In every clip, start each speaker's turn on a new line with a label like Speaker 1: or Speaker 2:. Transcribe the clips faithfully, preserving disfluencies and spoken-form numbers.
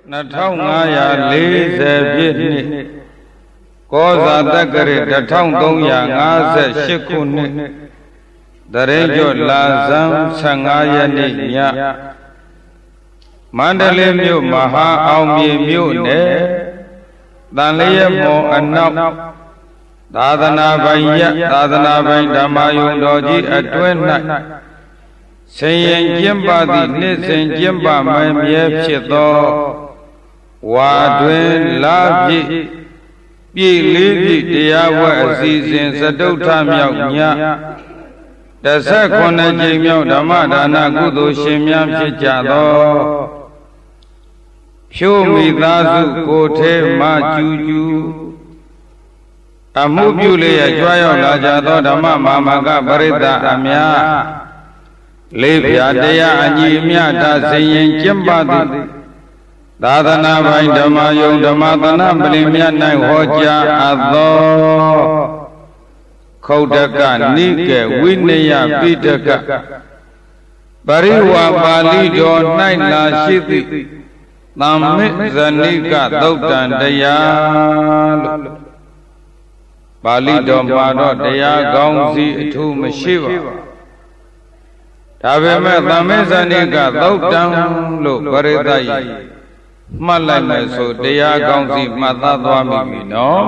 Speaker 1: နှစ်ထောင်ငါးရာလေးဆယ်ပြည့်နှစ်ကောဇာတက္ကရာတစ်ထောင်သုံးရာငါးဆယ်ရှစ်ခုနှစ်တရေကျော်လာဇန်ဆယ်ငါးရက်နေ့ညမန္တလေးမြို့မဟာအောင်မြေမြို့နယ်တန်လျက်မော်အနောက်သာသနာပိုင်ရသာသနာပိုင်ဓမ္မယုံတော်ကြီးအတွင်း၌ဆင်ရင်ကျင့်ပသည့်နှစ်စဉ်ကျင့်ပမမြဲဖြစ်သောဝါတွင်လာပြည့်ပြည့်လေးပြည့်တရားဝဲအစီစဉ်စတုထမြောက်ညတဆယ်ခုနှစ်ကြိမ်မြောက်ဓမ္မဒါနကုသိုလ်ရှင်များဖြစ်ကြသောဖြိုးမိသားစုကိုထဲမှကျူးကျူးအမှုပြုလျက်ကြွားရောက်လာကြသောဓမ္မမာမကပရိသတ်အများလေးဖြာတရားအညီအမျှတာဆင်ရင်ကျင့်ပသည်သာသနာပိုင်ဓမ္မယုံဓမ္မသနာပလင်မြတ်၌ဟောကြားအပ်သောခௌဒကနိကေဝိနယပိဋကပရိဝါပါဠိတော်၌လာရှိသည့်သမ္မိဇဏိကသုတ်တံတရားလို့ပါဠိတော်မှာတော့တရားကောင်းစီအထူးမရှိပါဘူးဒါပေမဲ့သမ္မိဇဏိကသုတ်တံလို့ပရိသတ်ဤမှတ်လိုက်မယ်ဆိုတရားကောင်းစီမှတ်သားသွားမိပြီနော်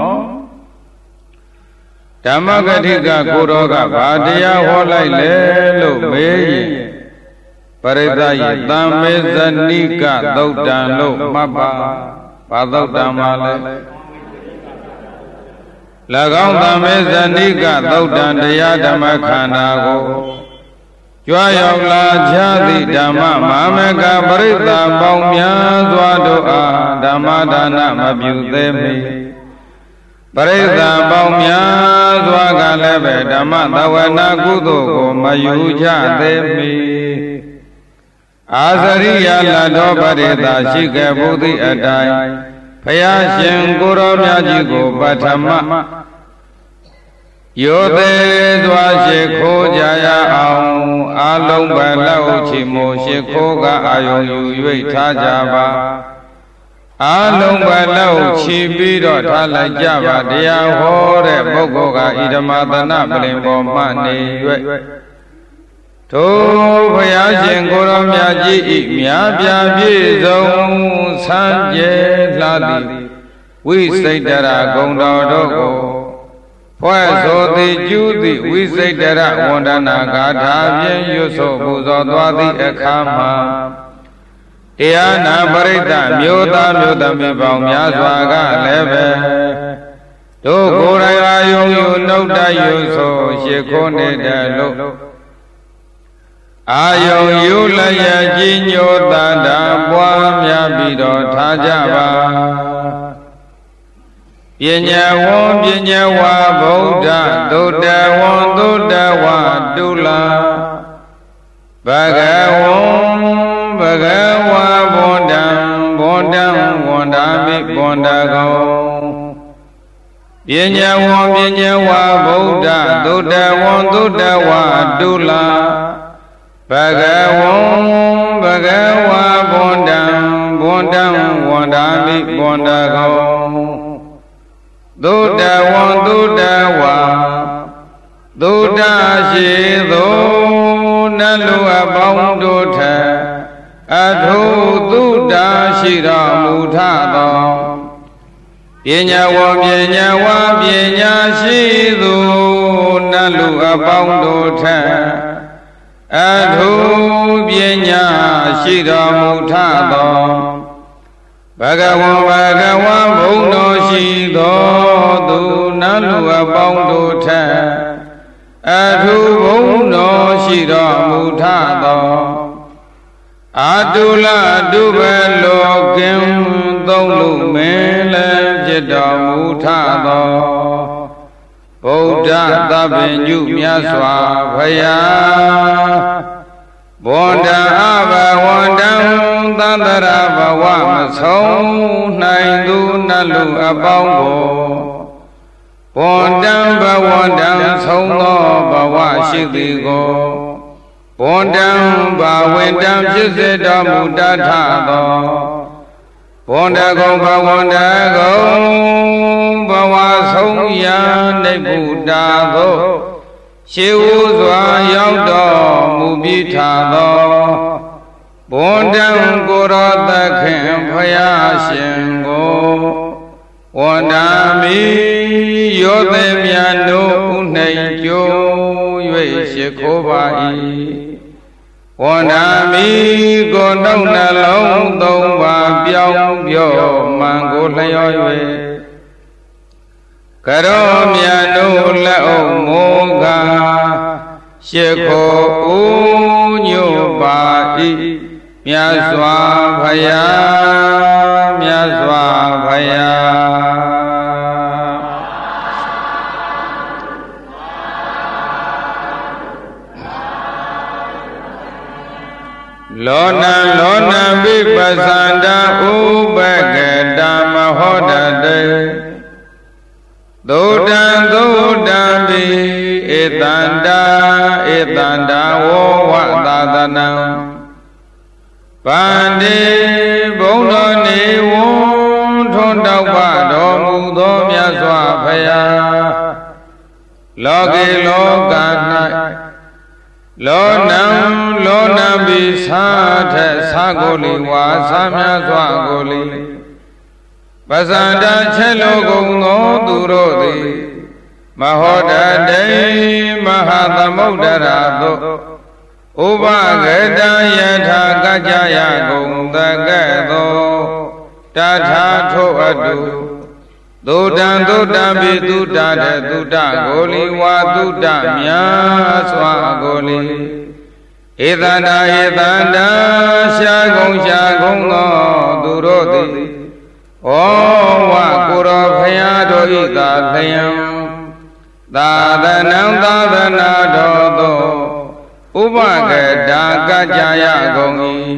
Speaker 1: ဓမ္မဂတိကကိုတော်ကဘာတရားဟောလိုက်လဲလို့မေးရင်ပရိသတ်ဤသမ္မိဇဏိကသုတ်တံလို့မှတ်ပါဘာသုတ်တံမှာလဲ၎င်းသမ္မိဇဏိကသုတ်တံတရားဓမ္မခန္ဓာကိုကြွားရောက်လာကြသည့်ဓမ္မမာမကပရိသတ်ပေါင်းများစွာတို့အားဓမ္မဒါနမပြုသေးမီပရိသတ်ပေါင်းများစွာကလည်းပဲဓမ္မသဝနာကုသိုလ်ကိုမယူကြသေးမီအာဇရိယလတော်ပရိသတ်ရှိခဲ့ဘုသည့်အတိုင်းဘုရားရှင်ကိုရောမြတ်ကြီးကိုပထမယောသေးစွာရှိခိုးကြရအောင်အာလုံးပလောက်ချီမို့ရှိခိုးကအာယုံယူ၍ထားကြပါအာလုံးပလောက်ချီပြီးတော့ထားလိုက်ကြပါတရားဟောတဲ့ပုဂ္ဂိုလ်ကဣဓမသနပလင်ပေါ်မှနေ၍ထိုဘုရားရှင်ကိုရောမြတ်ကြီးဤမြာပြပြည့်စုံဆန်းကျဲလှသည်ဝိစိတ်တရဂုံတော်တို့ကိုဖွဲ့ဆိုသည်ကျူးသည်ဝိစိတ်တရဝန္ဒနာဂါထာဖြင့်ရွတ်ဆိုပူဇော်သွားသည့်အခါမှာတရားနာပရိသတ်မျိုးသားမျိုးသမီးပေါင်းများစွာကလည်းပဲတို့ကိုယ်တိုင်အာယုံယူနှုတ်တိုက်ရွတ်ဆိုရှ िख ိုးနေတဲ့လို့အာယုံယူလည်းရကြီးညိုတန်တာပွားများပြီးတော့ထားကြပါပညာဝံပညာဝါဗုဒ္ဓသုတဝံသုတဝါတုလာဘဂဝံဘဂဝါဘွန်တံဘွန်တံဝန္တာမိဘွန်တကောပညာဝံပညာဝါဗုဒ္ဓသုတဝံသုတဝါတုလာဘဂဝံဘဂဝါဘွန်တံဘွန်တံဝန္တာမိဘွန်တကောသုတဝံသုတဝါသုတရှိသောနတ်လူအပေါင်းတို့ထအထုသုတရှိတော်မူထသောပညာဝံပညာဝါပညာရှိသောနတ်လူအပေါင်းတို့ထအထုပညာရှိတော်မူထသောဘဂဝံဘဂဝံဘုံတော်ရှိသောသူနတ်လူအပေါင်းတို့ထအထုဘုံတော်ရှိတော်မူထသောအာတုလတုဘလောကင်သုံးလူမင်းလည်းဖြစ်တော်မူထသောဗုဒ္ဓသဗ္ဗညုမြတ်စွာဘုရားဘွန်တံအဘဝန္တံသန္တရာဘဝမဆုံးနိုင်သူနတ်လူအပေါင်းကိုဘွန်တံဘဝန္တံဆုံးသောဘဝရှိသည်ကိုဘွန်တံဘဝန္တံဖြစ်စေတော်မူတတ်ထသောဘန္တကုံဘဝန္တကုံဘဝဆုံးရာနိဗ္ဗုတာသောရှေးဥစွာရောက်တော်မူပြီးထာသောဘုံတံကိုရောသခင်ဖယားရှင်ကိုဝန္ဒာမိယောသေမြတ်တို့ဥနှိမ်ကျိုး၍ရှိခိုးပါ၏ဝန္ဒာမိကိုနှုတ်နှလုံးသုံးပါပြောင်းပြောမှန်ကိုလျော်၍ကရောမြတ်တို့လက်အုပ်မိုးကားရှိခိုးဦးညို့ပါ၏မြတ်စွာဘုရားမြတ်စွာဘုရားလောနံလောနံပိပသန္တာဥပကတမဟောတတေသုတံသုတံပိဧတန္တာဧတန္တာဝဝသာသနံပန္တိဘုံတော်နေဝံထွန်းတောက်ပါတော်မူသောမြတ်စွာဘုရားလောကေလောက၌လောနံလောနံပိသာထသာကိုလီဝါသာမြတ်စွာကိုလီပဇန္တချက်လောကုံသောသူတို့သည်မဟောတတေမဟာသမုဒ္ဒရာသို့ဥပဂတံယထာကကြယကုံတကဲ့သို့တထာထိုအတုသုတံသုတံပိသုတတေသုတကိုလီဝါသုတမြတ်စွာကိုလီဧတန္တာဧတန္တာရှာကုံရှာကုံသောသူတို့သည်ဩဝကိုရောဖယားတို့ဤသာလျံသာသနံသာသနာတော်သောဥပကတာကကြယကုန်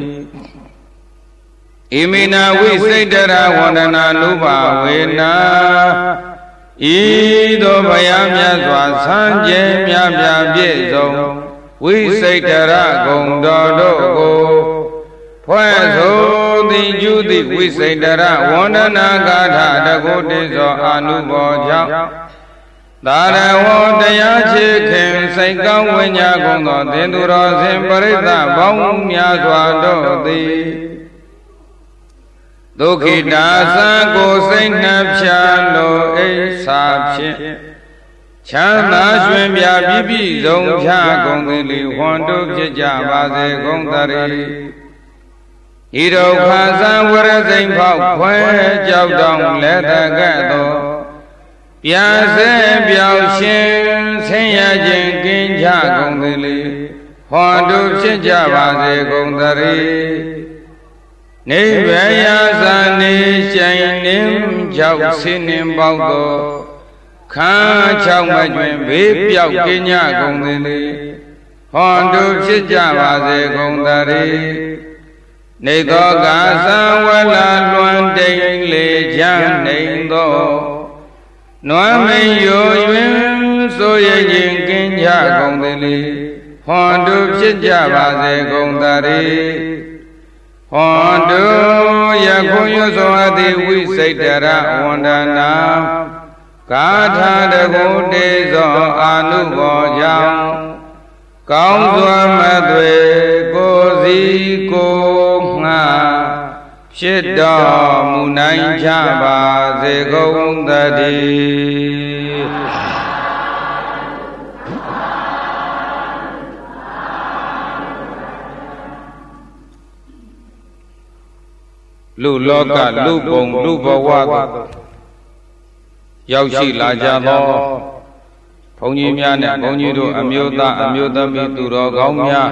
Speaker 1: ၏ဣမိနာဝိစိတရဝန္ဒနာနုဘာဝေနာဤသို့ဘုရားမြတ်စွာဆန်းကျင်မြတ်ပြပြည့်စုံဝိစိတရဂုံတော်တို့ကိုဖွဲ့ဆိုသည်ကျုသည်ဝိစိတရဝန္ဒနာဂါထာတကုတိသောအာနုဘောကြောင့်သာရဝတရားချေခင်စိတ်ကောင်းဝိညာဉ်ကုန်သောသင်္သူတော်စဉ်ပရိသတ်ပေါင်းများစွာတို့သည်ဒုက္ခိတာသံကိုစိတ်နှဖြာလိုအိစာဖြင့်ချမ်းသာရွှင်ပြပြည့်ပြည့်စုံဖြာကုန်သည်လေဝန္တုဖြစ်ကြပါစေကုန်တည်းဤဒုက္ခသံဝရစိန်ဖောက်ခွဲကြောက်တောင်လက်တကဲ့သို့ပြာစေပြောင်းရှင်ဆင်းရဲခြင်းကင်းကြကုန်သည်လေဟောတုဖြစ်ကြပါစေကုန်တည်းနိဗ္ဗာန်ရာဇာနေရှင်နှင်းကြောက်ဆင်းနှင်းပေါက်သောခန်းချောင်းမကျွင်ဘေးပြောက်ကင်းကြကုန်သည်လေဟောတုဖြစ်ကြပါစေကုန်တည်းနေသောကာသံဝလာလွန်တိန်လေချမ်းနေသောနွမ်းမင်းယိုယွင်ဆိုရခြင်းကင်းကြကုန်သည်လေဟောတုဖြစ်ကြပါစေကုန်တည်းဟောတုယခုယသောအတိဝိစိတရဝန္ဒနာဂါထာတကုတေသောအာနုဘောကြောင့်ကောင်းစွာမသွေကိုစီကိုငှဖြစ်တော်မူနိုင်ကြပါစေကုန်သတည်းလူလောကလူပုံလူဘဝရောက်ရှိလာကြသောဘုန်းကြီးများနဲ့ဘုန်းကြီးတို့အမျိုးသားအမျိုးသမီးသူတော်ကောင်းများ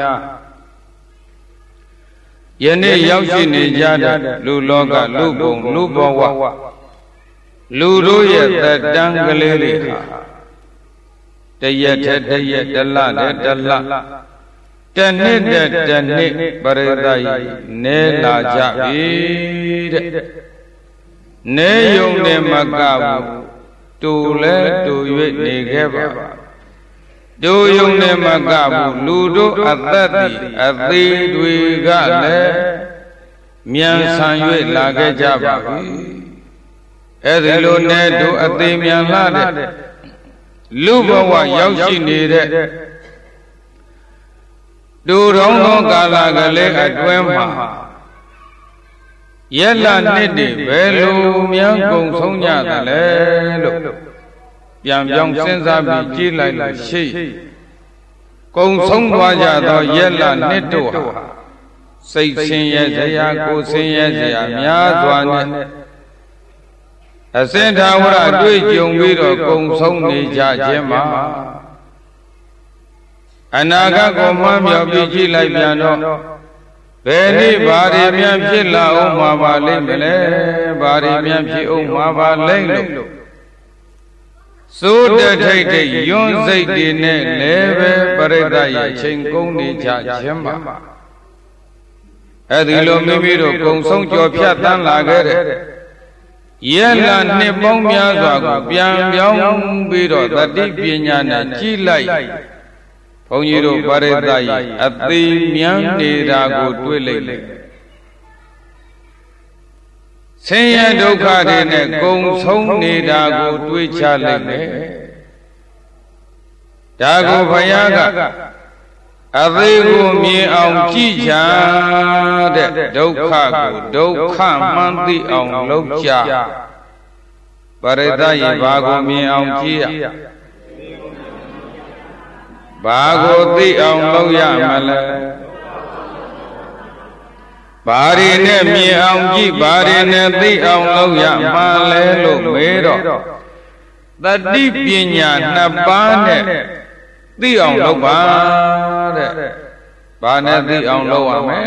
Speaker 1: ယနေ့ရောက်ရှိနေကြတဲ့လူလောကလူပုံလူဘဝလူတို့ရဲ့သက်တမ်းကလေးတွေဟာတရက်တည်းတရက်တလတည်းတလတနှစ်တည်းတနှစ်ပရိသတ်နေလာကြပြီတဲ့နေယုံနဲ့မကဘူးတူလဲတူ၍နေခဲ့ပါတူယုံနဲ့မကဘူးလူတို့အသက်သည်အသေးတွေကလည်းမြန်ဆန်၍လာခဲ့ကြပါပြီအဲ့ဒီလိုနဲ့တို့အသေးမြန်လာတဲ့လူဘဝရောက်ရှိနေတဲ့တူတော်သောကာလကလေးအတွင်းမှာရက်လနှစ်တွေဘယ်လိုမြန်ကုန်ဆုံးကြသလဲလို့ပြန်ပြောင်းစဉ်းစားပြီးကြည့်လိုက်လို့ရှိကုန်ဆုံးသွားကြသောရက်လနှစ်တို့ဟာစိတ်ဆင်းရဲစရာကိုယ်ဆင်းရဲစရာများစွာနဲ့အစင်ထာဝရတွေ့ကြုံပြီးတော့ကုန်ဆုံးနေကြခြင်းမှာအနာဂတ်ကိုမှန်းမြော်ပြီးကြည့်လိုက်ပြန်တော့ဘယ်နေ့ဘာတွေများဖြစ်လာအောင်မှာပါလိမ့်မလဲဘာတွေများဖြစ်အောင်မှာပါလိမ့်လို့စိုးတထိတ်ထိတ်ယွန်းစိတ်တွေနဲ့လည်းပဲပရိသတ်ရဲ့ချိန်ကုန်နေကြခြင်းပါအဲ့ဒီလိုမိမိတို့ကုံဆုံးကြော်ဖြတ်တန်းလာခဲ့တဲ့ရက်လနှစ်ပေါင်းများစွာကိုပြန်ပြောင်းပြီးတော့တတိပညာနဲ့ကြီးလိုက်ဘုန်းကြီးတို့ပရိသတ်ရဲ့အသေးမြန်းနေတာကိုတွေ့လိုက်တယ်ဆင်းရဲဒုက္ခတွေနဲ့ကုံဆုံးနေတာကိုတွေးချလိုက်တယ်ဒါကိုဘုရားကအသေးကိုမြင်အောင်ကြည့်ချတဲ့ဒုက္ခကိုဒုက္ခမှန်သိအောင်လုပ်ကြပရိသတ်ရဲ့ဘာကိုမြင်အောင်ကြည့်ရဘာကိုသိအောင်လုပ်ရမလဲဘာတွေနဲ့မြင်အောင်ကြည့်ဘာတွေနဲ့သိအောင်လုပ်ရမှလဲလို့မေးတော့တတိပညာနှစ်ပါးနဲ့သိအောင်လုပ်ပါတဲ့ဘာနဲ့သိအောင်လုပ်ရမလဲ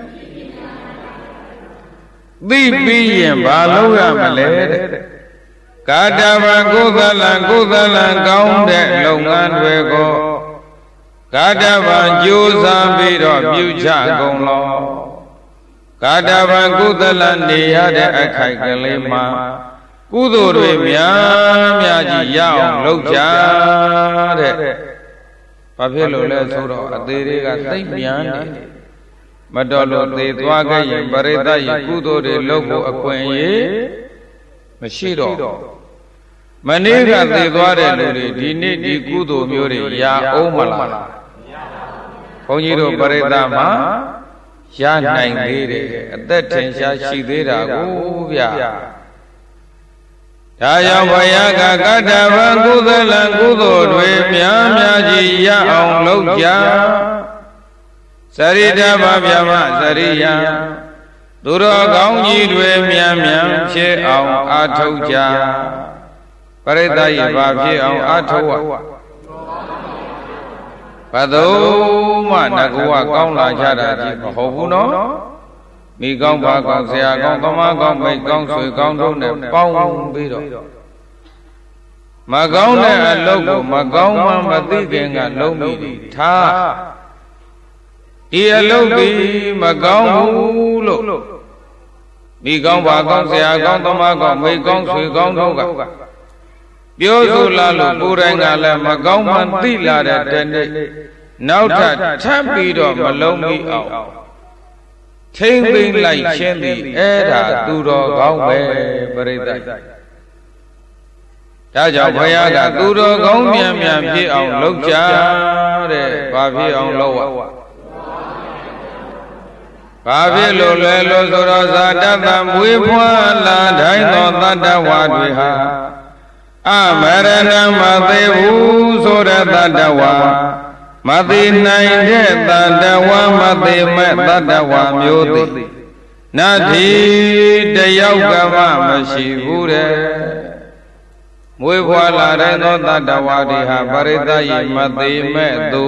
Speaker 1: သိပြီးရင်ဘာလုပ်ရမလဲတဲ့ကာတဗံကုသလံကုသလံကောင်းတဲ့လုပ်ငန်းတွေကိုကာတဗံကြိုးစားပြီးတော့ပြုချကုန်လောကာတဗံကုသလနေရတဲ့အခိုက်ကလေးမှာကုသိုလ်တွေများများကြီးရအောင်လုပ်ကြတဲ့ဘာဖြစ်လို့လဲဆိုတော့အသေးတွေကသိပ်မြန်နေမတော်လို့သေသွားခဲ့ရင်ပရိသတ်ရဲ့ကုသိုလ်တွေလုပ်ဖို့အခွင့်အရေးမရှိတော့မနေ့ကသေသွားတဲ့လူတွေဒီနေ့ဒီကုသိုလ်မျိုးတွေရအောင်မလားဘုန်းကြီးတို့ပရိသတ်မှာရနိုင်သေးတယ်အသက်ထင်ရှားရှိသေးတာကိုဗျာဒါကြောင့်ဘုရားကကတ္တဗံကုသလံကုသိုလ်တွေများများကြီးရအောင်လုပ်ကြစရိတဗဗျမစရိယသူတော်ကောင်းကြီးတွေများများဖြစ်အောင်အားထုတ်ကြပရိသတ်ရဲ့ဘာဖြစ်အောင်အားထုတ်ရဘသူမှငကောကောင်းလာကြတာကြီးမဟုတ်ဘူးနော်မိကောင်းဘာကောင်းဆရာကောင်းသမားကောင်းမိတ်ကောင်းဆွေကောင်းတို့နဲ့ပေါင်းပြီးတော့မကောင်းတဲ့အလုပ်ကိုမကောင်းမှမသိခင်ကလုံးမိထားဒီအလုပ်ဒီမကောင်းဘူးလို့မိကောင်းဘာကောင်းဆရာကောင်းသမားကောင်းမိတ်ကောင်းဆွေကောင်းတို့ကပြောဆိုလာလို့ကိုယ်တိုင်ကလည်းမကောင်းမှသိလာတဲ့တနေ့နောက်ထပ်ထပ်ပြီးတော့မလုံးမိအောင်ထိမ့်သိမ့်လိုက်ခြင်းသည်အဲ့ဒါသူတော်ကောင်းပဲပရိသတ်ဒါကြောင့်ဘုရားကသူတော်ကောင်းမြန်မြန်ဖြစ်အောင်လုပ်ကြတဲ့ဘာဖြစ်အောင်လုပ်ရဘာဖြစ်လို့လဲလို့ဆိုတော့ဇာတတံမွေးဖွားလာတိုင်းသောတတ္တဝါတွေဟာအမရဏမသေးဘူးဆိုတဲ့တတ္တဝါမသိနိုင်တဲ့တတ္တဝါမသိမဲ့တတ္တဝါမျိုးသည်နတ္ထိတယောက်ကမှမရှိဘူးတဲ့မွေးဖွားလာတဲ့သောတတ္တဝါတွေဟာပရိသတ်၏မသိမဲ့သူ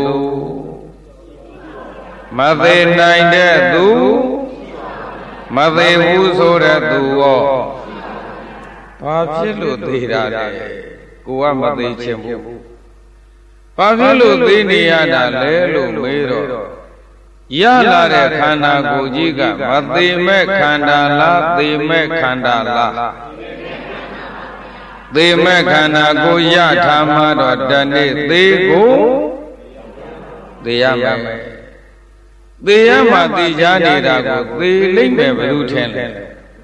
Speaker 1: မသိနိုင်တဲ့သူမသိဘူးဆိုတဲ့သူရောဘာဖြစ်လို့သိတာလဲကိုကမသိချင်ဘူးဘာဖြစ်လို့သိနေရတာလဲလို့မေးတော့ရလာတဲ့ခန္ဓာကိုယ်ကြီးကမသိမဲ့ခန္ဓာလားသိမဲ့ခန္ဓာလားသိမဲ့ခန္ဓာကိုရထားမှတော့တနေ့သိကိုသိရမယ်သေရမှသေချာနေတာကိုသေလိမ့်မယ်ဘယ်လိုထင်လဲ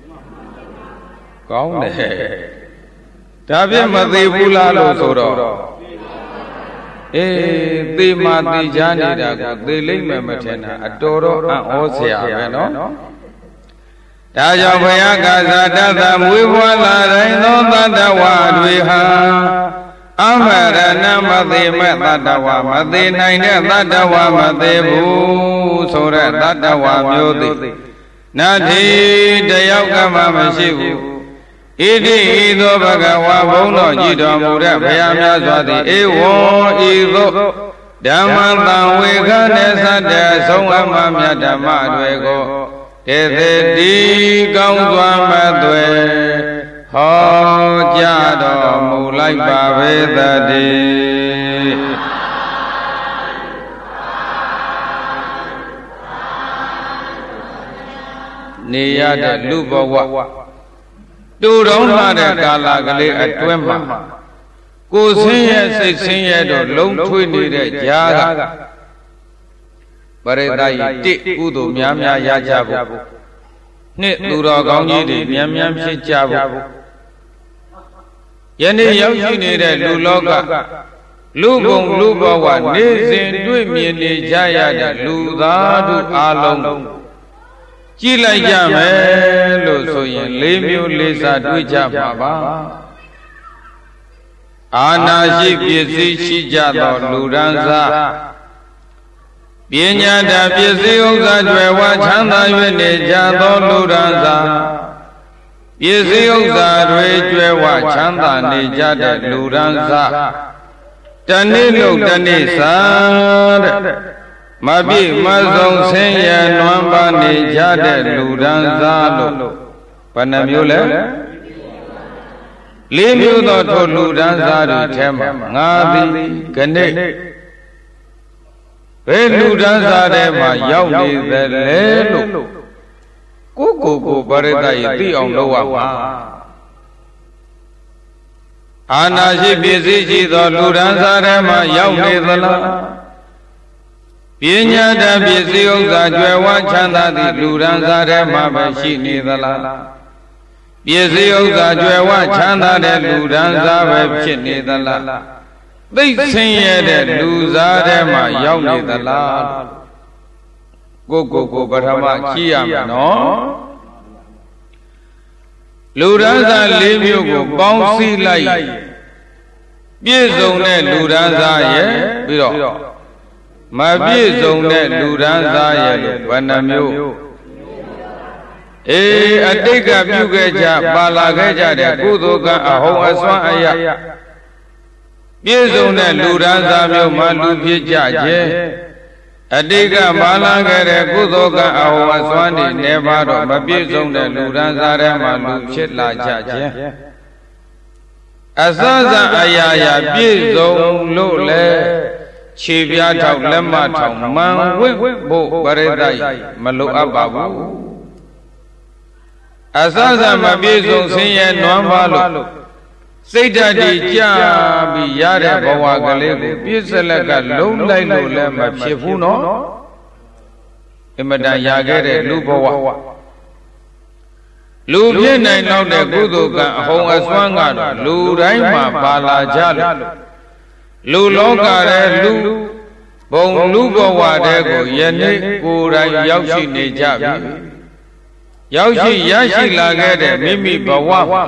Speaker 1: ကောင်းတယ်ဒါဖြင့်မသေဘူးလားလို့ဆိုတော့အေးသေမှသေချာနေတာကိုသေလိမ့်မယ်မထင်တာအတော်တော့အံ့ဩစရာပဲနော်ဒါကြောင့်ဘုရားကသာတသမွေးဖွားလာတိုင်းသောတတ္တဝါတွေဟာအမရဏမသေမဲ့တတ္တဝါမသေနိုင်တဲ့တတ္တဝါမသေဘူးဆိုတဲ့တတ္တဝါမျိုးသည်နတ္ထိတယောက်ကမှမရှိဘူးဣတိဤသောဘဂဝါဘုန်းတော်ကြည်တော်မူတဲ့ဘုရားများစွာသည်ဧဝံဤသို့ဓမ္မတံဝေခနဲ့သတ္တဆုံးအမှမြတ်ဓမ္မတွေကိုတေသေတိကောင်းစွာမသွေဟောကြားတော်မူလိုက်ပါပေသတည်းနေရတဲ့လူဘဝတူတုံးလာတဲ့ကာလကလေးအတွင်းမှာကိုယ်ဆင်းရဲစိတ်ဆင်းရဲတို့လုံးထွေးနေတဲ့ကြားကပရိသတ်ဤတိကုသိုလ်များများရကြဖို့နှစ်သူတော်ကောင်းကြီးတွေမြန်မြန်ဖြစ်ကြဖို့ယနေ့ရောက်ရှိနေတဲ့လူလောကလူဘုံလူဘဝနေစဉ်တွေ့မြင်နေကြရတဲ့လူသားတို့အားလုံးကြည့်လိုက်ကြမယ်လို့ဆိုရင်လေးမျိုးလေးစားတွေ့ကြပါပါအာနာရှိပစ္စည်းရှိကြသောလူရန်စားပညာတပစ္စည်းဥစ္စာတွေဝချမ်းသာ၍နေကြသောလူရန်စားပစ္စည်းဥစ္စာတွေကျွဲဝချမ်းသာနေကြတဲ့လူရန်စားတနေ့လို့တနေ့စားတဲ့မပြည့်မစုံဆင်းရဲနွမ်းပါနေကြတဲ့လူရန်စားလို့ဘယ်နှမျိုးလဲလေးမျိုးသောထိုလူရန်စားတွေထဲမှာငါသည်ခဏိဘယ်လူရန်စားထဲမှာရောက်နေသလဲလို့ကိုကိုကိုပရိသတ်ရသိအောင်လုပ်ရမှာအာနာရှိပစ္စည်းရှိသောလူရန်စားထဲမှာရောက်နေသလားပညာတပစ္စည်းဥစ္စာကျွယ်ဝချမ်းသာသည့်လူရန်စားထဲမှာပဲရှိနေသလားပစ္စည်းဥစ္စာကျွယ်ဝချမ်းသာတဲ့လူရန်စားပဲဖြစ်နေသလားသိဆင်းရဲတဲ့လူစားထဲမှာရောက်နေသလားကိုကိုကိုပထမကြည့်ရမယ်နော်လူရန်စားလေးမျိုးကိုပေါင်းစည်းလိုက်ပြည့်စုံတဲ့လူရန်စားရဲ့ပြီးတော့မပြည့်စုံတဲ့လူရန်စားရဲ့လို့ဘယ်နှမျိုးအေးအတိတ်ကပြုခဲ့ကြပါလာခဲ့ကြတဲ့ကုသိုလ်ကအဟုံအစွမ်းအရာပြည့်စုံတဲ့လူရန်စားမျိုးမှလူဖြစ်ကြခြင်းအတိတ်ကပါလာခဲ့တဲ့ကုသိုလ်ကအဟုံအစွမ်းတွေနေပါတော့မပြည့်စုံတဲ့လူရန်စားထဲမှာလူဖြစ်လာကြခြင်းအစစအရာရာပြည့်စုံလို့လေခြေပြားထောက်လက်မထောက်မှန်ဝင့်ဖို့ပရိသတ်မလိုအပ်ပါဘူးအစစမပြည့်စုံဆင်းရဲနွမ်းပါလို့စိတ်ဓာတ်ကြီးကြပြီးရတဲ့ဘဝကလေးကိုပြည့်စလက်ကလုံးလိုက်လို့လည်းမဖြစ်ဘူးနော်အမတန်ရခဲ့တဲ့လူဘဝလူဖြစ်နိုင်တော့တဲ့ကုသိုလ်ကအဟုံအစွမ်းကတော့လူတိုင်းမှာပါလာကြလို့လူလောကရဲ့လူဘုံလူဘဝတဲ့ကိုယနေ့ကိုယ်တိုင်ရောက်ရှိနေကြပြီရောက်ရှိရရှိလာခဲ့တဲ့မိမိဘဝမှာ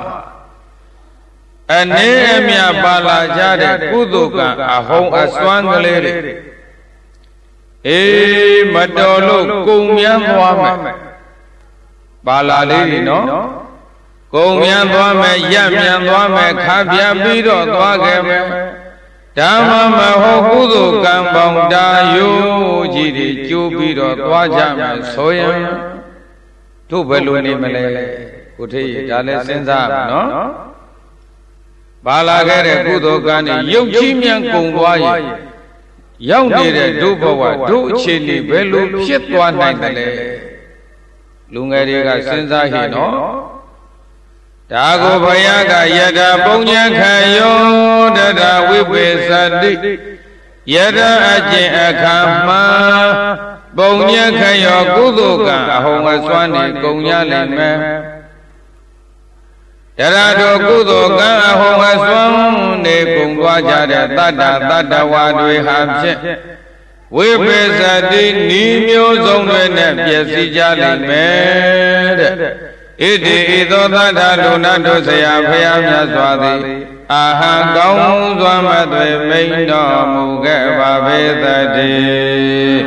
Speaker 1: အနေအမြပါလာကြတဲ့ကုသိုလ်ကအဟုံအစွမ်းကလေးတွေအေးမတော်လို့ကုံမြန်းသွားမယ်ပါလာလေးတွေနော်ကုံမြန်းသွားမယ်ရက်မြန်းသွားမယ်ခါပြပြီးတော့သွားခဲ့မယ်ဓမ္မမဟုတ်ကုသိုလ်ကံပေါင်းတာယိုးကြီးတွေကျိုးပြီးတော့သွားကြမယ်ဆိုရင်တို့ဘယ်လိုနေမလဲကိုထေးဒါလည်းစဉ်းစားပါနော်ပါလာခဲ့တဲ့ကုသိုလ်ကံတွေရုပ်ကြီးမြန်ကုန်သွားရင်ရောက်နေတဲ့တို့ဘဝတို့အခြေအနေဘယ်လိုဖြစ်သွားနိုင်တယ်လဲလူငယ်တွေကစဉ်းစားဟိနော်ဒါကိုဘုရားကယတပုံညာခံယောတတဝိပေသတိယတအကျင့်အခါမှာပုံညခံရောကုသိုလ်ကံအဟောငါစွမ်းနေကုန်ရလိမ့်မယ်တရာတို့ကုသိုလ်ကံအဟောငါစွမ်းနေကုန်သွားကြတဲ့တတ္တတတ္တဝါတွေဟာဖြင့်ဝိပစ္စတိနိမျိုးစုံတွေနဲ့ပြည့်စည်ကြလိမ့်မယ်တဲ့ဣတိဣသောသတ္တလူနာတို့ဆရာဖျားမြတ်စွာသည်အာဟံကောင်းစွာမသွေမိန်တော်မူခဲ့ပါပေသတည်း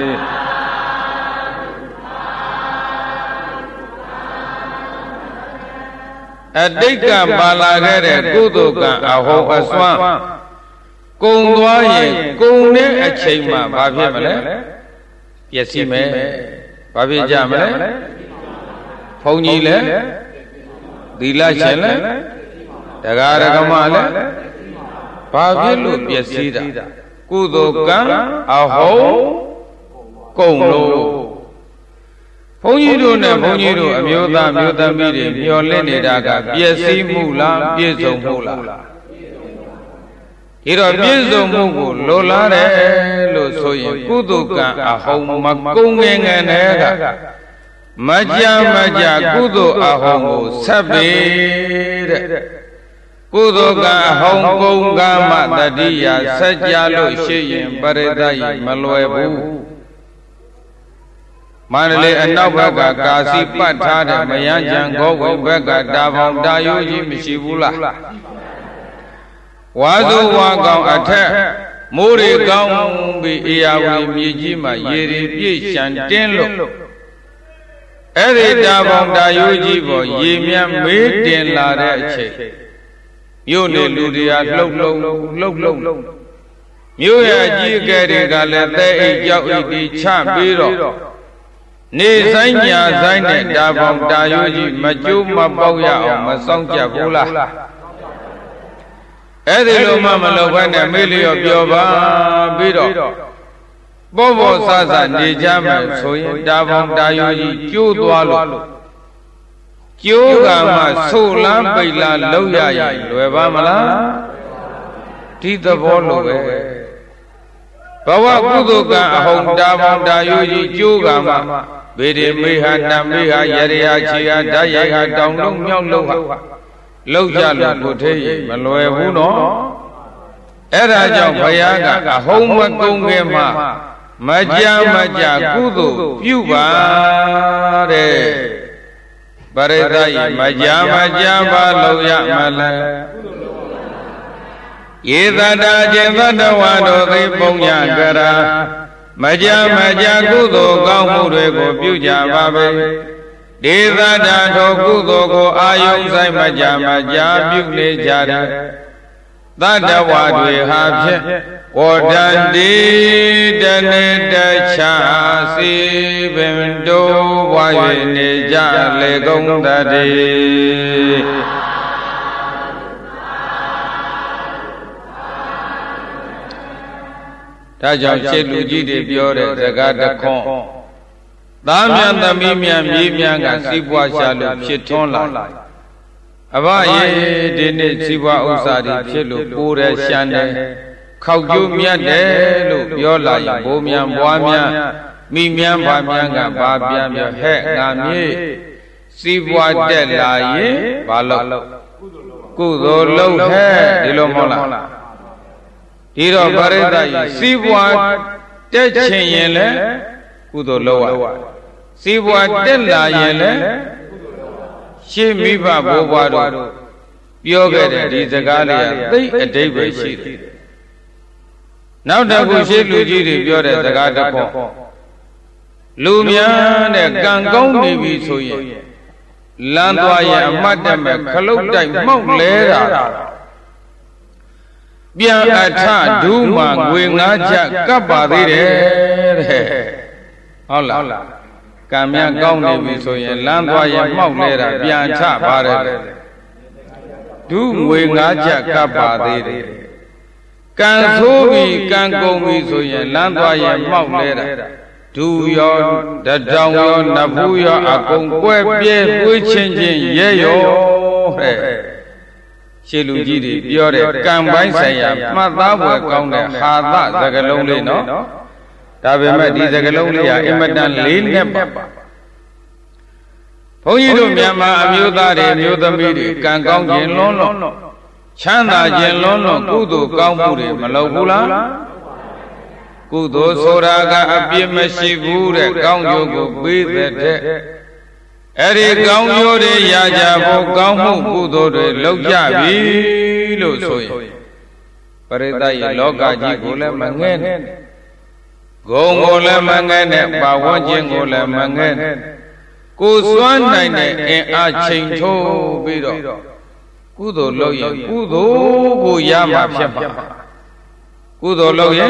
Speaker 1: အတိတ်ကပါလာခဲ့တဲ့ကုသိုလ်ကံအဟောအစွမ်းကုံသွားရင်ကုံတဲ့အချိန်မှဘာဖြစ်မလဲပျက်စီးမယ်ဘာဖြစ်ကြမလဲဘုန်းကြီးလဲသီလရှင်လဲတရားဓမ္မလဲဘာဖြစ်လို့ပျက်စီးတာကုသိုလ်ကံအဟောကုံလို့ဘုန်းကြီးတို့နဲ့ဘုန်းကြီးတို့အမျိုးသားမျိုးသမီးတွေမျောလင့်နေတာကပျက်စီးမှုလားပြည့်စုံမှုလားဒီတော့ပြည့်စုံမှုကိုလိုလားတယ်လို့ဆိုရင်ကုသိုလ်ကံအဟောမကုံငယ်ငယ်နဲ့ကမကြမကြကုသိုလ်အဟောကိုဆက်ပေတဲ့ကုသိုလ်ကံအဟောကုံကမတတိယဆက်ကြလို့ရှိရင်ပရိသတ်ယမလွယ်ဘူးမန္တလေးအနောက်ဘက်ကကာစီပတ်ထားတဲ့မယန်းချံကောဝိဘက်ကတာပေါင်တာယိုကြီးမရှိဘူးလားဝါစုဝါကောင်အထက်မိုးရီကောင်းပြီးအေယာဝီမြေကြီးမှာရေရီပြည့်ရှံတင်းလို့အဲ့ဒီတာပေါင်တာယိုကြီးပေါ်ရေမြတ်မေးတင်လာတဲ့အချိန်မြို့နေလူတွေကလှုပ်လှုပ်လှုပ်လှုပ်မြို့ရဲ့အကြီးအကဲတွေကလည်းသဲအိတ်ကြောက်အိတ်ဒီချပြီးတော့နေဆိုင်ညာဆိုင်နဲ့တာပေါင်တာယိုကြီးမကျိုးမပေါက်ရအောင်မစောင့်ကြဘူးလားအဲ့ဒီလိုမှမလုပ်ဘဲနဲ့မေးလျော့ပြောပါပြီးတော့ပေါ်ပေါ်ဆဆနေကြမယ်ဆိုရင်တာပေါင်တာယိုကြီးကျိုးသွားလို့ကျိုးကမှဆိုလန်းပိတ်လာလောက်ရရင်လွယ်ပါမလားဒီသဘောလိုပဲဘဝကုသိုလ်ကံအဟောတာပေါင်တာယိုကြီးကျိုးကမှဗေဒီမေဟာတမေဟာရရယာချီဟာဓာတ်ရိုက်ဟာတောင်လုံးမြောက်လုံးဟာလောက်ကြလို့ကိုထေးမလွယ်ဘူးနော်အဲ့ဒါကြောင့်ဘုရားကအဟုံးမကုန်းခင်မှမကြမကြကုသိုလ်ပြုပါတဲ့ပရိသတ်မကြမကြပါလို့ရမလဲယေသတ္တာကျေသတ္တဝါတို့သိပုံညကရာမကြမကြကုသိုလ်ကောင်းမှုတွေကိုပြုကြပါပဲဒေသတာထိုကုသိုလ်ကိုအာယုံဆိုင်မကြမကြပြုနေကြတဲ့သတ္တဝါတွေဟာဖြင့်ဝတ္တန္တိတနေတချာစီပင်တိုးဝါ၍နေကြလေကုန်တည်းဒါကြောင့်ရှေ့လူကြီးတွေပြောတဲ့စကားတခွန်းသားမြတ်သမီးမြတ်မြေးမြတ်ကစီးပွားရှာလို့ဖြစ်ထွန်းလာအဘရေဒီနေ့စီးပွားဥစ္စာတွေဖြစ်လို့ပိုးတယ်ရှမ်းတယ်ခောက်ကျိုးမြတ်တယ်လို့ပြောလာရင်ဘိုးမြတ်ဘွားမြတ်မိမြတ်ဘာမြတ်ကဘာပြန်ပြောဟဲ့ငါမြေးစီးပွားတက်လာရင်ဘာလို့ကုသိုလ်လုပ်ဟဲ့ဒီလိုမဟုတ်လားဒီတော့ပရိသတ်ကြီးစီးပွားတက်ချင်ရင်လည်းကုသိုလ်လုပ်ရစီးပွားတက်လာရင်လည်းရှေးမိဘဘိုးဘွားတို့ပြောခဲ့တဲ့ဒီစကားလေးကသိအဓိပ္ပာယ်ရှိတယ်နောက်တစ်ခုရှေးလူကြီးတွေပြောတဲ့စကားတစ်ခုလူများတဲ့ကံကောင်းနေပြီဆိုရင်လမ်းသွားရင်အမတ်တမဲ့ခလုတ်တိုက်မှောက်လဲတာပြန်အထဒူးမှာငွေငါးချက်ကပ်ပါသေးတယ်တဲ့ဟုတ်လားကံများကောင်းနေပြီဆိုရင်လမ်းသွားရင်မှောက်လဲတာပြန်အထပါတယ်ဒူးငွေငါးချက်ကပ်ပါသေးတယ်ကံဆိုးပြီကံကုန်ပြီဆိုရင်လမ်းသွားရင်မှောက်လဲတာဒူးရောတတောင်ရောနဖူးရောအကုန်ကွဲပြဲပွေးချင်းချင်းရဲရောတဲ့ရှေးလူကြီးတွေပြောတဲ့ကံပိုင်းဆိုင်ရာမှတ်သားဖွယ်ကောင်းတဲ့ဟာသစကလုံးလေးနော်ဒါပေမဲ့ဒီစကလုံးလေးဟာအင်မတန်လေးနက်ပါဘုန်းကြီးတို့မြန်မာအမျိုးသားတွေအမျိုးသမီးတွေကံကောင်းခြင်းလွန်းလွန်းချမ်းသာခြင်းလွန်းလွန်းကုသိုလ်ကောင်းမှုတွေမလုပ်ဘူးလားကုသိုလ်ဆိုတာကအပြစ်မရှိဘူးတဲ့ကောင်းကျိုးကိုပေးတဲ့တဲ့အဲ့ဒီကောင်းကျိုးတွေရကြဖို့ကောင်းမှုကုသိုလ်တွေလုပ်ကြပြီလို့ဆိုရင်ပရိသတ်ရဲ့လောကကြီးကိုလည်းမငဲ့နဲ့ဂုံကိုလည်းမငဲ့နဲ့ပါဝန်းကျင်ကိုလည်းမငဲ့နဲ့ကိုယ်စွမ်းနိုင်တဲ့အင်အားချိန်ထိုးပြီးတော့ကုသိုလ်လုပ်ရင်ကုသိုလ်ကိုရမှာဖြစ်ပါကုသိုလ်လုပ်ရင်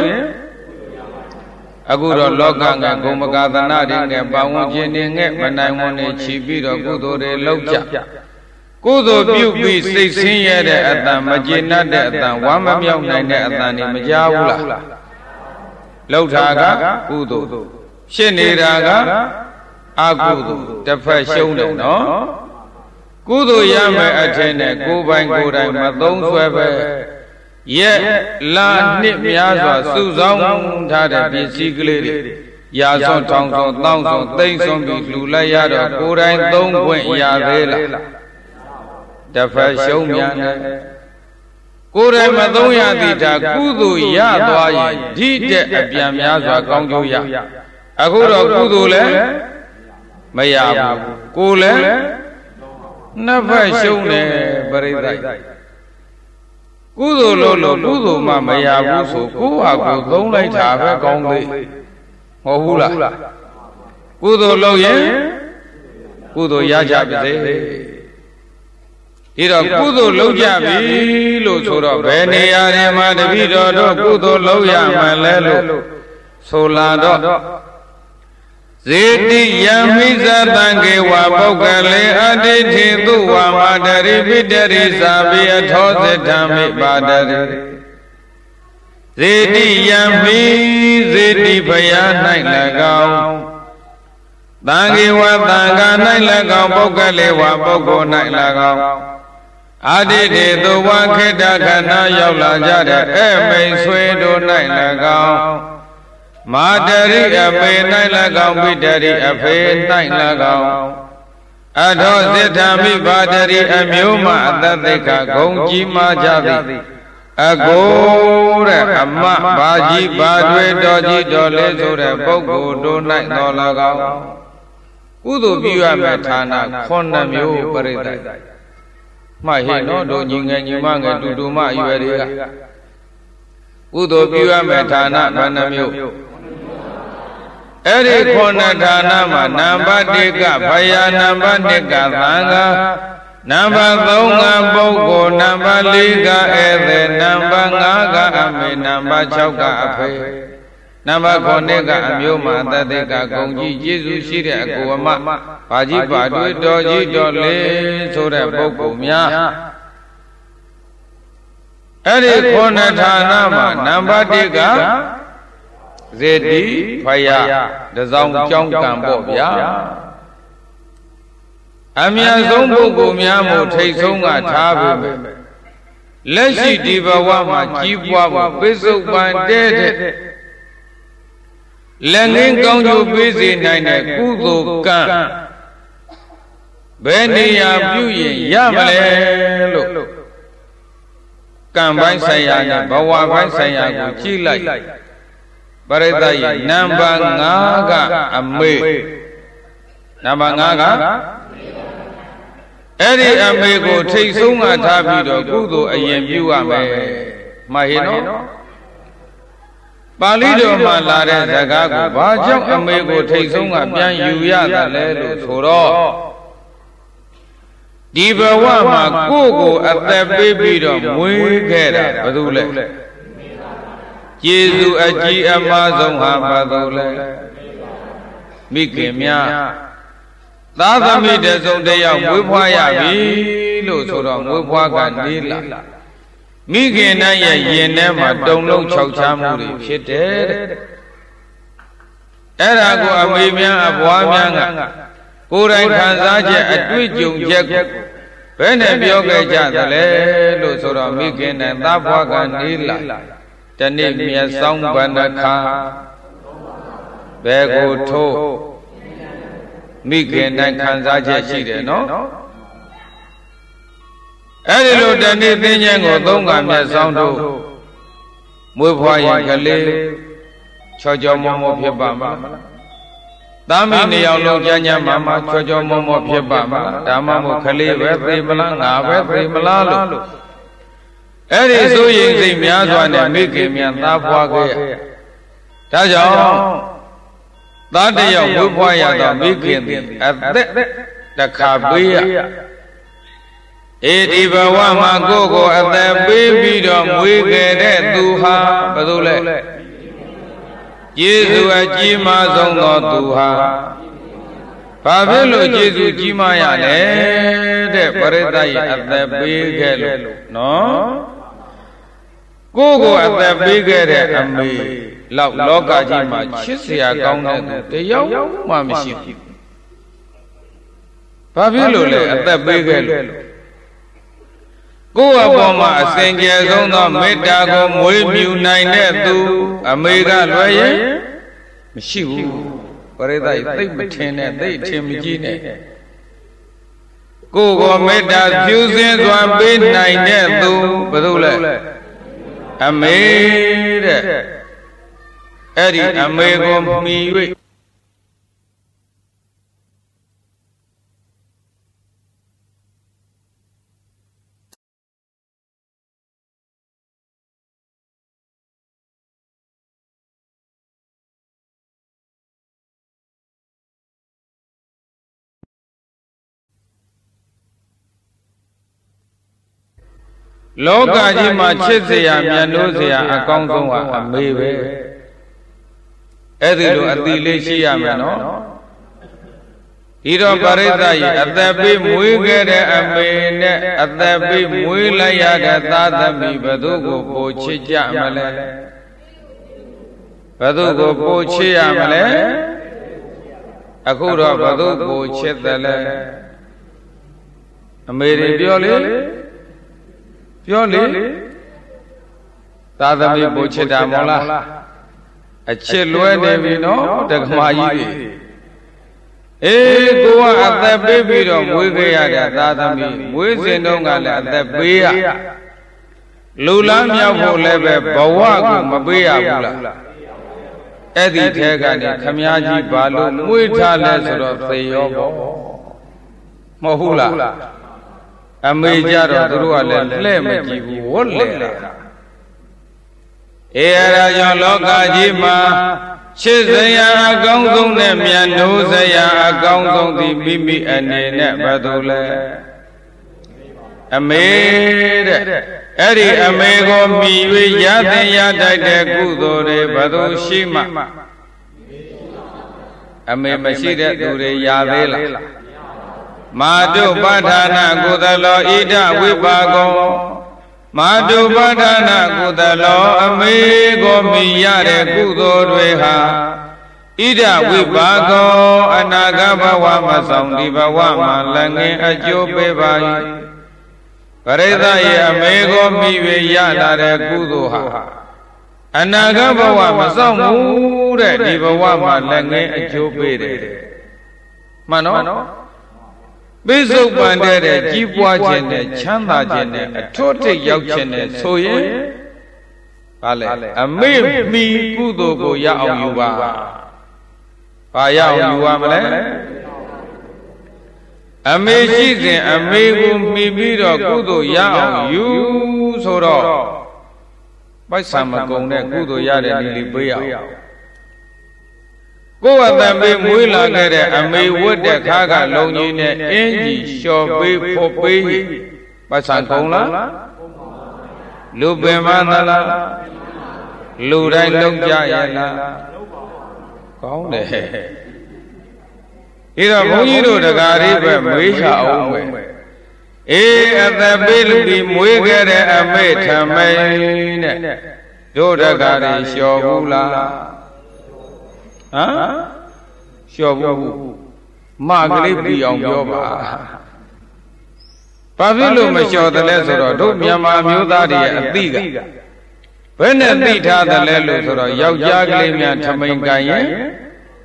Speaker 1: အခုတော့လောကငယ်ဂုံမကာသနာတွေနဲ့ပါဝန်းကျင်တွေငဲ့မနိုင်ဝန်တွေချီပြီးတော့ကုသိုလ်တွေလုပ်ကြကုသိုလ်ပြုပြီးစိတ်ဆင်းရဲတဲ့အတန်မကျေနပ်တဲ့အတန်ဝမ်းမမြောက်နိုင်တဲ့အတန်တွေမကြားဘူးလားလှုပ်တာကကုသိုလ်ဖြစ်နေတာကအကုသိုလ်တစ်ဖက်ရှုံးတယ်နော်ကုသိုလ်ရမယ်အထင်နဲ့ကိုယ်ပိုင်ကိုယ်တိုင်မသုံးဆွဲပဲရဲ့လာနှစ်များစွာစုဆောင်းထားတဲ့ပစ္စည်းကလေးတွေရာစွန်းထောင်စွန်းတောင်းစွန်းသိမ့်စွန်းပြီးလှူလိုက်ရတော့ကိုယ်တိုင်သုံးခွင့်ရသေးလားတစ်ဖက်ရှုံးမြန်တယ်ကိုယ်တိုင်မသုံးရသည့်ဒါကုသိုလ်ရသွားရင်ဒီတဲ့အပြန်များစွာကောင်းကျိုးရအခုတော့ကုသိုလ်လည်းမရဘူးကိုယ်လည်းနှစ်ဖက်ရှုံးတယ်ပရိသတ်ကုသိုလ်လို့လို့ကုသိုလ်မှမရဘူးဆိုကိုယ့်ဟာကိုယ်သုံးလိုက်တာပဲကောင်းသေးမဟုတ်ဘူးလားကုသိုလ်လုပ်ရင်ကုသိုလ်ရကြပါစေဒီတော့ကုသိုလ်လုပ်ကြပြီလို့ဆိုတော့ဘယ်နေရာတွေမှာတပည့်တော်တို့ကုသိုလ်လုပ်ရမှလဲလို့ဆိုလာတော့ဇေတိယံမိဇတံကေဝပုဂ္ဂလေအတ္တိထေသူဝါမတရိပိတရိသာပိအထောသထံမိပါတရိဇေတိယံမိဇေတိဘုရား၌၎င်းတံကေဝတံဃာ၌၎င်းပုဂ္ဂလေဝပုဂ္ဂိုလ်၌၎င်းအတ္တိထေသူဝါခေတ္တခဏရောက်လာကြတဲ့အမိန်ဆွေတို့၌၎င်းမာတရိအပေ၌၎င်းပိတရိအဖေ၌၎င်းအထောစိထံမိပါတရိအမျိုးမှအတ္တသိက္ခာဂုံကြီးမားကြသည်အကိုတဲ့အမဘာကြီးဘာတွေတော်ကြီးတော်လေးဆိုတဲ့ပုဂ္ဂိုလ်တို့၌တော်၎င်းကုသိုလ်ပြုရမယ့်ဌာနခုနှစ်မျိုးပရိသတ်မှဟိနော်တို့ညီငယ်ညီမငယ်တူတူမအရွယ်တွေကကုသိုလ်ပြုရမယ့်ဌာနဘယ်နှမျိုးအဲ့ဒီခုနှစ်ဌာနမှာနံပါတ်တစ်ကဘယနံပါတ်နှစ်ကသံဃာနံပါတ်သုံးကပုဂ္ဂိုလ်နံပါတ်လေးကဧည့်သည်နံပါတ်ငါးကအမေနံပါတ်ခြောက်ကအဖေနံပါတ်ခုနှစ်ကအမျိုးမှအတ္တသိက္ခာဂုံကြီးကျေးဇူးရှိတဲ့အကိုအမဘာကြီးဘာတွေတော်ကြီးတော်လေးဆိုတဲ့ပုဂ္ဂိုလ်များအဲ့ဒီခုနှစ်ဌာနမှာနံပါတ်တစ်ကဇေတိဖယားတစောင်းကြောင်းကံပေါ့ဗျာအမြတ်ဆုံးပုဂ္ဂိုလ်များမို့ထိတ်ဆုံးကထားပေမဲ့လက်ရှိဒီဘဝမှာကြီးပွားဖို့ပိစုပန်တဲ့တဲ့လက်ငင်းကောင်းကျိုးပေးစေနိုင်တဲ့ကုသိုလ်ကံဘယ်နေရာပြုရင်ရမလဲလို့ကံပိုင်းဆိုင်ရာနဲ့ဘဝပိုင်းဆိုင်ရာကိုကြည့်လိုက်ပရိသတ်ရဲ့နံပါတ်ငါးကအမေနံပါတ်ငါးကအဲ့ဒီအမေကိုထိတ်ဆုံးကထားပြီးတော့ကုသိုလ်အရင်ပြုရမယ်မှတ်ဟိနော်ပါဠိတော်မှာလာတဲ့စကားကိုဘာကြောင့်အမေကိုထိတ်ဆုံးကပြန်ယူရတယ်လဲလို့ဆိုတော့ဒီဘဝမှာကိုယ့်ကိုအသက်ပေးပြီးတော့မွေးခဲ့တာဘယ်သူလဲကျေးဇူးအကြီးအမားဆုံးဟာဘာလို့လဲမိခင်များသာသမီတစုံတယောက်မွေးဖွားရပြီလို့ဆိုတော့မွေးဖွားကနေလာမိခင်တိုင်းရဲ့ရင်ထဲမှာတုံလုံးခြောက်ချမှုတွေဖြစ်တယ်တဲ့အဲ့ဒါကိုအမေများအဘွားများကကိုယ်တိုင်ခံစားချက်အတွေ့အကြုံချက်ကိုဘယ်နဲ့ပြောခဲ့ကြသလဲလို့ဆိုတော့မိခင်နဲ့သားဖွားကနေလာတနေ့မြတ်ဆောင်ဗန္ဒခါ Begoto Mikin and Kanzaja Chide, no? Ello Dani Pinyango Donga Mesando Mupaya Kale Chojo Momo Pibama Dami Yalo Janya Mama Chojo Momo Pibama Damamu Kale Vetri Malanga Vetri Malalu Eri Suyi Miazwan and Miki Miantapwage Tajo Tadaya Mupaya Miki at the Kabia Edi Bawama Gogo at the baby dom we get at Duha Badule Jesu at Jima Zongo Duha Pavelo Jesu Jimaya de Paretai at the big hello no Gogo at the big and me Love Loka Jima Chisia Gong the young Mammy Pavelo at the big hello Go upon Saint Jason, Metago, Moibu, Nine, do Amiga Loye, Shivu, wherever they pretend that they Timigine. Go go Meta, Fusions, one bit nine, do Badula. Amade Eddie, Amigo, me. Loka Jima Chizia, Mianozia, a Congo, a Mebe Edilu Adilishia Mano Hiro Pareta, at the Bim Wigere, a Mene, at the Bim Wilaya, Tadami, Badugo, Pochia Male Badugo, Pochia Male Akura Badugo, Chetale a Mary Bioli Pioli Tadami Bocheta Mola a Chilwe Nevino, the Mayi. Eh, go at the baby of Wigaya, Tadami, Wizinonga at the Bia Lulamia Volebe, Bawagu, Mabia, Eddie Tegani, Kamiaji Balu, Muita Lesser of Theo Mohula. A major Rua Lemiji, Wole Era Yoloka Jima, Chizaya, Gongong, Nemianozaya, Gongong, the Bibi and Nebadule. A maid Eddie Amigo, me, Yada Yada de Gudo, Badu Shima. A Mamashida Dure Yadela. Madu Badana Gudalo Ida Wibago Madu Badana Gudalo Amigo Miyare Gudo Dweha Ida Wibago Anagabawa Masaundi Bawama Lange Ajobe Bai Pareda Amigo Miwe Yada Gudoha Anagabawa Masaumu Dibawama Lange Ajobe Mano Bizu Bandere, Jibwajene, Chandajene, a total Yauchene, Soye Ale, a me me Kudo Yao Yuba Payao Yuamale A me Shizin, a me Mibiro Kudo Yao Yu Soro by Samagone, Kudo Yade Libya. Go at the Bim Willa get it, and may wood the Kaga Longin, Angie, shall be for pay by Sankola Lubemana Lurai Longjayana. Gone there. Either Muiro the Gariba, Misha Owe. Eh, at the Bill be Mwigere and made a main. Do the Gari Shawula. Huh? Sure, Margaret on Yoba Pavilo Masho the lesser, do Yama Mudadi and Diga. When a Dita the Lelus or Yaujaglim and Tamain Gaye,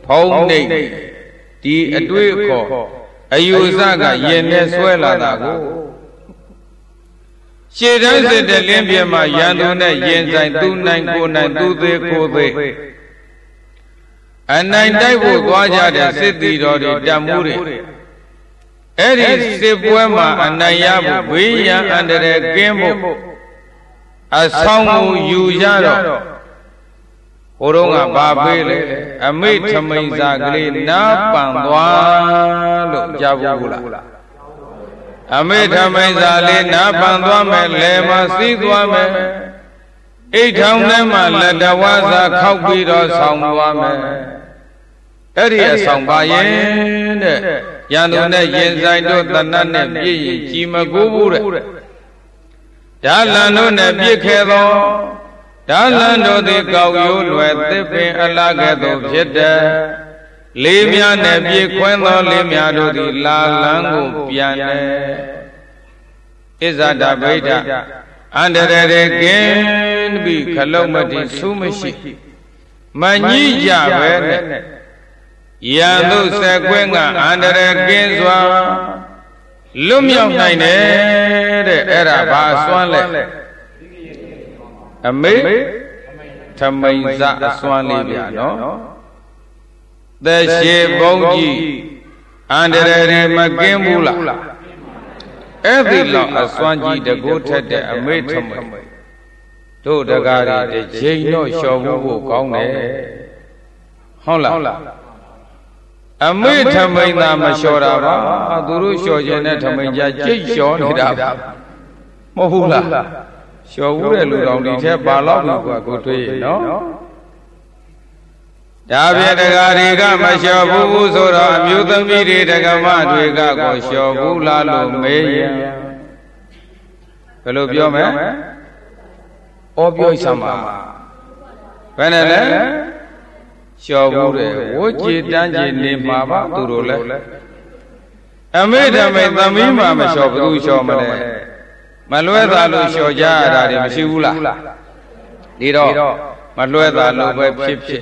Speaker 1: phóng này đi ở đuôi cổ ayu ra cả yên nè xuôi là ta cô chỉ đến sự để liên biệt mà yên tu này yên giải tu này cô này tu thế cô thế anh này đại bộ qua ra để sự đi rồi để đam mưu đi ấy thì sự buổi mà anh này ya bộ vì ya anh để kiếm bộ à xong bộ yu ra rồi hồ đông à ba bê lệ à mấy thằng mình ra cái nắp bằng toa lúc cha bù là à mấy thằng mình ra lên nắp bằng toa mẹ lệ mà xí toa mẹ ít thằng này mà là đào ra khóc đi đó xong toa mẹ ấy thì xong ba yên đấy nhà tôi này yên dài đó tận anh này biết chỉ mà cố bù đấy đã là nó này biết khe đó đã lần đầu thì cầu yêu nuôi tiếp bên Allah cái tổ chức đấy, lý mià này biết quen đó lý mià đầu thì là lăng của pian đấy, ít ra đã bây giờ, anh đây đây kiến bị khởi lòng mà đi xuống mới xí, mà nhị giả về này, nhà tôi sẽ quen à anh đây đây kiến xóa, lúc nhau này này để era ba xóa lại. Ame tham mình dạ xoan li bia no để chế bông gì anh đây đây mà kiếm bù la ấy thì là xoan gì để cố thật để ame tham mình tôi đã gari để chế nó cho bù bù con này không là ame tham mình là mà cho ra ba tôiรู้cho cho nên tham mình ra chế cho này đã mà bù la cho vũ để lùi lòng đi theo ba lót lùi qua cô thuê nó đã biết đại ca đi ca mà cho vũ vũ số đó miêu tâm bi đi đại ca mà thuê ca có cho vũ la lùi mấy cái lùi biểu mấy ô biểu sao mà cái này đấy cho vũ để vũ chỉ đang chỉ niệm mà bác tu rồi đấy em biết là mình tâm ý mà mà cho vũ cho mà này mà lôi ta lôi cho ra ra thì mà siêu là đi đó mà lôi ta lôi về phê phê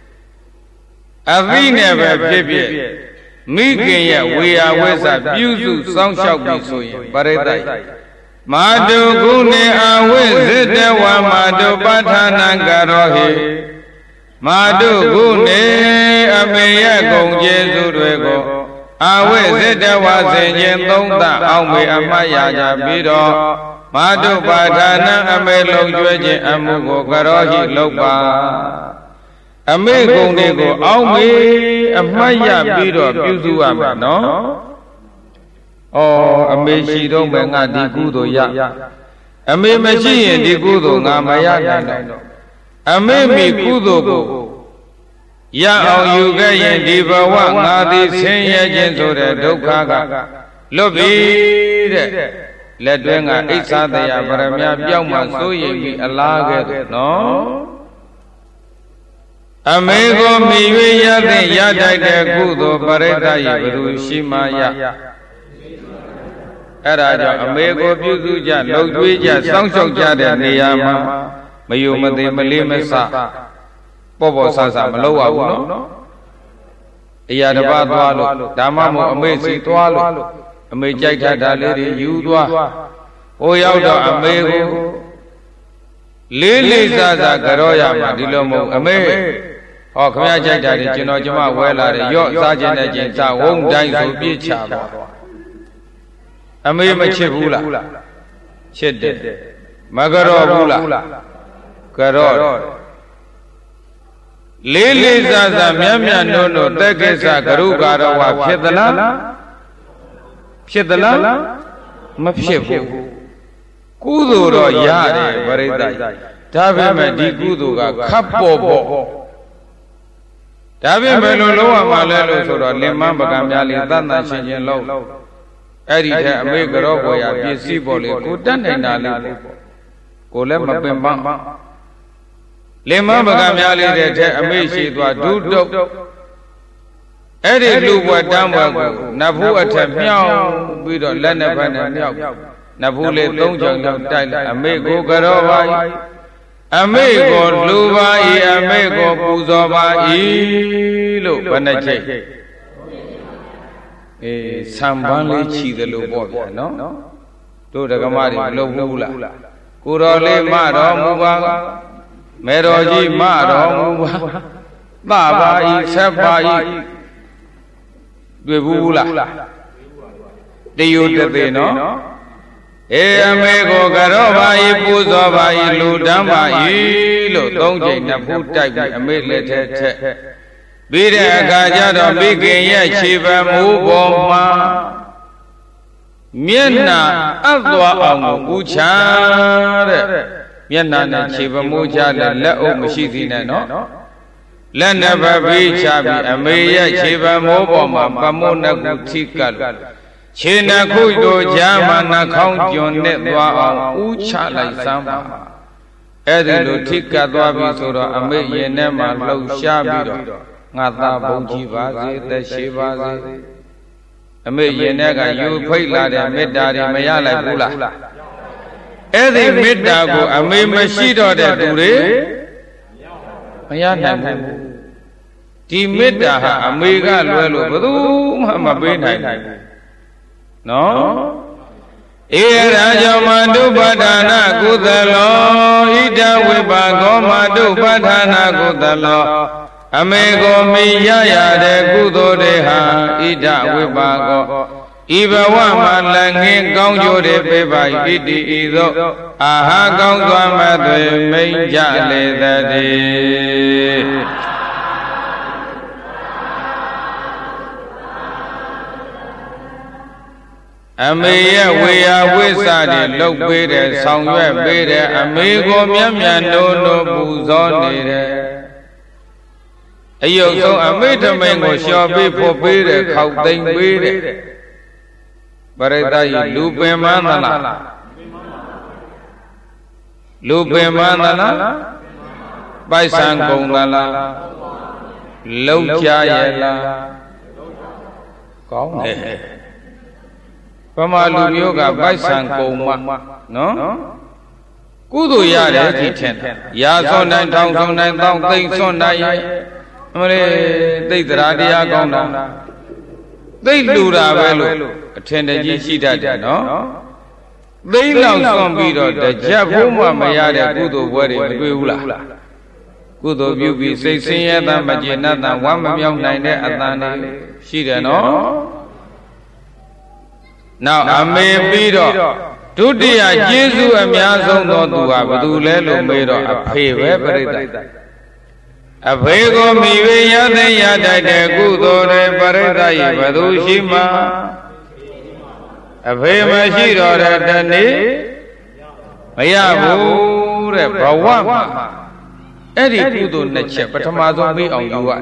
Speaker 1: à vì này về phê phê mấy cái ya we are we sa biểu dụ song sóc bị sôi bà đây đây mà đồ cũng ne à we zết đeo wa mà đồ bắt thà năng cả rồi mà đồ cũng ne à mấy ya công chế dụ rồi cô à we zết đeo wa sinh nhiên tông ta ông mấy à mà ya ya bị đó mà đồ bắt thà năng à mấy lâu chơi chơi à mu cô cả rồi lâu ba à mấy công ne cô ông mấy à mà ya bị đó biểu dụ à mà nó oh à mấy chỉ đâu mấy ngã đi cứu tôi ya à mấy mấy chỉ đi cứu tôi ngã mà ya này đó à mấy mấy cứu tôi cô ya ông yêu cái gì đi vào wa ngã đi sinh ya trên số để đau khá cả lúc đi đấy lệ tuyên ngã ít sa thế ya bà mẹ biểu mà số gì bị Allah cái đó à mấy cô mấy vị ya thế ya đại cái cứu tôi bà đây ta gì bà du si ma yaအဲ့ဒါကြောင့်အမေကိုပြုစုကြလှုပ်ကြွေးကြစောင့်ရှောက်ကြတဲ့နေရာမှာမယုံမသိမလေးမဆပေါ့ပေါ့ဆဆမလုပ်ရဘူးနော်အရာတစ်ပါးသွားလို့ဒါမှမဟုတ်အမေစီသွားလို့အမေကြိုက်ထတာလေးတွေယူသွားဟိုရောက်တော့အမေကိုလေးလေးဆဆကြောရမှာဒီလိုမဟုတ်အမေဟောခမရကြိုက်တာတွေကျွန်တော်ကျမဝဲလာတယ်ရော့စားခြင်းနဲ့ခြင်းစဝုံတိုင်းဆိုပြစ်ချပါအမေမချစ်ဘူးလားချစ်တယ်မကြောဘူးလားကြောလေးလေးစားစားမြတ်မြတ်နုံနုံတက်ကိစ္စကရုကာရဝဖြစ်သလားဖြစ်သလားမဖြစ်ဘူးကုသိုလ်တော့ရတယ်ပရိသတ်ဒါပေမဲ့ဒီကုသိုလ်ကခပ်ပေါ်ပေါ်ဒါပေမဲ့လို့လုံးဝမလဲလို့ဆိုတော့လင်မပကံများလေးသတ်သတ်ရှင်ရှင်လို့အဲ့ဒီထဲအမေကြောပေါ်ရပစ္စည်းပေါ်လေကိုတတ်နိုင်တာလေးပေါ့ကိုလည်းမပင်ပန်းလင်မပကံများလေးတဲ့ထဲအမေရှိသွားဒုတုတ်အဲ့ဒီလူဘွယ်တန်းဘွယ်ကိုနတ်ဘူးအထက်မြောက်ပြီးတော့လက်နဲ့ဖက်နဲ့မြောက်နတ်ဘူးလေးသုံးချောင်းလောက်တိုက်လိုက်အမေကိုကြောပါအမေကိုလူပါဤအမေကိုပူဇော်ပါဤလို့ဘယ်နှချိတ်အေးဆံပန်းလေးချီတယ်လို့ပေါ့ဗျာနော်တို့ဓမ္မတွေမလုပ်ဘူးလားကိုတော်လေးမတော်မူပါမေတော်ကြီးမတော်မူပါသပါဤဆက်ပါဤတွေ့ဘူးလားတယုတသေးနော်အေးအမေကိုကြောပါဤပူဇော်ပါဤလူတန်းပါဤလို့သုံးချိန်နှစ်ဖူးတိုက်ပြီးအမေလက်ထက်ထက်ပြီးတဲ့အခါကျတော့မိခင်ရဲ့ခြေပံမူပေါ်မှာမျက်နှာအပ်သွားအောင်ကိုဦးချတဲ့မျက်နှာနဲ့ခြေပံမူချတဲ့လက်အုပ်မရှိသေးနဲ့နော်လက်နှစ်ဖက်ပြီးချပြီးအမေရဲ့ခြေပံမိုးပေါ်မှာပမုတ်နှစ်ခုထိကပ်လို့ခြေနှစ်ခုတို့ကြားမှာနှာခေါင်းကျွန်းနဲ့သွားအောင်ဦးချလိုက်စမ်းပါအဲ့ဒီလိုထိကပ်သွားပြီဆိုတော့အမေရင်ထဲမှာလှုပ်ရှားပြီးတော့ငါသာဘုံကြည်ပါစေသက်ရှိပါစေအမေရင်ထဲကယူဖိတ်လာတဲ့မေတ္တာတွေမရလိုက်ဘူးလားအဲ့ဒီမေတ္တာကိုအမေမရှိတော့တဲ့သူတွေမရနိုင်ဘူးဒီမေတ္တာဟာအမေကလွယ်လို့ဘယ်သူမှမပေးနိုင်ဘူးနော်ဧရာကြောင့်မတုပဋ္ဌာနာကုသလောဣဒဝိပါကောမတုပဋ္ဌာနာကုသလောအမေကိုမိရရတဲ့ကုသိုလ်တွေဟာဣဒဝိပါကောဤဘဝမှာလည်းငင်းကောင်းကျိုးတွေပေးပါဣတိဤသို့အာဟာကောင်းစွာမသွေမိန်ကြလေတည်းအမေရဲ့ဝေယဝိသတွေလှုပ်ပေးတယ်ဆောင်ရွက်ပေးတယ်အမေကိုမြတ်မြတ်နိုးနိုးပူဇော်နေတယ်အယုတ်ဆုံးအမေထမိန်ကိုလျှော်ပေးဖို့ပေးတယ်ခောက်သိမ့်ပေးတယ်ပရိသတ်ကြီးလူပင်မန်းသလားလူပင်မန်းသလားပိုက်ဆံကုန်သလားလုံကြရဲ့လားကောင်းတယ်ပမာလူမျိုးကပိုက်ဆံကုန်မှနော်ကုသိုလ်ရတယ်ဒီထင်တယ်ရာစွန်တိုင်းထောင်စွန်တိုင်းတောင်းသိမ့်စွန်တိုင်းအမလေးသိတ္တရာတရားကောင်းတာသိလူတာပဲလို့အထင်တကြီးရှိတတ်တယ်နော်သိလောက်စွန့်ပြီးတော့တကြက်ဖို့မှမရတဲ့ကုသိုလ်ဘွဲတွေမတွေ့ဘူးလားကုသိုလ်ပြုပြီးစိတ်ဆင်းရဲတာမကျေနပ်တာဝမ်းမမြောက်နိုင်တဲ့အတန်တွေရှိတယ်နော်နောက်အမေပြီးတော့ဒုတိယကျေးဇူးအများဆုံးသောသူဟာဘယ်သူလဲလို့မေးတော့အဖေပဲပြိတ္တအဖေကိုမိဝေရသိရတတ်တဲ့ကုသိုလ်တွေပရိသတ်၏ဘသူရှိမှအဖေမရှိတော့တဲ့တနေ့မရဘူးတဲ့ဘဝမှာအဲ့ဒီကုသိုလ်နှစ်ချက်ပထမဆုံးပြီးအောင်ယူရ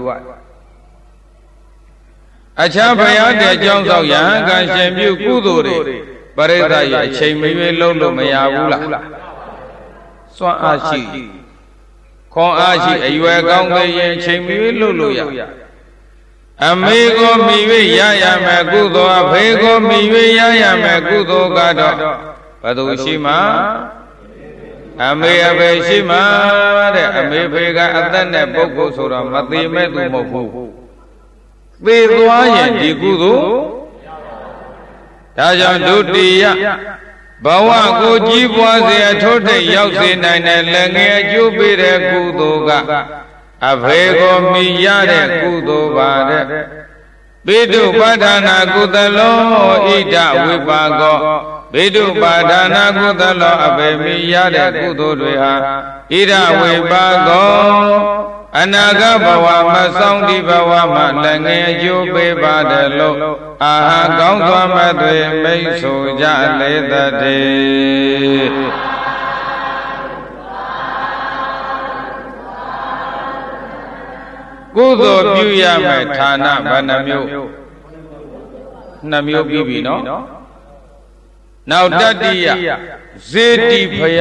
Speaker 1: အခြားဘုရားတဲ့ကြောင်းဆောင်ယဟန်ကရှင်ပြုကုသိုလ်တွေပရိသတ်၏အချိန်မရွေးလုံးလို့မရဘူးလားစွမ်းအားရှိခွန်အားရှိအရွယ်ကောင်းသေးရင်ချိန်မီလို့လို့ရအမေကိုမိ၍ရရမယ်ကုသိုလ်အဖေကိုမိ၍ရရမယ်ကုသိုလ်ကတော့ဘယ်သူရှိမှအမေအဖေရှိမှတဲ့အမေဖေကအသက်နဲ့ပုဂ္ဂိုလ်ဆိုတော့မသေးမဲ့သူမဟုတ်ဘူးသေသွားရင်ဒီကုသိုလ်ဒါကြောင့်ဒုတိယဘဝကိုကြီးပွားစေအထွတ်ထိပ်ရောက်စေနိုင်တဲ့လက်ငယ်အကျိုးပေးတဲ့ကုသိုလ်ကအဖေကိုမိရတဲ့ကုသိုလ်ပါတဲ့ပိတုပါဒနာကုသလောဣဒဝိပါကောပိတုပါဒနာကုသလောအဖေမိရတဲ့ကုသိုလ်တွေဟာဣဒဝိပါကောအနာဂတ်ဘဝမဆောင်ဒီဘဝမှာလည်းငယ်အကျိုးပေးပါတယ်လို့အာဟာကောင်းစွာမသွေမိတ်ဆိုကြလေတည်းကုသိုလ်ပြုရမယ်ဌာနဘယ်နှမျိုးနှစ်မျိုးပြီးပြီနော်နောက်တတိယဇေတိဖယ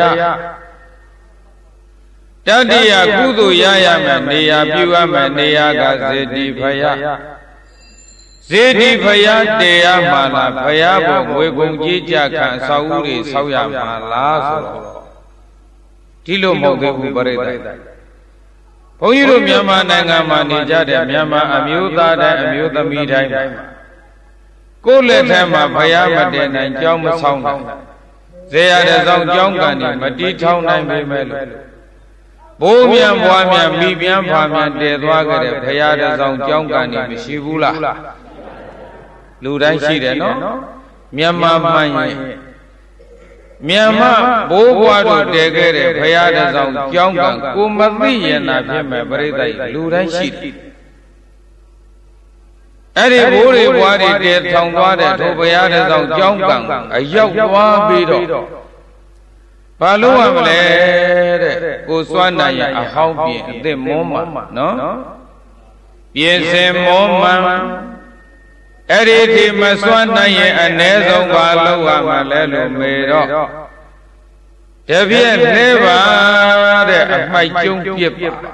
Speaker 1: တတိယကုသိုလ်ရရမယ်နေရာပြုရမယ်နေရာကဇေတိဖယဇေတိဖယတရားမှလားဖယဘုံငွေကုန်ကြီးကြခံအစာဥတွေဆောက်ရမှာလားဆိုတော့ Tilo Mogu Barita. Poyuru Myama Nangama Nijada, Myama Amuda, Amuda Mida. Go let him up, Payama Den and Jom Sound. They are the Zong Jongani, Mati Town and Bimel. Bomian, Bomian, Bibian, Pamian, Deadwaga, Payada Zong Jongani, Shivula. Ludan Shida, no? Myama Mani. Myama, Bobo, Degere, Payada Zong Jongan, Kumati and Abima, Breda, Ludan Shida. Any body body did some water to Payada Zong Jongan, a young one beetle. Palua led Guswana, a hobby, the moment, no? Yes, a moment. Edit Maswana and Nezo Valua Malelo Mero. Devian never my young people.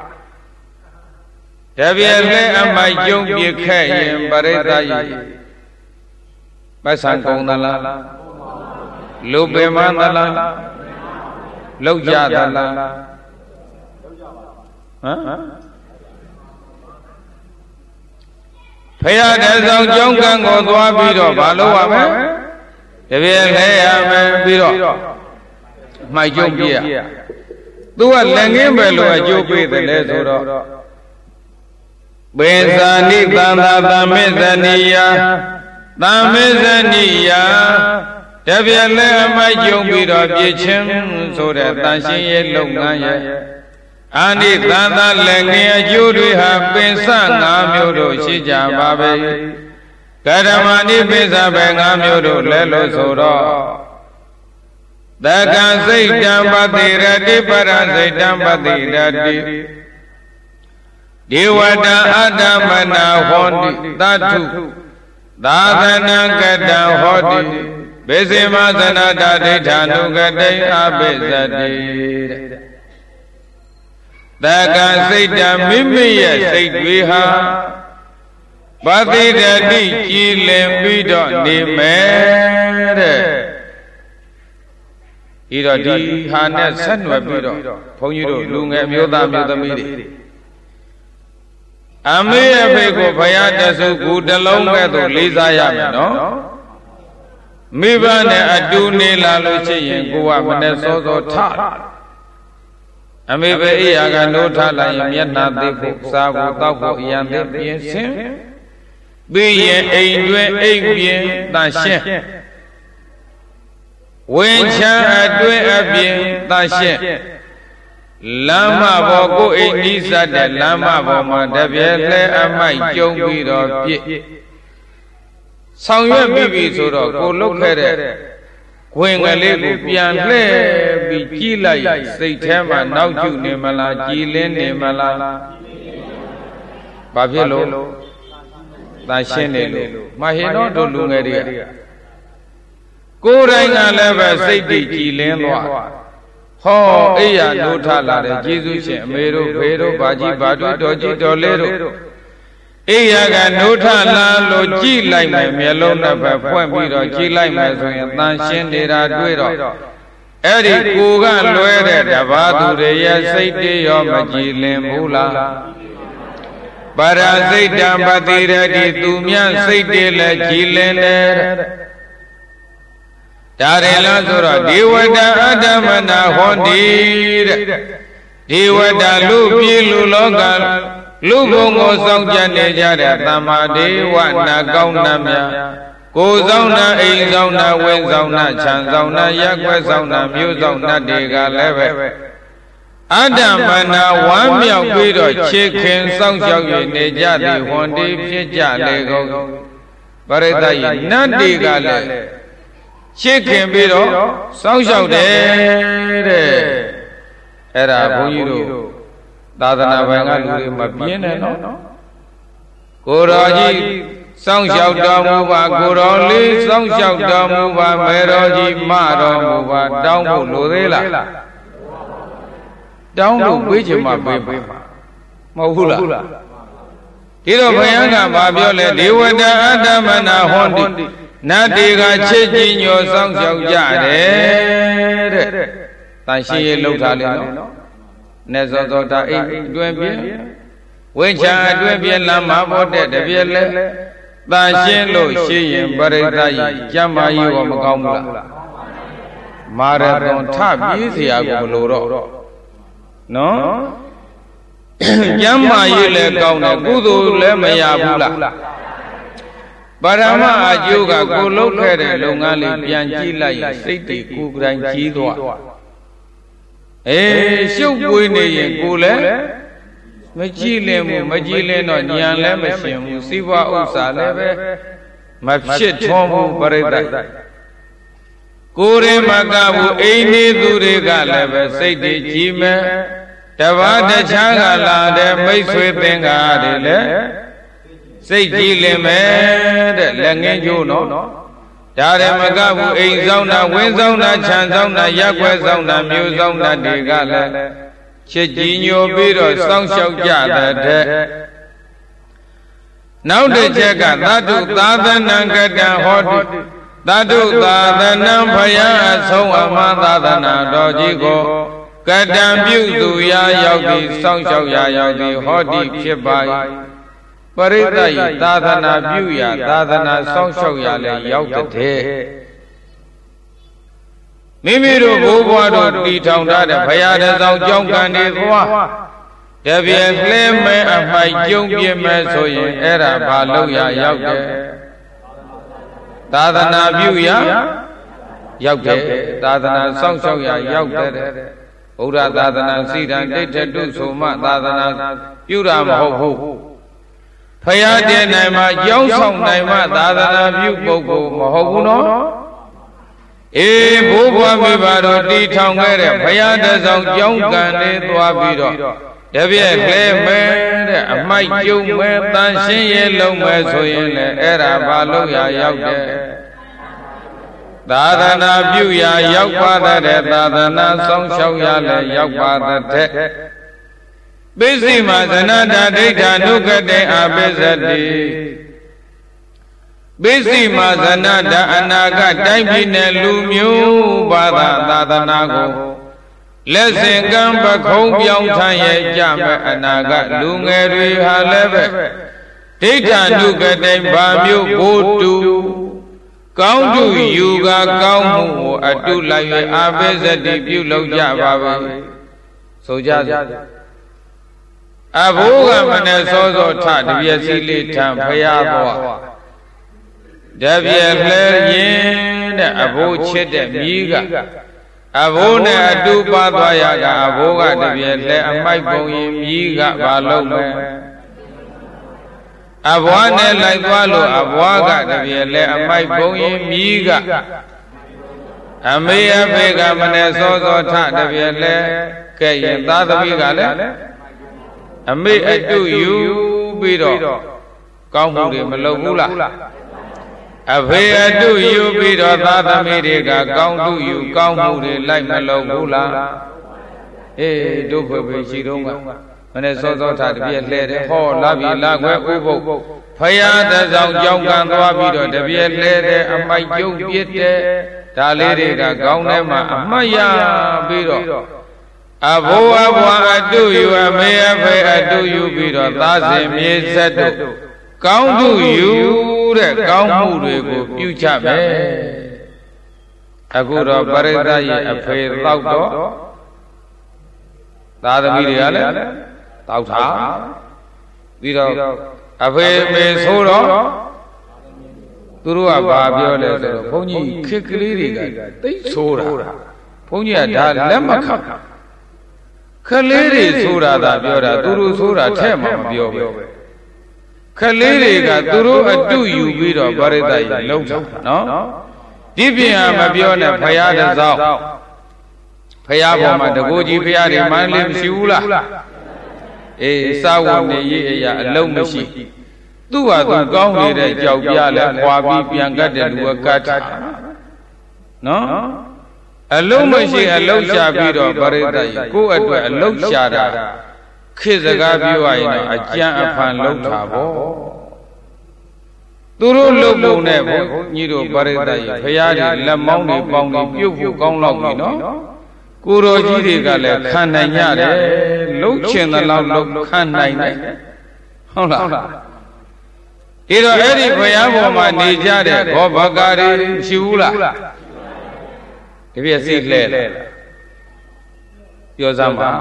Speaker 1: Devian and my young people came, but I Masangala Lube Mandala Lojadala. Huh? Payada Zong Jongan or Dwabido, Baloa, the Via Biro, my young year. Do a Langembelo, a Joby, the Lesoro. Benzani, Danda, Mezania, Damezania, the Via, my young biro, Yachim, so that Tansi, Longaya. Andi Tanda Lengia Judy have been sung Amudo Shija Babe Kadamani Pisa Bengamudo Lelo Soro. That can say Dambati Radi Paran say Dambati Radi Diwada Adamana Hondi Datu Dadana Gada Hodi Besimazana Dadi Tanu Gade Abizadi. That can say the Mimi, say we have, but they did kill we don't need mad. Either the Hanet San Wabido, Ponyo, Lunga, Yoda, Mudamidi. I may have a go Payata so good along with Liza, no? Mivane Adune Laluchi and Goa Maneso Tat. I may be a ganota like Yana de Sago, Tago, Yan de Sim. Be a doing a bien than shen. When shall I do a bien than shen? Lama Bogo a Nisa de Lama Boma, the Vielle and my young widow. Some baby so go look at it. When a little pian play, be Gila, say Tama, now you Nemala, Gilin Nemala Babilo, Tashenelo, Mahino do Lungaria. Go Ranga Leva, say the Gilin. Ho, Ea, no Tala, Jesus, Mero, Pero, Baji, Badu, Doji, Dolero. Eyaga no tala lo ji like my melona by point biro ji like my Tanshin de Raduero. Eddie Kugan Loere, Davadu, the Yasate of Majilin Mula. But I say Dambati ready to me and say de Gilin. Darela Zora, Diwada Adamana Hondi, Diwada Lupi Lulogan. Lugongo Songja Jada Tamade, Wana Gaunamia, Go Zona, A Zona, Wen Zona, Chan Zona, Yakwa Zona, Mu Zona, Dega Leve. Adamana, one meal widow, chicken, Songja, Nejadi, one day, Pija Lego. Bareta, not Dega Le. Chicken widow, Songja, Era Buido. Dadana Vanga Mapien, no? Goraji, Song Shao Damuva, Goroli, Song Shao Damuva, Meroji, Maro, down to Lorela. Down to Wijima Bima. Mahula. Hiro Bayanga, Mabiola, Diwada Adamana Hondi, Nadiga Chejin, your Song Shao Jade. 但是也漏他了，那时候他一转变，为啥转变那么不得的变了？但是路西人不是他一，怎么有我们搞不了？马拉松他比谁还不路了，喏，怎么有来搞呢？古都来没呀不了。巴拉玛阿舅个古老开的龙安里边起来，谁的古人几多？哎，小鬼的人过来，没起来么？没起来那年来没行么？西瓜乌沙来呗，没撇窗户不来的。古人嘛干部一年都得干来呗，谁的几么？这把这枪个拉的没水灯个的嘞。谁记里面的两眼就喏，家人们干部一上那、文上那、钱上那、也快上那、庙上那这个嘞，吃鸡牛逼着上小家的的，脑袋这个那都大的那个干好的，那都大的那培养从我们大的那到几个，个单表都也要的上小也要的好的撇白。不是的，大的那表呀，大的那上小呀来要的的。明明都不管都地上他的，培养的上讲干的话，这边来买啊买酒边买所以二十八路呀要的。大的那表呀要的，大的那上小呀要的的。不然大的那虽然对这都说嘛，大的那表然好好。培养的那嘛，养上那嘛，大的那表不过么好不喏？哎，不管没办法，地上开的培养的上养干的多比着，这边来买的买酒买，但心也老买，所以呢，二十八路也要的。大的那表也要挂的的，大的那上小也来要挂的的。贝西玛真那达对他努克的阿贝萨蒂，贝西玛真那达安那个代比那路苗巴达达达那个，来生根不空标产业家们安那个路爱瑞哈来呗，对他努克的巴苗不တူ高度有个高木阿杜来为阿贝萨蒂表老家巴呗，收家的。阿婆个们呢，说说他这边是里谈培养多，这边来人的阿婆吃的米个，阿婆呢都把多呀个阿婆个这边来买供应米个把老们，阿婆呢来多路阿婆个这边来买供应米个，阿妹阿妹个们呢说说他这边来给人打的米个嘞。အမေအတူယူပြီးတော့ကောင်းမှုတွေမလုပ်ဘူးလားအဖေအတူယူပြီးတော့သာသမီတွေကကောင်းတူယူကောင်းမှုတွေလိုက်မလုပ်ဘူးလားအေးတို့ဖေဖေရှိတော့ကမနေ့စောစောထားတပြည့်လှဲတယ်ဟောလာပြီလာခွဲဥပုပ်ဖယားတဆောင်ကြောင်းကန်သွားပြီးတော့တပြည့်လှဲတယ်အမိုက်ကျုပ်ပြစ်တယ်ဒါလေးတွေကကောင်းထဲမှာအမှတ်ရပြီးတော့အဘိုးအဘွားအတုယူအမေအဖေအတုယူပြီးတော့သားစဉ်မြေဆက်တို့ကောင်းသူယူတဲ့ကောင်းမှုတွေကိုပြုချမယ်အခုတော့ပရိသတ်ရဲ့အဖေတောက်တော့သားသမီးတွေကလည်းတောက်တာပြီးတော့အဖေမေဆိုတော့သူတို့ကဘာပြောလဲဆိုတော့ဘုန်းကြီးခက်ကလေးတွေကသိဆိုးတာဘုန်းကြီးကဒါလက်မခံခလေးတွေဆိုတာသာပြောတာသူတို့ဆိုတာထဲ့မှမပြောပဲခလေးတွေကသူတို့အတုယူပြီးတော့ဗရိတ္တကြီးလုံးတာနော်ဒီပြင်ဟာမပြောနဲ့ဖယားတစ်စောက်ဖယားပေါ်မှာတကူကြီးဖယားတွေမှန်းလေးမရှိဘူးလားအေးစာဝတ်နေရေးအရာအလုံးမရှိသူ့ဟာသူကောင်းနေတဲ့ကြောက်ပြလဲခွာပြီးပြန်ကတ်တဲ့လူကကတ်တာနော်အလုံးမရှိအလုံးရှာပြီးတော့ပရိသတ်ကြီးကိုယ့်အတွက်အလုံးရှာတာခေစကားပြောရရင်တော့အကြံအဖန်လုံးတာပေါ့သူတို့လုံပုံနဲ့ဘုန်းကြီးတို့ပရိသတ်ကြီးဖရာတွေလက်မောင်းတွေပေါင်းတွေပြုတ်ဖို့ကောင်းလောက်ပြီနော်ကိုတော်ကြီးတွေကလည်းခံနိုင်ရတယ်လှုပ်ချင်တဲ့လောက်လှုပ်ခံနိုင်တယ်ဟုတ်လားဒီတော့အဲ့ဒီဘုရားပေါ်မှာနေကြတဲ့ဘောဘကာတွေရှိဘူးလားတပြည့်စိတ်လှဲ့ပြောစမ်းပါဟ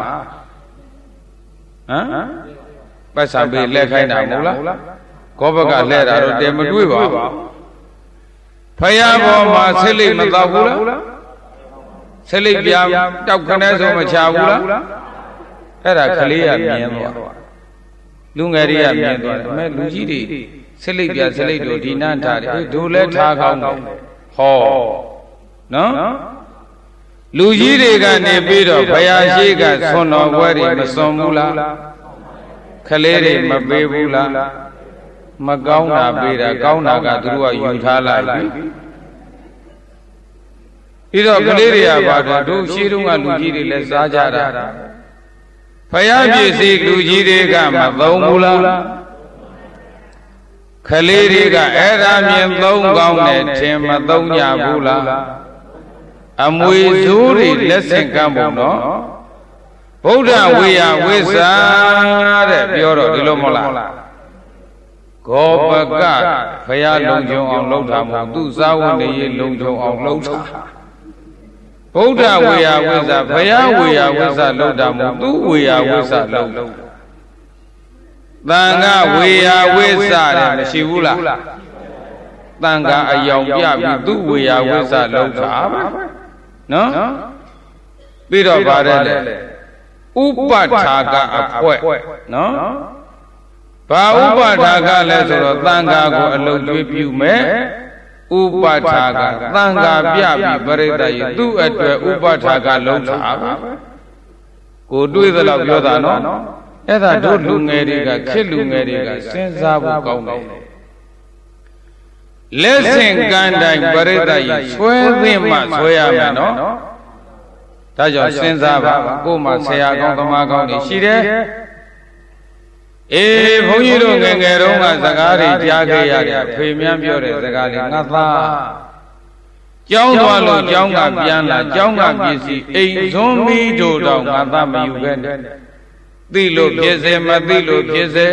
Speaker 1: မ်ပတ်စာပေးလက်ခိုင်းတာမဟုတ်လားဘောဘကလှဲ့တာတော့တဲမတွေးပါဘူးဘုရားပေါ်မှာဆိတ်လိမတော့ဘူးလားဆိတ်လိပြတောက်ခနဲ့ဆိုမချဘူးလားအဲ့ဒါကလေးကမြင်သွားလူငယ်တွေကမြင်သွားတယ်အမေလူကြီးတွေဆိတ်လိပြဆိတ်လိတို့ဒီနာထားတယ်အေးဒိုလဲထားကောင်းတယ်ဟောနော်လူကြီးတွေကနေပြီးတော့ဘုရားရှိကဆွန်တော်ဘွဲတွေမစွန်ဘူးလားခလေးတွေမပေးဘူးလားမကောင်းတာပေးတာကောင်းတာကသူတို့ကယူထားလိုက်ပြီပြီးတော့ကလေးတွေကပါတယ်တို့ရှိတုန်းကလူကြီးတွေလည်းစားကြတာဘုရားပြည့်စည်လူကြီးတွေကမသုံးဘူးလားခလေးတွေကအဲ့ဒါမြင်သုံးကောင်းတယ်ထင်မသုံးကြဘူးလားအမွေဆိုးတွေလက်ဆင့်ကမ်းပုံနော်ဗုဒ္ဓဝေယဝိဇာတဲ့ပြောတော့ဒီလိုမဟုတ်လားဂောပကဘုရားလုံခြုံအောင်လှုပ်တာမဟုတ်သူစာဝန်တွေလုံခြုံအောင်လှုပ်တာဗုဒ္ဓဝေယဝိဇာဘုရားဝေယဝိဇာလှုပ်တာမဟုတ်သူဝေယဝိဇာလှုပ်တာသံဃာဝေယဝိဇာတဲ့မရှိဘူးလားသံဃာအယောင်ပြပြီးသူဝေယဝိဇာလှုပ်တာပါနော်ပြီးတော့ဗါတဲ့လေဥပထာကအဖွဲနော်ဘာဥပထာကလဲဆိုတော့သံဃာကိုအလုံးကျွေးပြုမယ်ဥပထာကသံဃာပြပြီးပရိသတ်ရေသူ့အတွက်ဥပထာကလုံးထားပါကိုတွေးသလောက်ပြောတာနော်အဲ့ဒါတို့လူငယ်တွေကခေတ်လူငယ်တွေကစဉ်းစားဖို့ကောင်းတယ်လက်ဆင့်ကမ်းတိုင်းပရိသတ်ရေဆွဲသင့်မှဆွဲရမယ်နော်ဒါကြောင့်စဉ်းစားပါကို့မှာဆရာကောင်းသမားကောင်းတွေရှိတယ်အေးဘုန်းကြီးတို့ငယ်ငယ်တုန်းကစကားတွေကြားခဲ့ရတယ်ဖေမြန်းပြောတဲ့စကားတွေငါသားကျောင်းသွားလို့ကျောင်းကပြန်လာကျောင်းကပစ္စည်းအိမ်သွန်းမိတို့တော့ငါသားမယူခဲ့နဲ့သိလို့ဖြစ်စေမသိလို့ဖြစ်စေ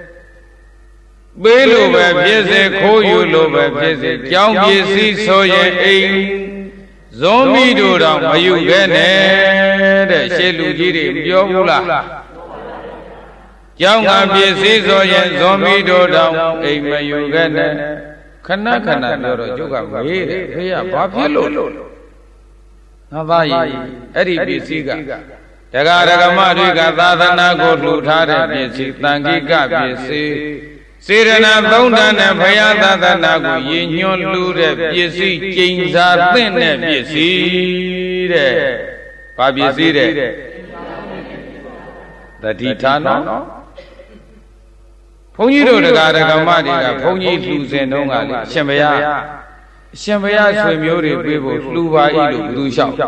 Speaker 1: ပေးလို့ပဲဖြစ်စေခိုးယူလို့ပဲဖြစ်စေကျောင်းပစ္စည်းဆိုရင်အိမ်ဇွန်မိတို့တော့မယူခဲ့နဲ့တဲ့ရှေ့လူကြီးတွေပြောဘူးလားကျောင်းကပစ္စည်းဆိုရင်ဇွန်မိတို့တော့အိမ်မယူခဲ့နဲ့ခဏခဏပြောတော့ကျုပ်ကမေးတယ်ဖေးကဘာဖြစ်လို့ငါသားကြီးအဲ့ဒီပစ္စည်းကဒကာဒကမတွေကသာသနာကိုလှူထားတဲ့ပစ္စည်းတန်ခိကပစ္စည်းစေရနာသုံးတန်နဲ့ဘုရားသာသနာကိုရည်ညွှန်းလှူတဲ့ပစ္စည်းကျိန်စာသင့်တဲ့ပစ္စည်းတဲ့ဘာပစ္စည်းတဲ့တတိဌာနောဘုန်းကြီးတို့တရားဓမ္မတွေကဘုန်းကြီးလှူစင်တုန်းကလေအရှင်ဘုရားအရှင်ဘုရားဆွေမျိုးတွေပြေးဖို့လှူပါ၏လို့ဘယ်သူလျှောက်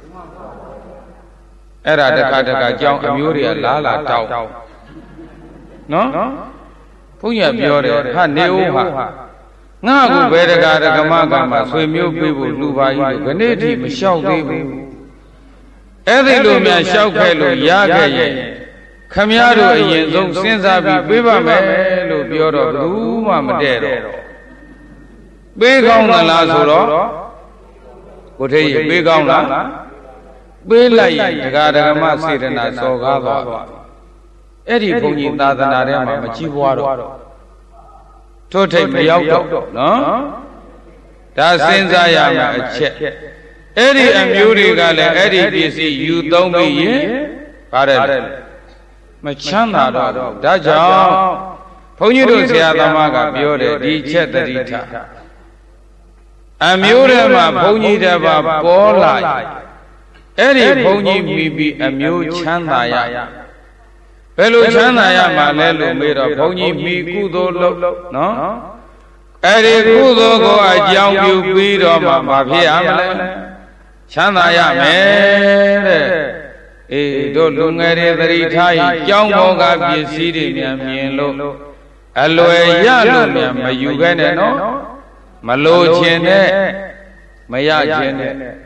Speaker 1: အဲ့ဒါတခါတခါကြောင်းအမျိုးတွေကလားလာတောင်းနော်ဘုန်းကြီးပြောတယ်ဟာနေဦးဟာငါ့ကိုဘယ်တရားဓမ္မကမှဆွေမျိုးပြေးဖို့လှူပါ၏လို့ခဏတည်းမလျှောက်သေးဘူးအဲ့ဒီလိုများလျှောက်ခဲ့လို့ရခဲ့ရဲ့ခမည်းတော်အရင်ဆုံးစဉ်းစားပြီးပေးပါမယ်လို့ပြောတော့ဘူးမှမတည့်တော့ပေးကောင်းသလားဆိုတော့ကိုထေးကြီးပေးကောင်းလားပေးလိုက်ရင်တရားဓမ္မစေတနာစော်ကားသွားအဲ့ဒီဘုန်းကြီးသာသနာထဲမှာမကြီးပွားတော့ထို့ထိပ်မရောက်တော့နော်ဒါစဉ်းစားရမယ်အချက်အဲ့ဒီအမျိုးတွေကလည်းအဲ့ဒီပစ္စည်းယူသုံးပြီးရင်ပါတယ်မချမ်းသာတော့ဒါကြောင့်ဘုန်းကြီးတို့ဆရာသမားကပြောတယ်ဒီချက်တတိထအမျိုးတွေမှာဘုန်းကြီးတစ်ပါးပေါ်လာအဲ့ဒီဘုန်းကြီးမိပြီးအမျိုးချမ်းသာရဘယ်လိုချမ်းသာရမှာလဲလို့မေးတော့ဘုန်းကြီးမိကုသိုလ်လုပ်နော်အဲ့ဒီကုသိုလ်ကိုအကြောင်းပြုပြီးတော့မှမဖြစ်ရမလဲချမ်းသာရမယ်တဲ့အေးတို့လူငယ်တွေသတိထားရင်ကြောင်းဘောကပစ္စည်းတွေမြန်မြင်လို့အလွယ်ရလို့မြန်မယူခဲ့နဲ့နော်မလိုချင်နဲ့မရချင်နဲ့သူ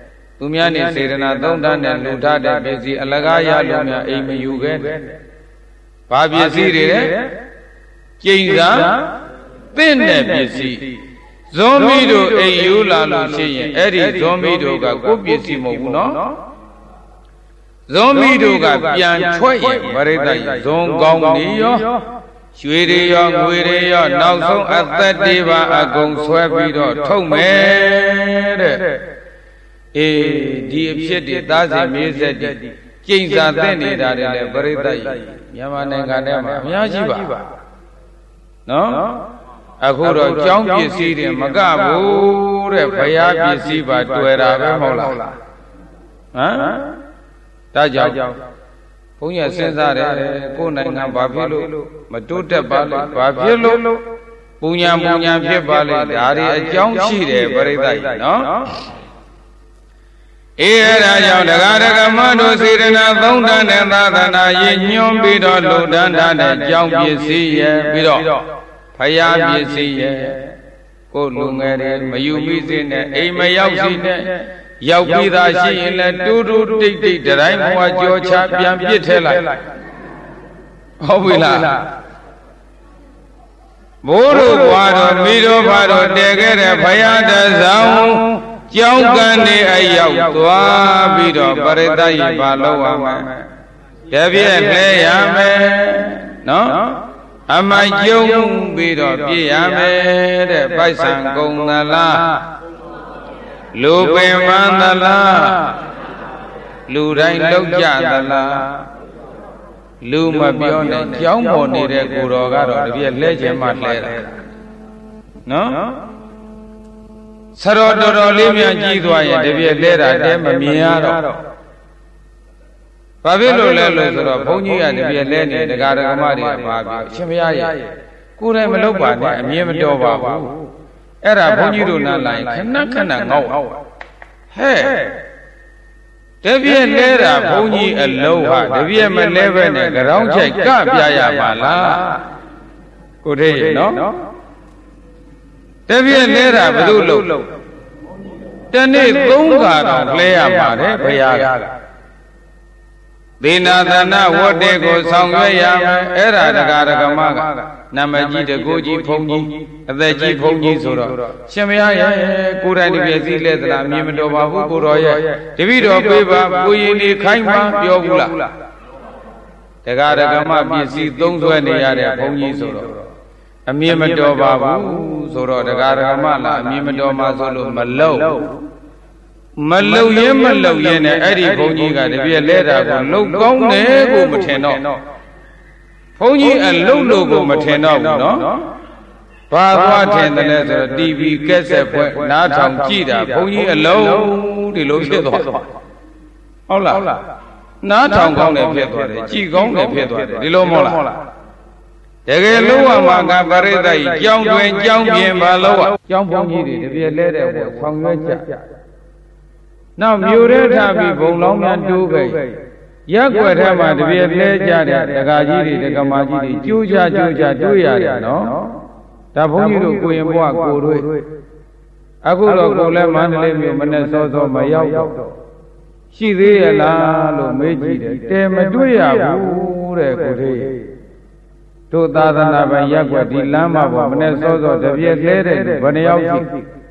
Speaker 1: သူများနေစေတနာသုံးတန်းနဲ့လူထားတဲ့ပစ္စည်းအလကားရလို့များအိမ်မယူခဲ့နဲ့ဘာပစ္စည်းတွေလဲကျိန်စာသင့်တဲ့ပစ္စည်းဇွန်မီတို့အိမ်ယူလာလို့ရှိရင်အဲ့ဒီဇွန်မီတို့ကကိုယ်ပစ္စည်းမဟုတ်ဘူးနော်ဇွန်မီတို့ကပြန်ထွက်ရင်ဗရိတ္တဇွန်ကောင်းနေရောရွှေတွေရောငွေတွေရောနောက်ဆုံးအသက်တွေပါအကုန်ဆွဲပြီးတော့ထုတ်မယ်တဲ့အေးဒီအဖြစ်တွေသားစဉ်မြေးဆက်တွေကျိန်စာသင့်နေတာတွေလည်းပရိသတ်မြန်မာနိုင်ငံထဲမှာအများကြီးပါနော်အခုတော့ကျောင်းပစ္စည်းတွေမကဘူးတဲ့ဘုရားပစ္စည်းပါတွေ့တာပဲမဟုတ်လားဟမ်ဒါကြောင့်ဘုန်းကြီးစဉ်းစားတယ်ကိုယ်နိုင်ငံဘာဖြစ်လို့မတိုးတက်ပါလဲဘာဖြစ်လို့ပူညာပူညာဖြစ်ပါလဲဒါတွေအကြောင်းရှိတယ်ပရိသတ်နော်အေးအဲ့ဒါကြောင့်တရားဓမ္မတို့စေတနာသုံးတန်းတဲ့သာသနာရည်ညွှန်းပြီးတော့လူတန်းတဲ့ကြောင်းပစ္စည်းရဲ့ပြီးတော့ဖယားပစ္စည်းရဲ့ကိုလူငယ်တွေမယူပြီးစေနဲ့အိမ်မရောက်စီနဲ့ရောက်ပြီးသားရှိရင်လည်းတူတူတိတ်တိတ်တိုင်းဘဝကြောချပြန်ပြစ်ထဲလိုက်ဟုတ်ပြီလားဘိုးတို့ဘွားတို့မိတို့ဘာတို့တည်ခဲ့တဲ့ဖယားတဆောင်ကြောင်းကနေအရောက်သွားပြီးတော့ပရိသတ်ရေပါလို့ရမယ်တပြည့်လဲရမယ်နော်အမိုက်ကျုံပြီးတော့ပြည့်ရမယ်တဲ့ပိုက်ဆံကုန်သလားလူပင်မန်းသလားလူတိုင်းလောက်ကြသလားလူမပြောနဲ့ကြောင်းပေါ်နေတဲ့ကိုတော်ကတော့တပြည့်လဲခြင်းမှလဲတာနော်ဆရောတော်တော်လေးများကြီးသွားရင်တပြည့်လဲတာတဲမမြင်ရတော့ဘာဖြစ်လို့လဲလို့ဆိုတော့ဘုန်းကြီးကတပြည့်လဲနေတရားဓမ္မတွေကဘာပြောရှင်မရရဲ့ကိုယ်တိုင်မလုပ်ပါနဲ့အမြင်မတော်ပါဘူးအဲ့ဒါဘုန်းကြီးတို့နားလိုက်ခဏခဏငေါ့ဟဲ့တပြည့်လဲတာဘုန်းကြီးအလုံးဟာတပြည့်မလဲပဲနဲ့ကြောင်းချိုက်ကပြရပါလားကိုထေးနော်တပြည့်လဲတာဘယ်သူလုပ်တနေ့သုံးခါတော့လဲရပါတယ်ဘုရားကသေနာသနာဝတ္တေကိုဆောင်ရွက်ရမယ်အဲ့ဒါတရားဓမ္မကနာမကြီးတကူကြီးဘုန်းကြီးအသက်ကြီးဘုန်းကြီးဆိုတော့ရှင်မရရဲ့ကိုယ်တိုင်တပြည့်စည်းလဲသလားမြင်မတော်ပါဘူးကိုတော်ရဲ့တပည့်တော်ပေးပါကိုရင်နေခိုင်းပါပြောဘူးလားတရားဓမ္မပစ္စည်းသုံးဆွဲနေရတဲ့ဘုန်းကြီးဆိုတော့အမြင်မတော်ပါဘူးဆိုတော့တရားဓမ္မလားအမြင်မတော်မှဆိုလို့မလုံမလုံရင်မလုံရင်နဲ့အဲ့ဒီဘုန်းကြီးကတပြည့်လဲတာကိုလုံကောင်းတယ်ကိုမထင်တော့ဘုန်းကြီးအလုံလို့ကိုမထင်တော့ဘူးနော်ဘာသွားထင်တယ်လဲဆိုတော့ တီဗီ ကက်ဆက်ဖွဲ့နားထောင်ကြည့်တာဘုန်းကြီးအလုံဒီလိုဖြစ်သွားဟုတ်လားနားထောင်ကောင်းတယ်ဖြစ်သွားတယ်ကြည်ကောင်းတယ်ဖြစ်သွားတယ်ဒီလိုမဟုတ်လားတကယ်လို့ဝမှာကပရိသတ်ကြီးကြောင်းတွင်ကြောင်းပြင်ပါလို့ကြောင်းဘုန်းကြီးတွေတပြည့်လဲတဲ့ဘောဆောင်ရွက်ကြနောက်မြို့ရဲထားပြီးဘုံလောင်းများတိုးခဲ့ရက်ွက်ထဲမှာတပြည့်လဲကြတဲ့ဒကာကြီးတွေဒကာမကြီးတွေကျိုးကြကျိုးကြတွေ့ရတယ်နော်ဒါဘုန်းကြီးတို့ကိုရင်ဘွားကိုတို့အခုတော့ကိုလည်းမန္တလေးမြို့မနဲ့စောစောမရောက်တော့ရှိသေးရလားလို့မေးကြည့်တယ်တဲမတွေ့ရဘူးတဲ့ကိုသေးတို့သာသနာပိုင်ရက်ွက်ဒီလမ်းမှာပေါ့မနဲ့စောစောတပြည့်လဲတဲ့ဘယ်နှယောက်ရှိ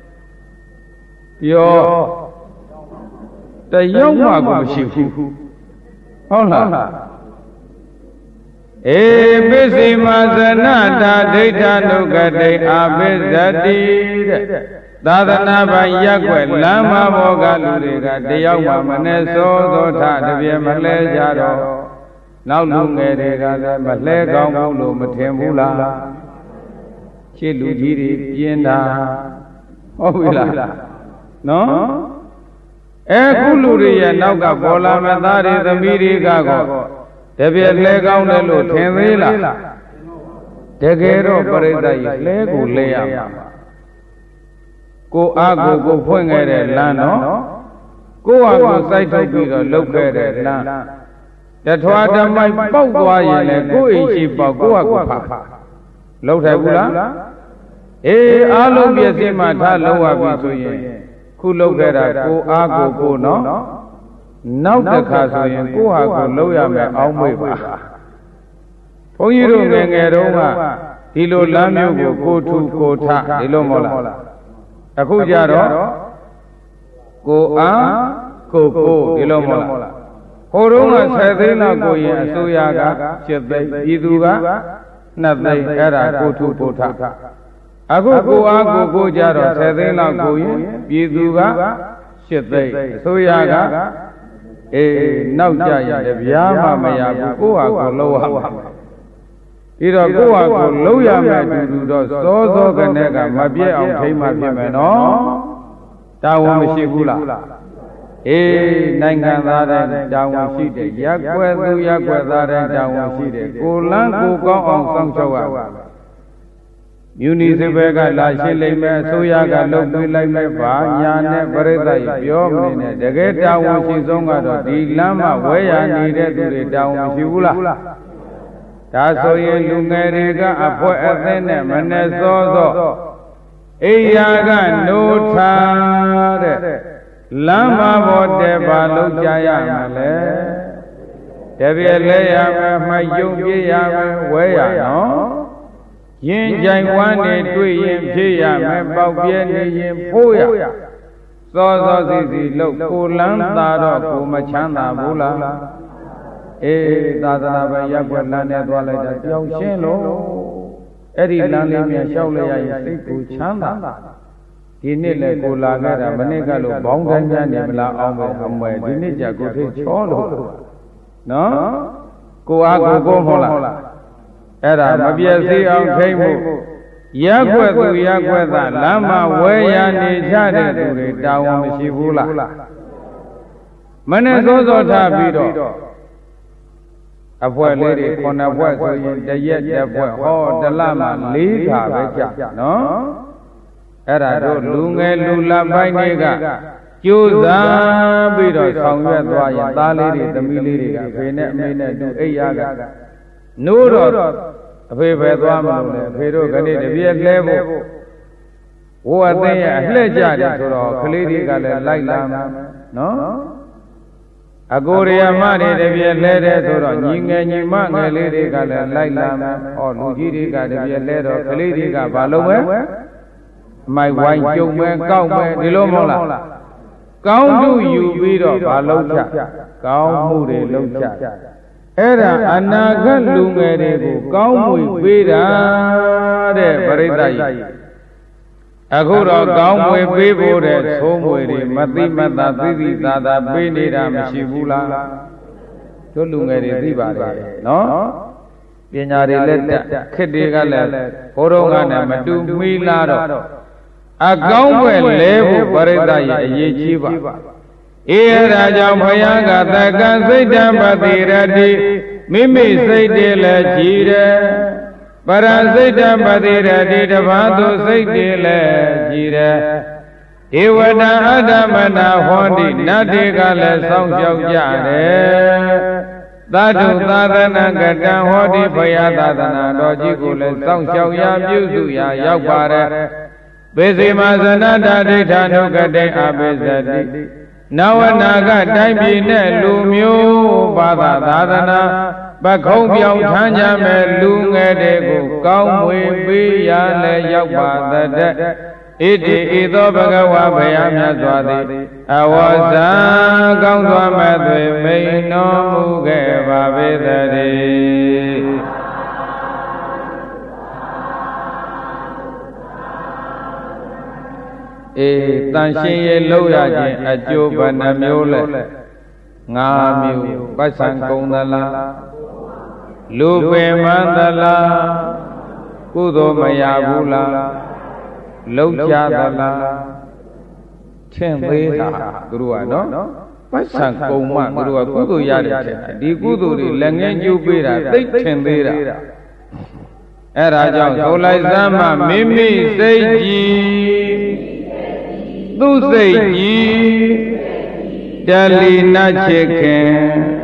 Speaker 1: ပြောတယောက်မှကိုမရှိဘူးဟုတ်လားအေပိစိမသနတာဒိဋ္ဌနုကတိအာပိဇတိတဲ့သာသနာပိုင်ရက်ွက်လမ်းမဘောကလူတွေကတယောက်မှမနဲ့စောသောထတပြည့်မလဲကြတော့နောက်လူငယ်တွေကလည်းမလဲကောင်းဘူးလို့မထင်ဘူးလားရှင်းလူကြီးတွေပြင်းတာဟုတ်ပြီလားနော်အခုလူတွေရဲ့နောက်ကပေါ်လာမသားတွေသမီးတွေကကောတပြည့်လဲကောင်းတယ်လို့ထင်သေးလားတကယ်တော့ပရိသတ်ကြီးလဲကိုလဲရမှာကိုအားကိုကိုဖွင့်ခဲ့တဲ့လမ်းနော်ကိုအားကိုစိုက်ထုတ်ပြီးတော့လှုပ်ခဲ့တဲ့လမ်းတထွားဓမ္မိုက်ပေါက်သွားရင်လေကိုအိမ်ရှိပေါက်ကိုအားကိုဖာလှုပ်တယ်ဘူးလားအေးအားလုံးပြည့်စည်မှထားလှုပ်ရပြီဆိုရင်ခုလောက်ခဲ့တာကိုအားကိုကိုနော်နောက်တစ်ခါဆိုရင်ကိုဟာကိုလောက်ရမယ်အောင်းမေ့ပါဘုန်းကြီးတို့ငယ်ငယ်တုန်းကဒီလိုလမ်းမျိုးကိုကိုထူကိုထဒီလိုမဟုတ်လားအခုကြတော့ကိုအားကိုကိုဒီလိုမဟုတ်လားဟိုတုန်းကဆယ်သိန်းလောက်ကိုရင်အစိုးရကရှစ်သိန်းပြည်သူကနှစ်သိန်းအဲ့ဒါကိုထူကိုထအခုကိုအားကိုကိုကြတော့ဆယ်သိန်းလောက်ကိုရင်ပြည်သူကရှစ်သိန်းအစိုးရကအေးနောက်ကြရင်လည်းဗျာမှမရဘူးကိုဟာကိုလှုပ်ရမှာဒီတော့ကိုဟာကိုလှုပ်ရမယ်တူတူတော့စောစောကနေကမပြည့်အောင်ထိမ့်မှဖြစ်မယ်နော်တာဝန်မရှိဘူးလားအေးနိုင်ငံသားတိုင်းတာဝန်ရှိတယ်ရက်ွယ်သူရက်ွယ်သားတိုင်းတာဝန်ရှိတယ်ကိုလန်းကိုကောင်းအောင်စောင့်ရှောက်ရမြူနီစပယ်ကလာရှင်းလိုက်မယ်အစိုးရကလုပ်ပေးလိုက်မယ်ဘာညာနဲ့ပြိဿကြီးပြောမနေနဲ့တကယ်တာဝန်ရှိဆုံးကတော့ဒီလမ်းမှာဝဲရနေတဲ့သူတွေတာဝန်ရှိဘူးလားဒါဆိုရင်လူငယ်တွေကအဖွဲအသင်းနဲ့မနဲ့စောစောအိယာကနိုးထားတဲ့လမ်းမပေါ်တဲ့ဘာလုပ်ကြရမလဲတပြည့်လဲရမယ်မှယုံပြရမယ်ဝဲရနော်ရင်ကြိုင်ဝမ်းနေတွေ့ရင်ဖြည့်ရမယ်ပေါက်ပြဲနေရင်ဖိုးရစောစောစီစီလို့ကိုလန်းသာတော့ကိုမချမ်းသာဘူးလားအေးသာသနာ့ဘရက်ွက်လမ်းနဲ့သွားလိုက်တာကြောင်ရှင်းလို့အဲ့ဒီလမ်းလေးမြန်လျှောက်လိုက်ရရင်စိတ်ကိုချမ်းသာဒီနေ့လည်းကိုလာခဲ့တာမနေ့ကလို့ဘောင်းတိုင်းများနေမလားအောင်ပဲအမွယ်ဒီနေ့ကြကိုထိချောလို့နော်ကိုအားကိုကိုမဟုတ်လားအဲ့ဒါမပြည့်စည်အောင်ထိမ့်မှုရက်ွက်သူရက်ွက်သားလမ်းမှာဝဲရနေကြတဲ့သူတွေတာဝန်မရှိဘူးလားမနဲ့စောစောထားပြီးတော့အဖွဲလေးတွေခုနှစ်ဖွဲဆိုရင်တရက်တစ်ဖွဲဟောတလမှလေးခါပဲကြာနော်အဲ့ဒါတို့လူငယ်လူလတ်ပိုင်းတွေကကြိုးစားပြီးတော့ဆောင်ရွက်သွားရင်သားလေးတွေသမီးလေးတွေကဖေနဲ့အမေနဲ့တူအိယာကနိုးတော့အဖေပဲသွားမလို့လေအဖေတို့ခဏတပြည့်လဲဖို့ဝိုးအသိရဲ့အလှည့်ကြတယ်ဆိုတော့ကလေးတွေကလည်းလိုက်လာမယ်နော်အကိုရိယမတွေတပြည့်လဲတဲ့ဆိုတော့ညီငယ်ညီမငယ်လေးတွေကလည်းလိုက်လာမယ်ဟောလူကြီးတွေကတပြည့်လဲတော့ကလေးတွေကဘာလုပ်မလဲအမိုက်ဝိုင်းကျုံမဲ့ကောက်မဲ့ဒီလိုမဟုတ်လားကောင်းမှုယူပြီးတော့ဘာလုပ်ချကောင်းမှုတွေလုပ်ချအဲ့ဒါအနာဂတ်လူငယ်တွေကိုကောင်းမှုပေးတာတဲ့ပရိသတ်ကြီးအခုတော့ကောင်းမှုပေးဖို့တဲ့သိုးမွေတွေမသိမသာသိသိသာသာပေးနေတာမရှိဘူးလားတို့လူငယ်တွေသိပါတယ်နော်ပညာတွေလက်တက်ခက်တွေကလည်းဘိုးတော်ကလည်းမတူမီလာတော့အကောင်းွယ်လဲဖို့ပရိသတ်ရဲ့အရေးကြီးပါအေးအဲ့ဒါကြောင့်ဘုရားကသက္ကံစိတ်တံပတိရတိမိမိစိတ်တည်းလည်းကြည်တယ်ပရစိတ်တံပတိရတိတပါးသူစိတ်တည်းလည်းကြည်တယ်ဧဝတံအတ္တမနာဟောတိနတ်တွေကလည်းစောင့်ရှောက်ကြတယ်သတ္တုသာသနာကတံဟောတိဘုရားသာသနာတော်ကြီးကိုလည်းစောင့်ရှောက်ရပြုစုရရောက်ပါတယ်ပေစီမသနတာဒိဋ္ဌာနုကတေအပိစတိနဝနာကတိုင်းပြည်နဲ့လူမျိုးဘာသာသာသနာပခုံးပြောင်းထမ်းကြမဲ့လူငယ်တွေကိုကောင်းမွေပေးရလဲရောက်ပါတတ်ဣတိဤသောဘဂဝါဘုရားမြတ်စွာသည်အဝဇံကောင်းစွာမဲ့သွေမိန်တော်မူခဲ့ပါပေသတည်းအေးတန်ရှင်းရဲ့လောက်ရခြင်းအကျိုးဘယ်နှမျိုးလဲငါးမျိုးပတ်စံကုန်သလားလူပင်မသလားကုသိုလ်မရဘူးလားလောက်ကြသလားထင်သေးတာသူတို့ကနော်ပတ်စံကုန်မှသူတို့ကကုသိုလ်ရတယ်ထင်တယ်ဒီကုသိုလ်တွေလက်ငင်းကျိုးပေးတာသိထင်သေးတာအဲ့ဒါကြောင့်ဆိုလိုက်စမ်းမှမိမိစိတ်ကြည်သူစိတ်ကြီးတလီနချစ်ခင်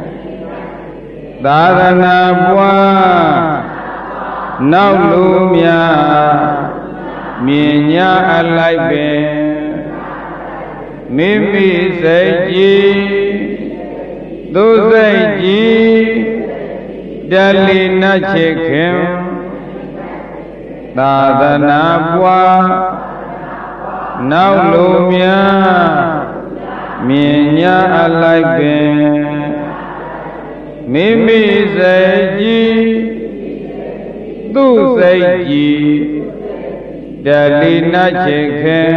Speaker 1: သာသနာပွားနောက်လူများမြင်ညာအလိုက်ပင်မိမိစိတ်ကြည်သူစိတ်ကြည်တလီနတ်ချစ်ခင်သာသနာပွားနောက်လူများမြင်ညာအလိုက်ပင်မိမိစိတ်ကြည်သူစိတ်ကြည်တလီနတ်ချစ်ခင်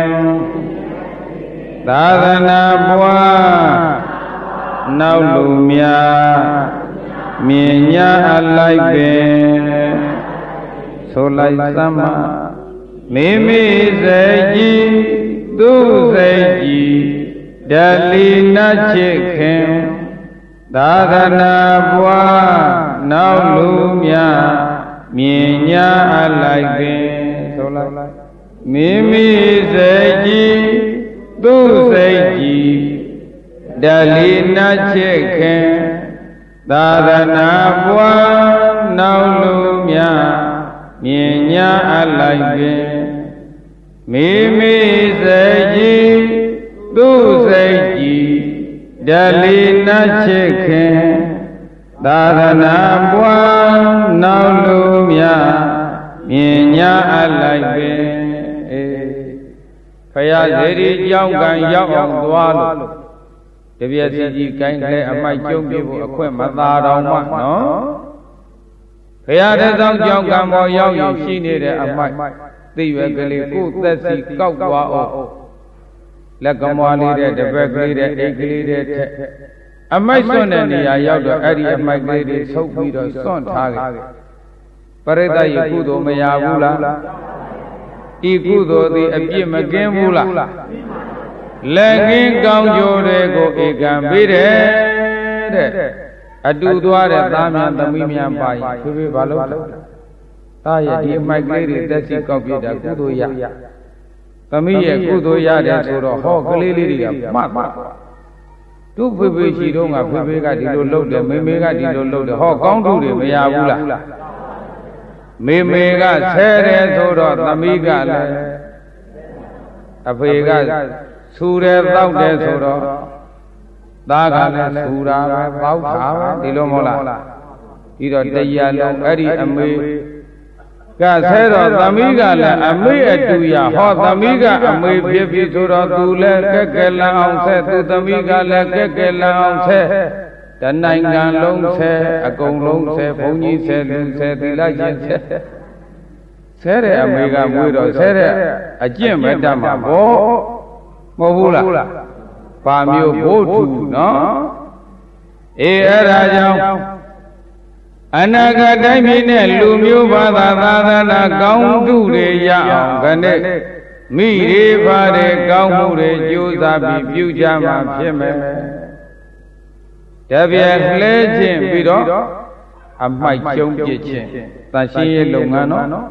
Speaker 1: သာသနာပွားနောက်လူများမြင်ညာအလိုက်ပင်ဆိုလိုက်သမ်းမမိမိစိတ်ကြည်သူစိတ်ကြည်ဒလီနတ်ချစ်ခင်သာသနာပွားနောက်လူများမြင်ညာအလိုက်ပင်ဆိုလိုက်မိမိစိတ်ကြည်သူစိတ်ကြည်ဒလီနတ်ချစ်ခင်သာသနာပွားနောက်လူများမြင်ညာအလိုက်ပင်မိမိစိတ်ကြည်သူစိတ်ကြည်ဒလီနတ်ချစ်ခင်သာသနာပွားနောက်လူများမြင်ညာအလိုက်ပင်အေးဖရာစေတီကြောင်းကံရောက်အောင်သွားလို့တပြည့်စီကြီးကိုင်းလဲအမိုက်ကျုံပြဖို့အခွင့်မသာတော်မှနော်ဘုရားတဲ့ဆောင်ကြောင့်ကံပေါ်ရောက်ရင်ရှိနေတဲ့အမိုက်သိရွယ်ကလေးကိုယ်သက်စီကောက်သွားအောင်လက်ကမွားလေးတဲ့တပည့်ကလေးတဲ့အိတ်ကလေးတဲ့ထက်အမိုက်စွန့်တဲ့နေရာရောက်တော့အဲ့ဒီအမိုက်ကလေးတွေဆုပ်ပြီးတော့စွန့်ထားခဲ့ပရိသတ်ရေကုသိုလ်မရဘူးလားဤကုသိုလ်သည်အပြစ်မကင်းဘူးလားလက်ကင်းကောင်းကျိုးတွေကိုဧကံပေးတယ်တဲ့အတူသွားတဲ့သားများသမီးများပါရင်ဖေဖေဘာလို့သားရဲ့ဒီအမိုက်ကလေးတွေတက်စီကောက်ပြတာကုသိုလ်ရသမီးရဲ့ကုသိုလ်ရတယ်ဆိုတော့ဟောကလေးလေးတွေကမှတ်မှတ်သူ့ဖေဖေရှိတော့ငါဖေဖေကဒီလိုလုပ်တယ်မေမေကဒီလိုလုပ်တယ်ဟောကောင်းထုတွေမရဘူးလားမေမေကဆဲတယ်ဆိုတော့သမီးကလည်းအဖေကဆူတယ်တောက်တယ်ဆိုတော့သားကလည်းဆူတာပဲပေါက်တာပဲဒီလိုမဟုတ်လားဒီတော့တရားလုံးအဲ့ဒီအမေကဆဲတော့သမီးကလည်းအမေအတူရဟောသမီးကအမေဖြစ်ပြီဆိုတော့သူလည်းကဲကဲလန်းအောင်ဆဲသူသမီးကလည်းကဲကဲလန်းအောင်ဆဲတနိုင်ငံလုံးဆဲအကုန်လုံးဆဲဘုန်းကြီးဆဲလူဆဲသီလရှင်ဆဲဆဲတဲ့အမေကမွေးတော့ဆဲတဲ့အကျင့်မဲ့တတ်မှာဘောမဟုတ်ဘူးလားပါမျိုးဘို့ထူနော်အေးအဲ့ဒါကြောင့်အနာဂတ်တိုင်းပြည်နဲ့လူမျိုးဘာသာသာသနာကောင်းမှုတွေရအောင်ခနဲ့မိတွေပါတဲ့ကောင်းမှုတွေကြိုးစားပြီးပြုကြမှာဖြစ်မယ်တပြည့်လှဲခြင်းပြီးတော့အမိုက်ကျုံပြစ်ခြင်းသန့်ရှင်းရေးလုပ်ငန်းနော်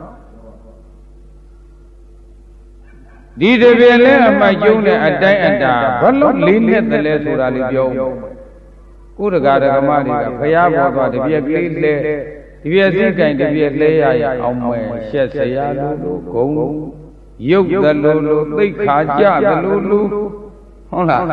Speaker 1: ဒီတပြည့်လဲအမိုက်ကျုံတဲ့အတိုင်းအတာဘလို့လေးနဲ့တလဲဆိုတာလေးပြောဥဒကာဒကမတွေကဘုရားပေါ်သွားတပြည့်ကလေးလဲတပြည့်စည်းကင်တပြည့်လဲရရအောင်မဲ့ရှက်စရာလို့ဂုံရုပ်သလိုလိုသိခါကြသလိုလိုဟုတ်လား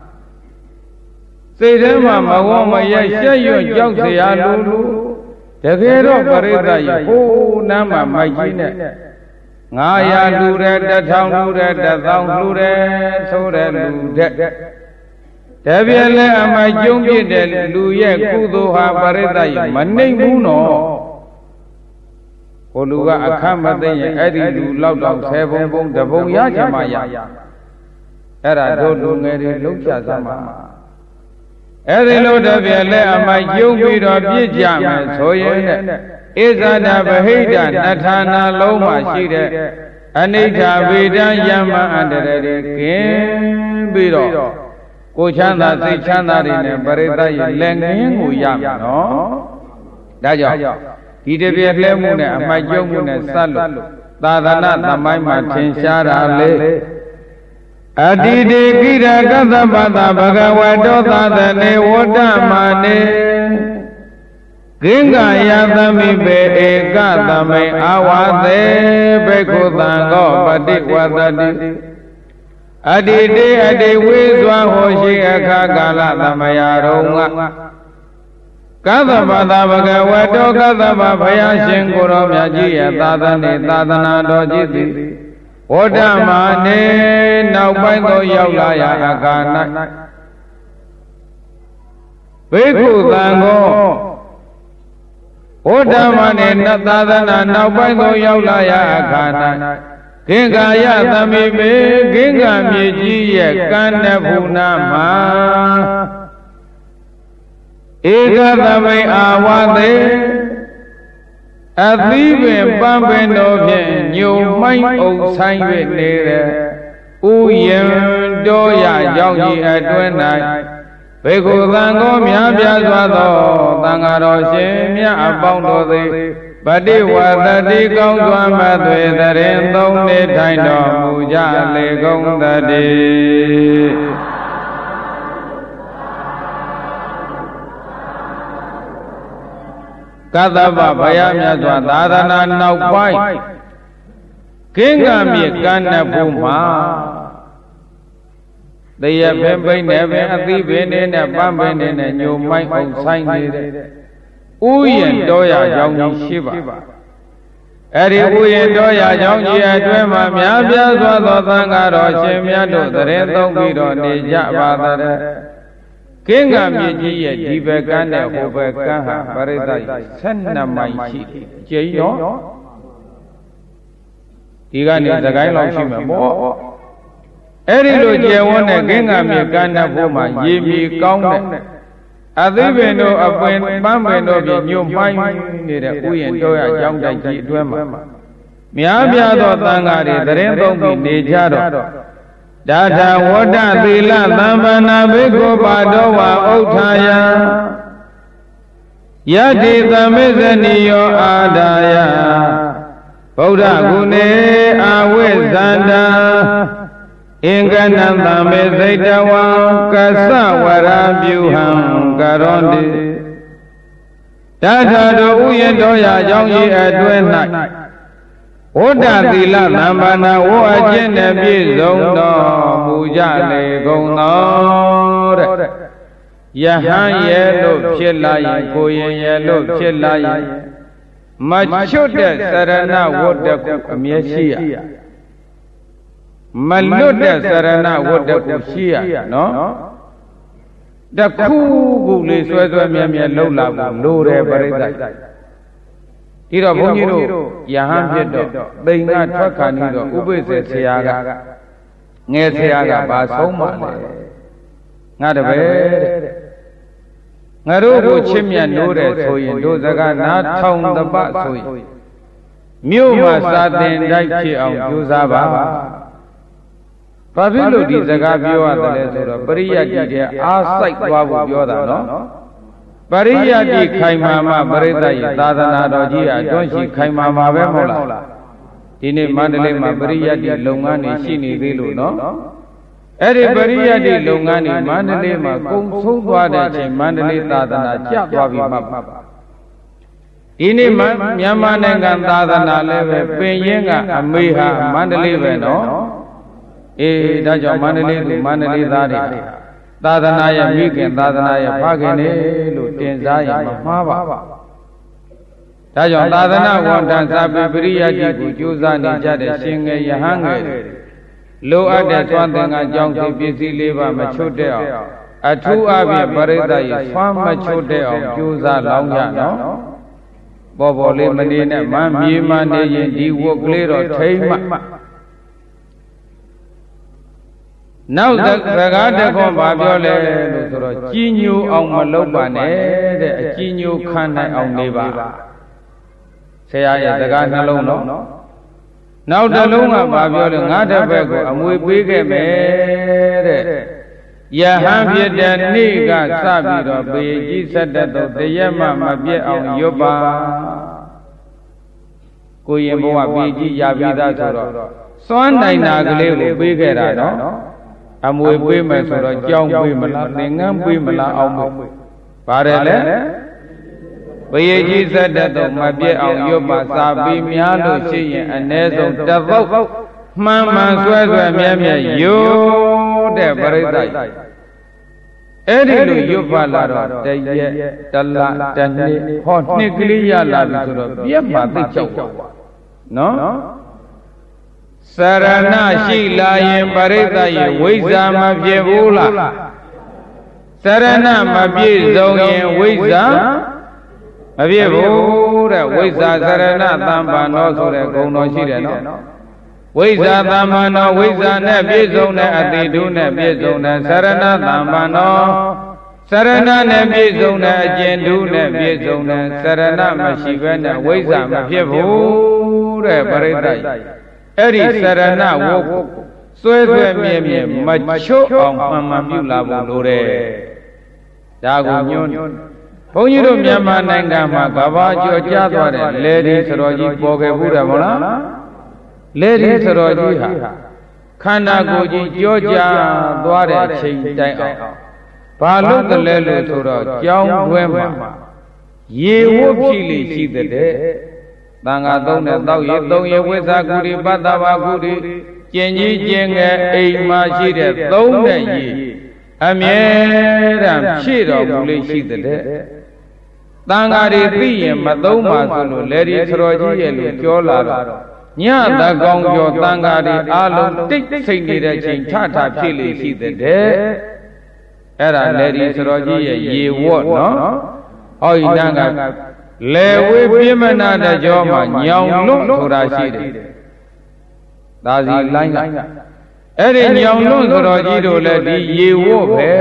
Speaker 1: စိတ်ထဲမှာမဝမရိုက်ရှက်ရွံ့ကြောက်စရာလိုလိုတကယ်တော့ပရိသတ်ရေဟိုးနမ်းမှာမိုက်ကြီးနဲ့ငါးရာလူတဲ့တစ်ထောင်လူတဲ့တစ်သောင်းလူတဲ့ဆိုတဲ့လူတဲ့တပြည့်လဲအမိုက်ကျုံပြစ်တဲ့လူရဲ့ကုသိုလ်ဟာပရိသတ်ရေမနှိမ့်ဘူးနော်ဟိုလူကအခမသိရင်အဲ့ဒီလူလောက်တော့ဆယ်ဘုံဘုံတဘုံရချင်မှရအဲ့ဒါတို့လူငယ်တွေလုံးချစမ်းပါအဲ့ဒီလိုတပြည့်လဲအမိုက်ကျုံပြီးတော့ပြစ်ကြမယ်ဆိုရင်ဣဇာနာဗဟိတနထာနာလုံးမှာရှိတဲ့အနိဋ္ဌဗေဒံယမအန္တရတွေကင်းပြီးတော့ကိုချမ်းသာစိတ်ချမ်းသာတွေနဲ့ပရိသတ်ရဲ့လက်ငင်းကိုရမယ်နော်ဒါကြောင့်ဒီတပြည့်လှဲမှုနဲ့အမိုက်ကျုံမှုနဲ့စပ်လို့သာသနာသမိုင်းမှာထင်ရှားတာလေအတိတိကိရကသဗ္ဗတာဘဂဝတောသာသနေဝတ္တမာနေဂင်္ဂယသမိပေဧကသမိအာဝသေဘိက္ခုသံဃောပฏิဝတ္တိအတိတေအတိဝိဇွာဟောရှိအခါကာလသမယရုံကကသဗ္ဗသာဘဂဝတောကသဗ္ဗဘုရားရှင်ကိုရောမြတ်ကြီးရဲ့သာသနေသာသနာတော်ကြီးသည်ဝဋ္ဌမနေနောက်ပိုင်းသို့ရောက်လာရာအခါ၌ဘိက္ခုသံဃောဝဋ္ဌမနေနတ်သာသနာနောက်ပိုင်းသို့ရောက်လာရာအခါ၌ဂင်္ဂာယသမိပေဂင်္ဂာမြေကြီးရဲ့ကန္နဖူနာမှာဧကသမိတ်အာဝသေအသီးပင်ပန်းပင်တို့ဖြင့်ညုံမိုင်းအုပ်ဆိုင်၍နေတဲ့ဥယျံတော်ရကြောင့်ကြီးအတွင်း၌ဘေကုသံဃောများပြားစွာသောသံဃာတော်ရှင်မြတ်အပေါင်းတို့သည်ပฏิဝသတိကောင်းစွာမသွေတရင်သုံးနေထိုင်တော်မူကြလေကုန်သတည်းကသဗ္ဗဘုရားမြတ်စွာသာသနာနောက်ပိုင်းကင်းကမြေကန္နဖူးမှာတရပင်ပိနေပင်အသီးပင်နဲ့ပန်းပင်နဲ့ညိုမိုင်းအောင်ဆိုင်နေတဲ့ဥယျာဉ်တော်ရကြောင်းကြီးရှိပါအဲ့ဒီဥယျာဉ်တော်ရကြောင်းကြီးအတွင်းမှာများပြားစွာသောသံဃာတော်ရှင်မြတ်တို့တရင်သုံးပြီးတော့နေကြပါတဲ့ကင်းကမြေကြီးရဲ့ဒီဘက်ကန်းနဲ့ဟိုဘက်ကန်းဟာပရိသတ်ဆယ်နှစ်မိုင်ရှိတယ်ကျင်းရောဒီကနေသကိုင်းလောက်ရှိမှာပေါ့အဲ့ဒီလိုကျယ်ဝန်းတဲ့ကင်းကမြေကန်းနဲ့ဘုမှာရေမြေကောင်းတဲ့အသီးပင်တို့အပင်ပန်းပင်တို့ဖြင့်ညွတ်မိုင်းနေတဲ့ဥယျာဉ်တော်ရကြောင်းတိုက်ကြီးအတွင်းမှာများပြားသောသံဃာတွေတရင်သုံးပြီးနေကြတော့ဒါထဝတ္တသီလသံဘာနာဘိက္ခုပါတော်ဝါဥဋ္ဌာယယတိသမိဇနိယောအာဒါယဗုဒ္ဓဂုဏေအာဝိဇန္တာအင်္ဂနံသမေစိတဝံကသဝရပြုဟံကရောတိဒါထတော်ဥယျာဉ်တော်ရာကြောင့်ဤအတွင်း၌ဝဋ္ဌသီလသံဘာနာဝအကျင့်နဲ့ပြည့်စုံတော်မူကြလေကုန်သောတဲ့ယဟန်ရဲ့လို့ဖြစ်လာရင်ကိုရင်ရဲ့လို့ဖြစ်လာရင်မချွတ်တဲ့စရဏဝတ္တကုအမြဲရှိရမလွတ်တဲ့စရဏဝတ္တကုရှိရနော်တခုခုလေးဆွဲဆွဲမြဲမြဲလှုပ်လာဖို့လိုတယ်ပရိသတ်ဒီတော့ဘုန်းကြီးတို့ယဟန်ဖြစ်တော့ပိန်ကထွက်ခါနေတော့ဥပိ္ပစေဆရာကငယ်ဆရာကဘာဆုံးမလဲငါတပည့်တဲ့ငါတို့ကိုချစ်မြတ်နိုးတယ်ဆိုရင်တို့စကားနားထောင်တပတ်ဆိုရင်မြို့မှာစာသင်တိုက်ဖြစ်အောင်ကြိုးစားပါဘာဖြစ်လို့ဒီစကားပြောရတယ်လဲဆိုတော့ပရိယတ်ကြီးတဲ့အားစိုက်သွားဖို့ပြောတာနော်ပရိယတ်တိခိုင်မာမှပရိသတ်ရဲ့သာသနာတော်ကြီးအတွန်းရှိခိုင်မာမှာပဲမဟုတ်လားဒီနေ့မန္တလေးမှာပရိယတ်တိလုပ်ငန်းတွေရှိနေသေးလို့နော်အဲ့ဒီပရိယတ်တိလုပ်ငန်းတွေမန္တလေးမှာကုံဆုံးသွားတဲ့အချိန်မန္တလေးသာသနာကျသွားပြီမှပါဒီနေ့မြန်မာနိုင်ငံသာသနာလည်းပဲပင်ရင်းကအမေဟာမန္တလေးပဲနော်အေးဒါကြောင့်မန္တလေးသူမန္တလေးသားတွေသာသနာရဲ့မိခင်သာသနာရဲ့ဖခင်တွေလို့တင်စားရင်မမှားပါဒါကြောင့်သာသနာဝန်ထမ်းစာပေပရိယတ်ကြီးကိုကြိုးစားနေကြတဲ့ရှင်ငယ်ယဟန်ငယ်လိုအပ်တဲ့သွမ်းသင်္ကန်းကြောင့်ဒီပစ္စည်းလေးပါမချွတ်တဲ့အောင်အထူးအဖြင့်ပရိသတ်ရဲ့သွမ်းမချွတ်တဲ့အောင်ကြိုးစားလောင်းရနော်ပေါ်ပေါ်လေးမနေနဲ့မမြေမနေရင်ဒီဝတ်ကလေးတော့ထိမ့်မှနောက်စကားတခွန်းဘာပြောလဲလို့ဆိုတော့ကြီးညိုအောင်မလုပ်ပါနဲ့တဲ့အကြီးညိုခံနိုင်အောင်နေပါဆရာရဲ့စကားနှလုံးတော့နောက်တစ်လုံးကဘာပြောလဲငါတစ်ဘက်ကိုအမွေပေးခဲ့မယ်တဲ့ယဟန်ဖြစ်တဲ့နေ့ကစပြီးတော့ပေကြီးဆက်တဲ့တော့တရက်မှမပြည့်အောင်ရွတ်ပါကိုရင်ဘဝပေကြီးရပြီးသားဆိုတော့စွမ်းနိုင်တာကလေးကိုပေးခဲ့တာနော်အမွေပေးမယ်ဆိုတော့ကြောင်းပေးမလားသင်္ကန်းပေးမလားအောင်မေးပါတယ်လေဘယေကြီးဇတ်တတ်တော့မပြည့်အောင်ရွတ်ပါစာပြီးများလို့ရှိရင်အ ਨੇ ဆုံးတစ်ပုတ် Mama swazwa miamia yo de baritai. Edilu yupala deye dalla dani hot nikliya la bisuro biema tichawa. No? Sarana shila yin baritai wiza mabye bula. Sarana mabye zong yin wiza mabye bula wiza sarana tamba no sore gong no shire no. Wiza tamano wiza ne bizong ne atidu ne bizong ne sarana tamano sarana ne bizong ne ajindu ne bizong ne sarana mashibe ne wiza mapye bhu de paritai eri sarana wo swé swé mye mye macho aung mamma pyu la bu lo de da ko nyun bုန်းကြီးတို့မြန်မာနိုင်ငံမှာကဘာကျော်ကြားသွားတဲ့လေဒီစတော်ကြီးပေါ်ခဲ့ဘူးတယ်မဟုတ်လားလေဒီစတော်ကြီးဟာခန္ဓာကိုယ်ကြီးကြောကြသွားတဲ့အချိန်တိုင်အောင်ဘာလို့တလဲလို့ဆိုတော့ကြောင်းတွဲမှာရေဝတ်ဖြစ်လိရှိတဲ့တန်ခါသုံးတဲ့တောက်ရေသုံးရေဝိသကုရိပတ္တဝကုရိကျင်ကြီးကျင်ငယ်အိမ်မှာရှိတဲ့သုံးတဲ့ရေအမြဲတမ်းဖြစ်တော်မူလိရှိတဲ့တန်ခါတွေသိရင်မသုံးပါဆိုလို့လေဒီစတော်ကြီးရဲ့လို့ပြောလာတော့ညတကောင်ကျော်တန်ခါတွေအားလုံးတိတ်ဆိတ်နေတဲ့အချိန်ထထဖြစ်လိရှိတဲ့အဲ့ဒါလေဒီစတော်ကြီးရဲ့ရေဝတ်နော်ဟောဤတန်ခါလေဝေးပြမနာတဲ့ကြောမှာညောင်လွတ်ဆိုတာရှိတယ်ဒါစီလိုင်းကအဲ့ဒီညောင်လွတ်ဆိုတော်ကြီးတို့လည်းဒီရေဝတ်ပဲ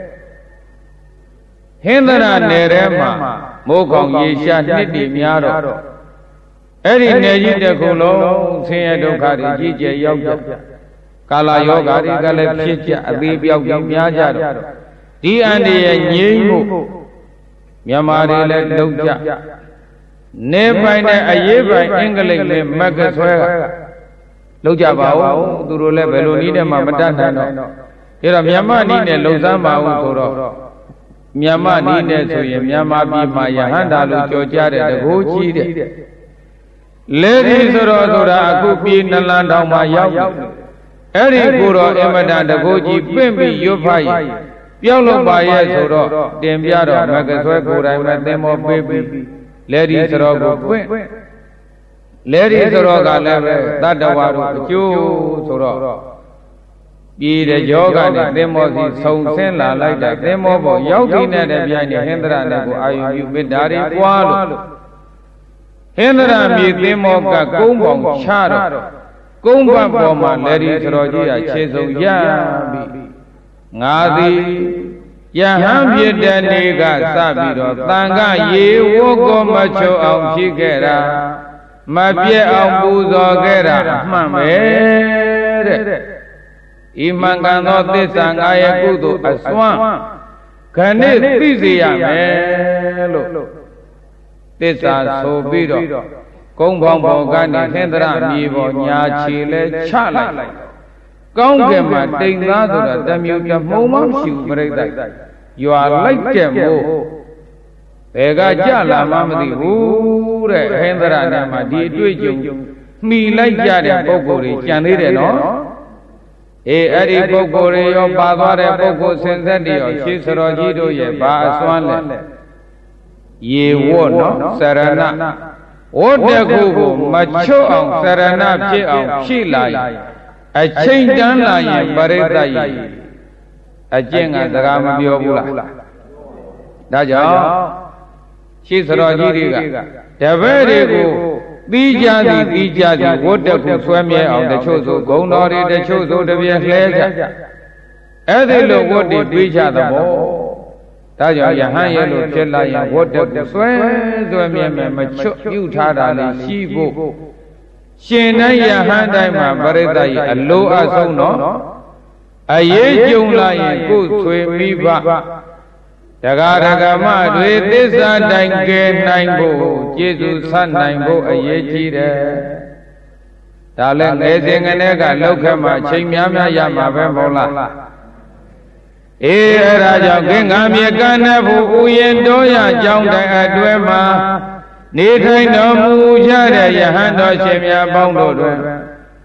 Speaker 1: ဟင်္ဒရာနယ်ထဲမှာမိုးကောင်ရေရှာနှစ်တည်များတော့အဲ့ဒီနယ်ကြီးတစ်ခုလုံးဆင်းရဲဒုက္ခတွေကြီးကျယ်ရောက်ကြကာလယောဂါတွေကလည်းဖြစ်ကြအသေးပြောက်ကြီးများကြတော့ဒီအန္တရာယ်ငြိမ်းမှုမြန်မာတွေလည်းလုံးကြနေပိုင်တဲ့အရေးပိုင်အင်္ဂလိပ်နဲ့မက်ကဆွဲကလုံးကြပါဦးသူတို့လည်းဘယ်လိုနည်းနဲ့မှမတတ်နိုင်တော့အဲ့တော့မြန်မာနည်းနဲ့လုံစမ်းပါဦးဆိုတော့မြန်မာနည်းနဲ့ဆိုရင်မြန်မာပြည်မှာယဟန္တာလို့ကြော်ကြတဲ့တကူကြီးတဲ့လေဒီဆိုတော့ဆိုတာအခုပြည်နလန်တောင်မှာရောက်အဲ့ဒီကိုတော့အမတန်တကူကြီးပြင့်ပြီးရွတ်ဖတ်ရင်ပြောက်လို့ပါရဲ့ဆိုတော့တင်ပြတော့မကဆွဲကိုယ်တိုင်ပဲသင်္ဘောပေးပြီးလေဒီဆိုတော့ကိုပွင့်လေဒီဆိုတော့ကလည်းပဲတတ္တဝါတို့အကျိုးဆိုတော့ပြည်တဲ့ယောဂနဲ့သင်္ဘောစီဆုံဆင်းလာလိုက်တာသင်္ဘောပေါ်ရောက်ပြီးတဲ့ပြိုင်နေဟင်္ဒရာနဲ့ကိုအာယုပြုမေတ္တာတွေပွားလို့ဟင်္ဒရာမြေသင်္ဘောကကုန်းပေါင်ချတော့ကုန်းဘတ်ပေါ်မှာလေဒီဆိုတော့ကြီးကခြေစုံရပြီးငါသည်ယဟန်ဖြစ်တဲ့နေ့ကစပြီးတော့တန်ခရေဝတ်ကိုမချုံအောင်ဖြစ်ခဲ့တာမပြည့်အောင်ပူဇော်ခဲ့တာအမှန်ပဲတဲ့ဤမှန်ကန်သောသစ္စာငါရဲ့ကုသိုလ်အစွမ်းခဏိသိစေရမယ်လို့သစ္စာဆိုပြီးတော့ကုန်းပေါင်းပေါ်ကနေဟင်္ဒရာမြေပေါ်ညာခြေလဲချလိုက်ကောင်းကင်မှာတိမ်သားဆိုတာတမျိုးတမှုံမရှိဘူးပြိတ္တိုက်ရွာလိုက်တဲ့မို့ဘယ်ကကြလာမှမသိဘူးတဲ့ဟင်္ဒရာနဲ့မှဒီအတွေ့အကြုံမှီလိုက်ကြတဲ့ပုဂ္ဂိုလ်တွေကြံသေးတယ်နော်အေးအဲ့ဒီပုဂ္ဂိုလ်တွေရောပါသွားတဲ့ပုဂ္ဂိုလ်စင်ဆက်တွေရောရှေးစတော်ကြီးတို့ရဲ့ဘာအစွမ်းလဲရေဝတ်နော်စရဏဝတ်တဲ့ခုကိုမချွတ်အောင်စရဏဖြစ်အောင်ဖြည့်လာရင်အချိန်တန်းလာရင်ပရိသတ်ကြီးအကျင့်ကစကားမပြောဘူးလားဒါကြောင့်ရှေးစတော်ကြီးတွေကတပည့်တွေကိုသီးကြသည်သီးကြသည်ဝတ်တခုဆွဲမြဲအောင်တချို့ဆိုဂုံတော်တွေတချို့ဆိုတပြည့်လှဲကြအဲ့ဒီလိုဝတ်တွေပြီးကြသဘောဒါကြောင့်ယဟန်ရဲ့လို့ဖြစ်လာရင်ဝတ်တခုဆွဲဆွဲမြဲမြဲမချွတ်ပြုထားတာလေးရှိဖို့ရှင်တိုင်းယဟန်တိုင်းမှာပရိသတ်ကြီးအလိုအဆုံးတော့အရေးကြုံလာရင်ကိုယ်ဆွေမိဘတဂရကမတွေသစ္စာတိုင်ကဲနိုင်ဖို့ကျေးဇူးဆနိုင်ဖို့အရေးကြီးတယ်ဒါလည်းငယ်စဉ်ကတည်းကလောက်ခက်မှချိန်များများရမှာပဲမဟုတ်လားအေးအဲ့ဒါကြောင့်ကင်္ဂါမြေကမ်းတဲ့ဖို့ဥယျာဉ်တော်ရကြောင်းတိုင်အတွဲမှာနေထိုင်တော်မူကြတဲ့ယဟန်တော်ရှင်များပေါင်းတို့တွင်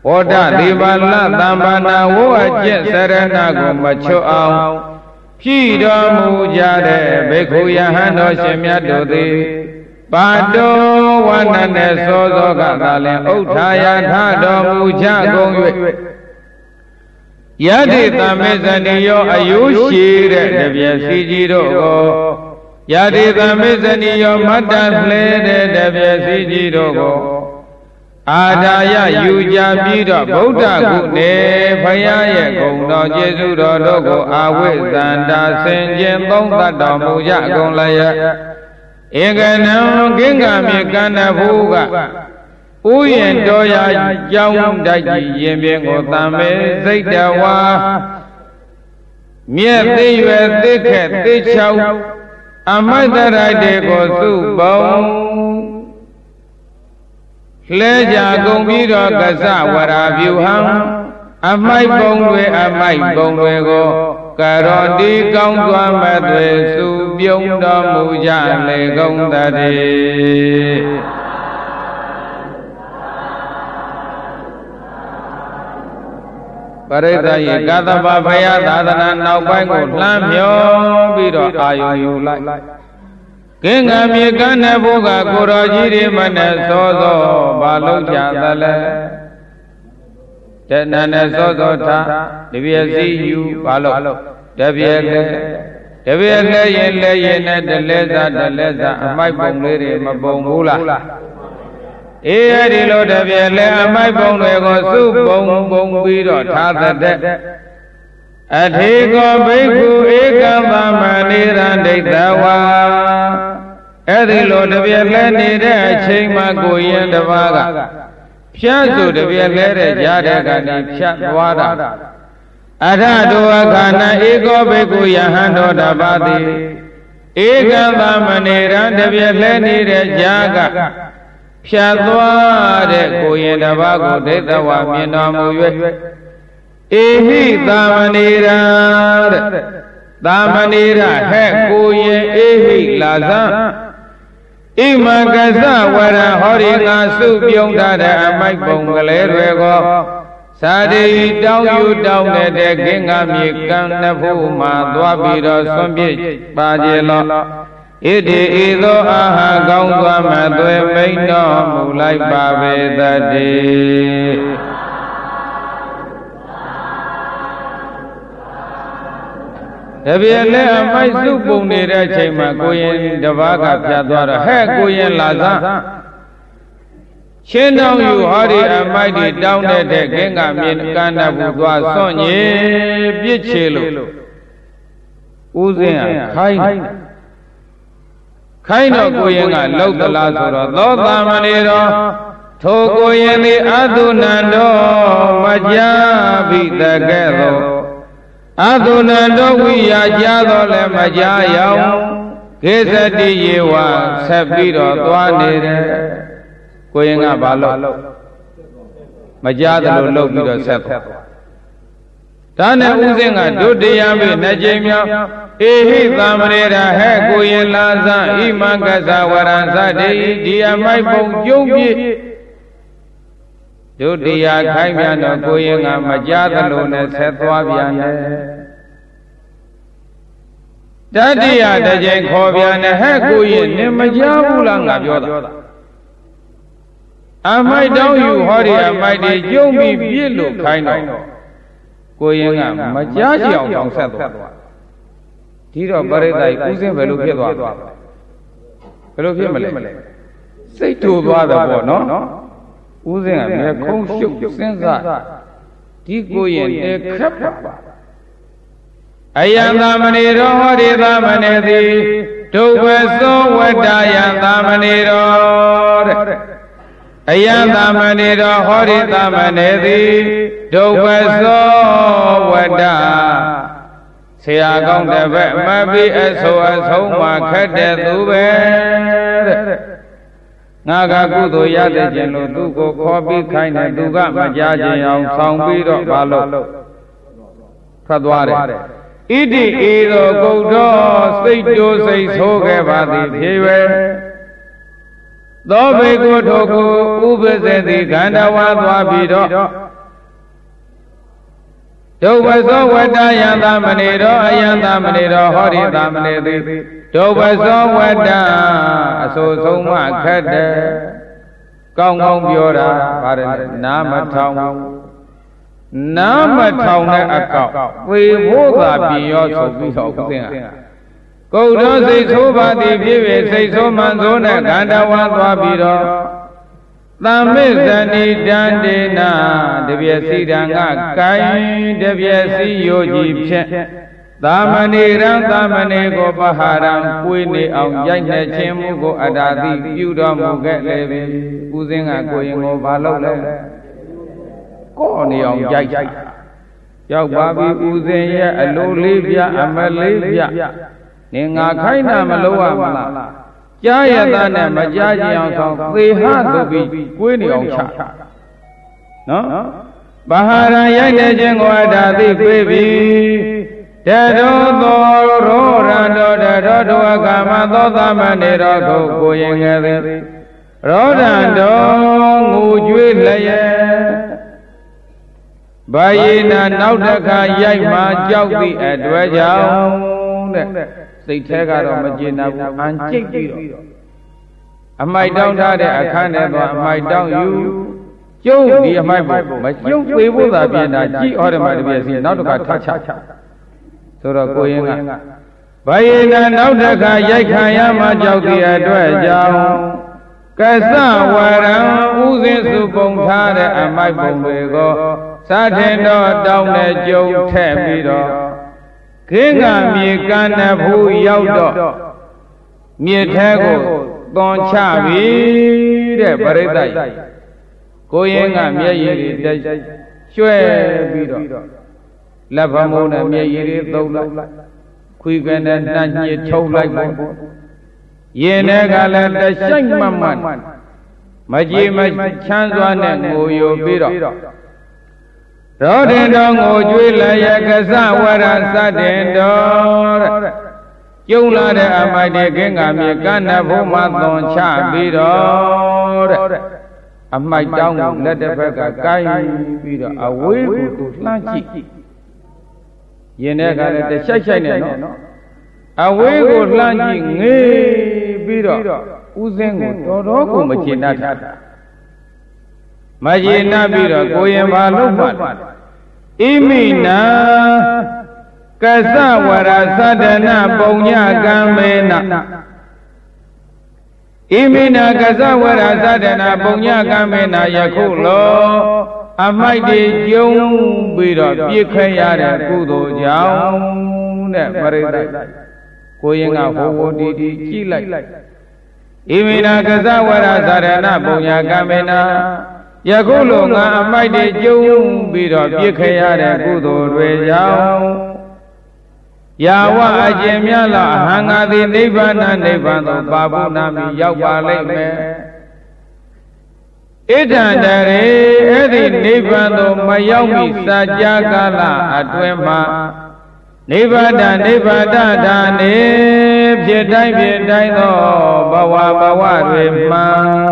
Speaker 1: ဝဒဒီပါလသံဘာနာဝအကျင့်စရဏကိုမချွတ်အောင်ဖြည့်တော်မူကြတဲ့ဘေက္ခုယဟန်တော်ရှင်မြတ်တို့သည်ပါတော်ဝန္ဒနဲ့စောစောကသာလင်ဥထာယထတော်မူကြကုန်၍ယတိတမေဇဏီယောအယုရှိတဲ့တပြည့်စီကြီးတို့ကိုယတိတမေဇဏီယောမတ္တလှဲတဲ့တပြည့်စီကြီးတို့ကိုအာဒါယယူကြပြီးတော့ဗုဒ္ဓကုနေဖရာရဲ့ဂုဏ်တော်ကျေးဇူးတော်တို့ကိုအာဝိသန္တာဆင်ခြင်သုံးသတ်တော်မူကြကုန်လျက်ဧကနံကင်္ဂမြေကန္နဘူးကဥယျင်တော်ရာကြောင်းတိုက်ကြီးရင်ပြင်ကိုတံမေစိတ်တဝါမြက်သိရွယ်သိခက်သိချောက်အမတ်တရိုက်တွေကိုစုပုံလဲကြကုန်ပြီးတော့ကစဝရာပြုဟံအမိုက်ပုံတွေအမိုက်ပုံတွေကိုကရောတိကောင်းသွားမဲ့တွေစုပြုံးတော်မူကြလေကုန်တည်းပရိသတ်ရေကာသဗဘယသာသနာနောက်ပိုင်းကိုလှမ်းမြောပြီးတော့အာယုံယူလိုက်ကင်္ဂမြေကန်းတဲ့ဘုကကိုတော်ကြီးတွေမနဲ့စောစောဘာလို့ကြသလဲတဏ္ဍနဲ့စောစောထားတပြည့်စီယူဘာလို့တပြည့်လဲတပြည့်လဲရင်လဲရင်နဲ့တလဲစားတလဲစားအမိုက်ပုံလေးတွေမပုံဘူးလားအေးအဲ့ဒီလိုတပြည့်လဲအမိုက်ပုံတွေကိုစုပုံပုံပြီးတော့ထားတဲ့အထေကောဘိက္ခုဧကံသမဏိရံဒိဋ္ဌဝါအဲ့ဒီလိုတပြည့်လဲနေတဲ့အချိန်မှာကိုရင်တစ်ပါးကဖြတ်စုတပြည့်လဲတဲ့ကြားတဲ့ကနေဖြတ်သွားတာအထတောအခါနာဧကောဘိက္ခုယဟန်တော်တပါးသည်ဧကံသမဏိရံတပြည့်လဲနေတဲ့ကြားကဖြတ်သွားတဲ့ကိုရင်တစ်ပါးကိုဒိဋ္ဌဝါမြင်တော်မူ၍ဧဟိသာမဏိရာတဲ့သာမဏိရဟဲ့ကိုရင်ဧဟိလာသံဣမကသဝရဟောဒီငါစုပြုံးထားတဲ့အမိုက်ပုံကလေးတွေကိုသာတိတောင်းယူတောင်းတဲ့ကင်္ဂမြေကံနဖို့မှာသွားပြီးတော့ဆွန့်ပြစ်ပါကြလောဣတိဤသို့အာဟာကောင်းသွားမှသွေမိန်တော်မူလိုက်ပါပေသတည်းတပြည့်လဲအမိုက်စုပုံနေတဲ့အချိန်မှာကိုရင်တပါးကဖြတ်သွားတော့ဟဲ့ကိုရင်လာစားချင်းတောင်းယူဟောဒီအမိုက်တွေတောင်းတဲ့ကင်္ဂမြေကန္နဘူးသွားစွန့်ညေပြစ်ချေလို့ဦးစင်းကခိုင်းခိုင်းတော့ကိုရင်ကလှုပ်သလားဆိုတော့သောတာမဏေတော်ထိုကိုရင်သည်အတုနန္တောမကြပိတကဲ့သို့အတုနန္တောဝိယာကြားတော်လည်းမကြားရောက်ခေသတိယေဝဆက်ပြီးတော့သွားနေတယ်ကိုရင်ကဘာလို့မကြားသလိုလှုပ်ပြီးတော့ဆက်သွားဒါနဲ့ဥစဉ်ကဒုတိယမိနှစ်ကြိမ်မြောက်ဧဟိသမရေရာဟဲ့ကိုရင်လာသဣမံကသဝရံသတိဒီအမိုက်ပုံကျုံပြည့်ဒုတိယခိုင်းပြန်တော့ကိုရင်ကမကြားသလိုနဲ့ဆက်သွားပြန်တယ်တတိယတစ်ကြိမ်ခေါ်ပြန်တယ်ဟဲ့ကိုရင်နင်မကြားဘူးလားငါပြောတာအမိုက်တောင်းယူဟောဒီအမိုက်တွေကျုံပြီးပြည့်လို့ခိုင်းတော့ကိုရင်ကမကြားကြအောင်တောင်းဆက်သွားဒီတော့ပရိသတ်ဥစဉ်ဘယ်လိုဖြစ်သွားဘယ်လိုဖြစ်မလဲစိတ်တူသွားတယ်ပေါ့နော်ဥစဉ်ကမြေခုံးရှုပ်စဉ်းစားဒီကိုရင်တေခက်ပါအယံသမဏေရောဟောဒီသမဏေသည်ဒုဝေသောဝတ္တယံသမဏေရောတဲ့အယံသမဏေရောဟောဒီသမဏေသည်ဒုဝေသောဝတ္တဆရာကောင်းတဲ့ဘက်မပြီးအဆိုအဆုံးမှာခက်တဲ့သူပဲတဲ့ငါကကုသိုလ်ရတဲ့ခြင်းလို့သူ့ကိုခေါ်ပြီးခိုင်းတယ်သူကမကြားခြင်းအောင်ဆောင်ပြီးတော့ဘာလို့ထွက်သွားတယ်ဣတိဤသို့ကုတ်တော်စိတ်တိုးစိတ်ဆိုးခဲ့ပါသည်ဖြေပဲသောဘေကုထိုကိုဥပ္ပဇေတိခန္ဓာဝါသွားပြီးတော့ဒုပ္ပသောဝတ္တယံသမဏေရောအယံသမဏေရောဟောရိသမဏေတိဒုပ္ပသောဝတ္တအဆိုဆုံးမခတ်တဲ့ကောင်းကောင်းပြောတာဗါတယ်နားမထောင်နားမထောင်တဲ့အကောက်သေဖို့သာပြင်ရောဆိုပြီးတော့ဥစဉ်ကကုတ်တော်စိတ်ဆိုးပါသည်ဖြစ်ဖြစ်စိတ်ဆိုးမှန်ဆိုးနဲ့ခန္ဓာဝါသွားပြီးတော့သံမေဇဏိတံတေနာတပြည့်စီတံကကိုင်းတပြည့်စီယောကြီးဖြင့်သာမဏေရံသာမဏေကိုပဟာရံကိုယ်နေအောင်ရိုက်နှက်ခြင်းမှုကိုအတာတိပြုတော်မူခဲ့လေပြီဦးစင်းကကိုရင်ကိုဘာလုပ်လဲကော့နေအောင်ရိုက်ရောက်ပါပြီဦးစင်းရဲ့အလိုလေးပြအမလေးပြနေငါခိုင်းတာမလုပ်ရမလားကြားရတာနဲ့မကြားကြအောင်ဆောင်သေဟသူပြီးကိုယ်နေအောင်ချနော်ဘာဟာရံရိုက်တဲ့ခြင်းကိုအတာသိပြေးပြီတတောသောရောရံတော်တတောတောကာမသောသမဏေရောထိုကိုရင်ငယ်သည်ရောဒံတော်ငူကျွေးလျက်ဘာယေနာနောက်တစ်ခါရိုက်မှကြောက်သည့်အတွက်ကြောင့်တဲ့စိတ်แท้ကတော့မကျေနပ်ဘူးအန်ကျိတ်ပြီးတော့အမိုက်တောင်းထားတဲ့အခန်းထဲသွားအမိုက်တောင်းယူကျုံဒီအမိုက်ပေါ်မကျုံသေးဖို့သာပြင်တာကြည့်ဩရမတပြည့်စီနောက်တစ်ခါထချဆိုတော့ကိုရင်ကဘာယေနာနောက်တစ်ခါရိုက်ခံရမှကြောက်သည့်အတွက်ကြောင့်ကသဝရံဥစဉ်စုပုံထားတဲ့အမိုက်ပုံတွေကိုစာထင်တော့တောင်းတဲ့ကြုံထက်ပြီးတော့ခင်းကမြေကန်းနဖူးရောက်တော့မြေထဲကိုသွန်ချပြီတဲ့ပရိသတ်ကိုရင်ကမျက်ရည်တွေတက်ရွှဲပြီးတော့လက်ဖမိုးနဲ့မျက်ရည်တွေသုံးလိုက်ခွေကနဲ့နှံ့ညစ်ထုတ်လိုက်ပေါ့ရင်ထဲကလည်းတရှိုက်မှမှမကြည်မချမ်းစွာနဲ့ငိုယိုပြီးတော့ရောတင်တော်ငိုကြွေးလည်းရကစဝရစတင်တော်တဲ့ကျုံလာတဲ့အမိုက်တွေကင်းကမြေကနဘုံမှာသွန်ချပြီးတော့တဲ့အမိုက်တောင်းကိုလက်တစ်ဖက်ကကိုင်းပြီးတော့အဝေးကိုသူလှမ်းကြည့်ရင်ထဲကလည်းတရှိုက်ရှိုက်နဲ့နော်အဝေးကိုလှမ်းကြည့်ငေးပြီးတော့ဦးစင်းကိုတော်တော်ကိုမကျေနပ်တာမကျေနပ်ပြီးတော့ကိုရင်ဘာလို့မှဣမိနာကသဝရသဒ္ဒနာပုံညကံမေနဣမိနာကသဝရသဒ္ဒနာပုံညကံမေနယခုလောအမိုက်တွေကျုံပြီးတော့ပြည့်ခဲရတဲ့ကုသိုလ်ကြောင့်တဲ့ပရိသတ်ကိုရင်ကဟိုဟိုတီတီကြည့်လိုက်ဣမိနာကသဝရသဒ္ဒနာပုံညကံမေနယခုလိုငါအမိုက်တွေကျုံပြီးတော့ပြည့်ခဲရတဲ့ကုသိုလ်တွေကြောင့်ယာဝအကျင့်များလာအဟံငါသည်နိဗ္ဗာန်နိဗ္ဗာန်သို့ပါပုနာမိရောက်ပါလိမ့်မယ်ဣဒံတရေအဲ့ဒီနိဗ္ဗာန်သို့မရောက်မီစာကြာကာလအတွင်းမှာနိဗ္ဗာန်နိဗ္ဗာန်ဓာနေဖြစ်တိုင်းဖြစ်တိုင်းသောဘဝဘဝတွေမှာ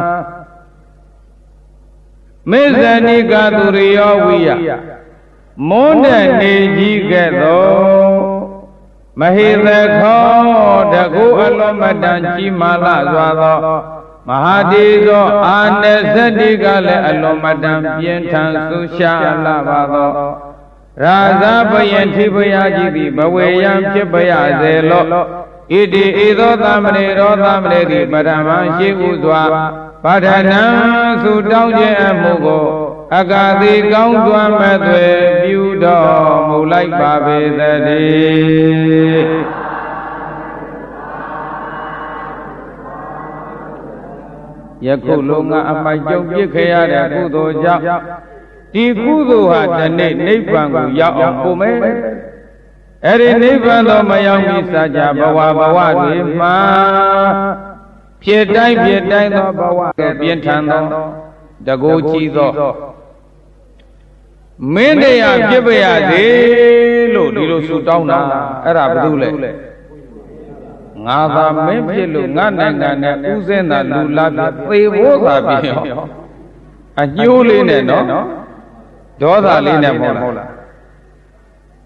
Speaker 1: မေဇဏိကသူရိယောဝိယမွန်းတဲ့နေကြီးကဲ့သို့မဟိသခောတကုအလုံးမတန်ကြီးမာလစွာသောမဟာတိသောအာနသတိကလည်းအလုံးမတန်ပြင်းထန်ဆူရှာလာပါသောရာဇဘယံထိပယကြီးသည်ဘဝေယံဖြစ်ပရစေလောဣတိဤသောသမဏေရောသမဏေသည်ပရမံရှိဥစွာပါဒနာသုတောင်းခြင်းအမှုကိုအကာတိကောင်းစွာမဲ့သွေပြုတော်မူလိုက်ပါပေသတည်းယခုလုံးကအမိုက်ကြုံပြစ်ခဲ့ရတဲ့ကုသိုလ်ကြောင့်ဒီကုသိုလ်ဟာတနေ့နိဗ္ဗာန်ကိုရောက်အောင်ပို့မယ်အဲ့ဒီနိဗ္ဗာန်တော့မရောက်မီစာကြဘဝဘဝတွေမှာဖြစ်တိုင်းဖြစ်တိုင်းသောဘဝကပြင်းထန်သောတကိုးကြီးသောမင်းတရားဖြစ်ပါရစေလို့ဒီလိုဆုတောင်းတာအဲ့ဒါဘာလို့လဲငါသာမင်းဖြစ်လို့ငါနိုင်ငံနဲ့ဥစဉ်သာလူလာပြသေဖို့သာပြရောအညိုးလေးနဲ့နော်ဒေါသလေးနဲ့မဟုတ်လား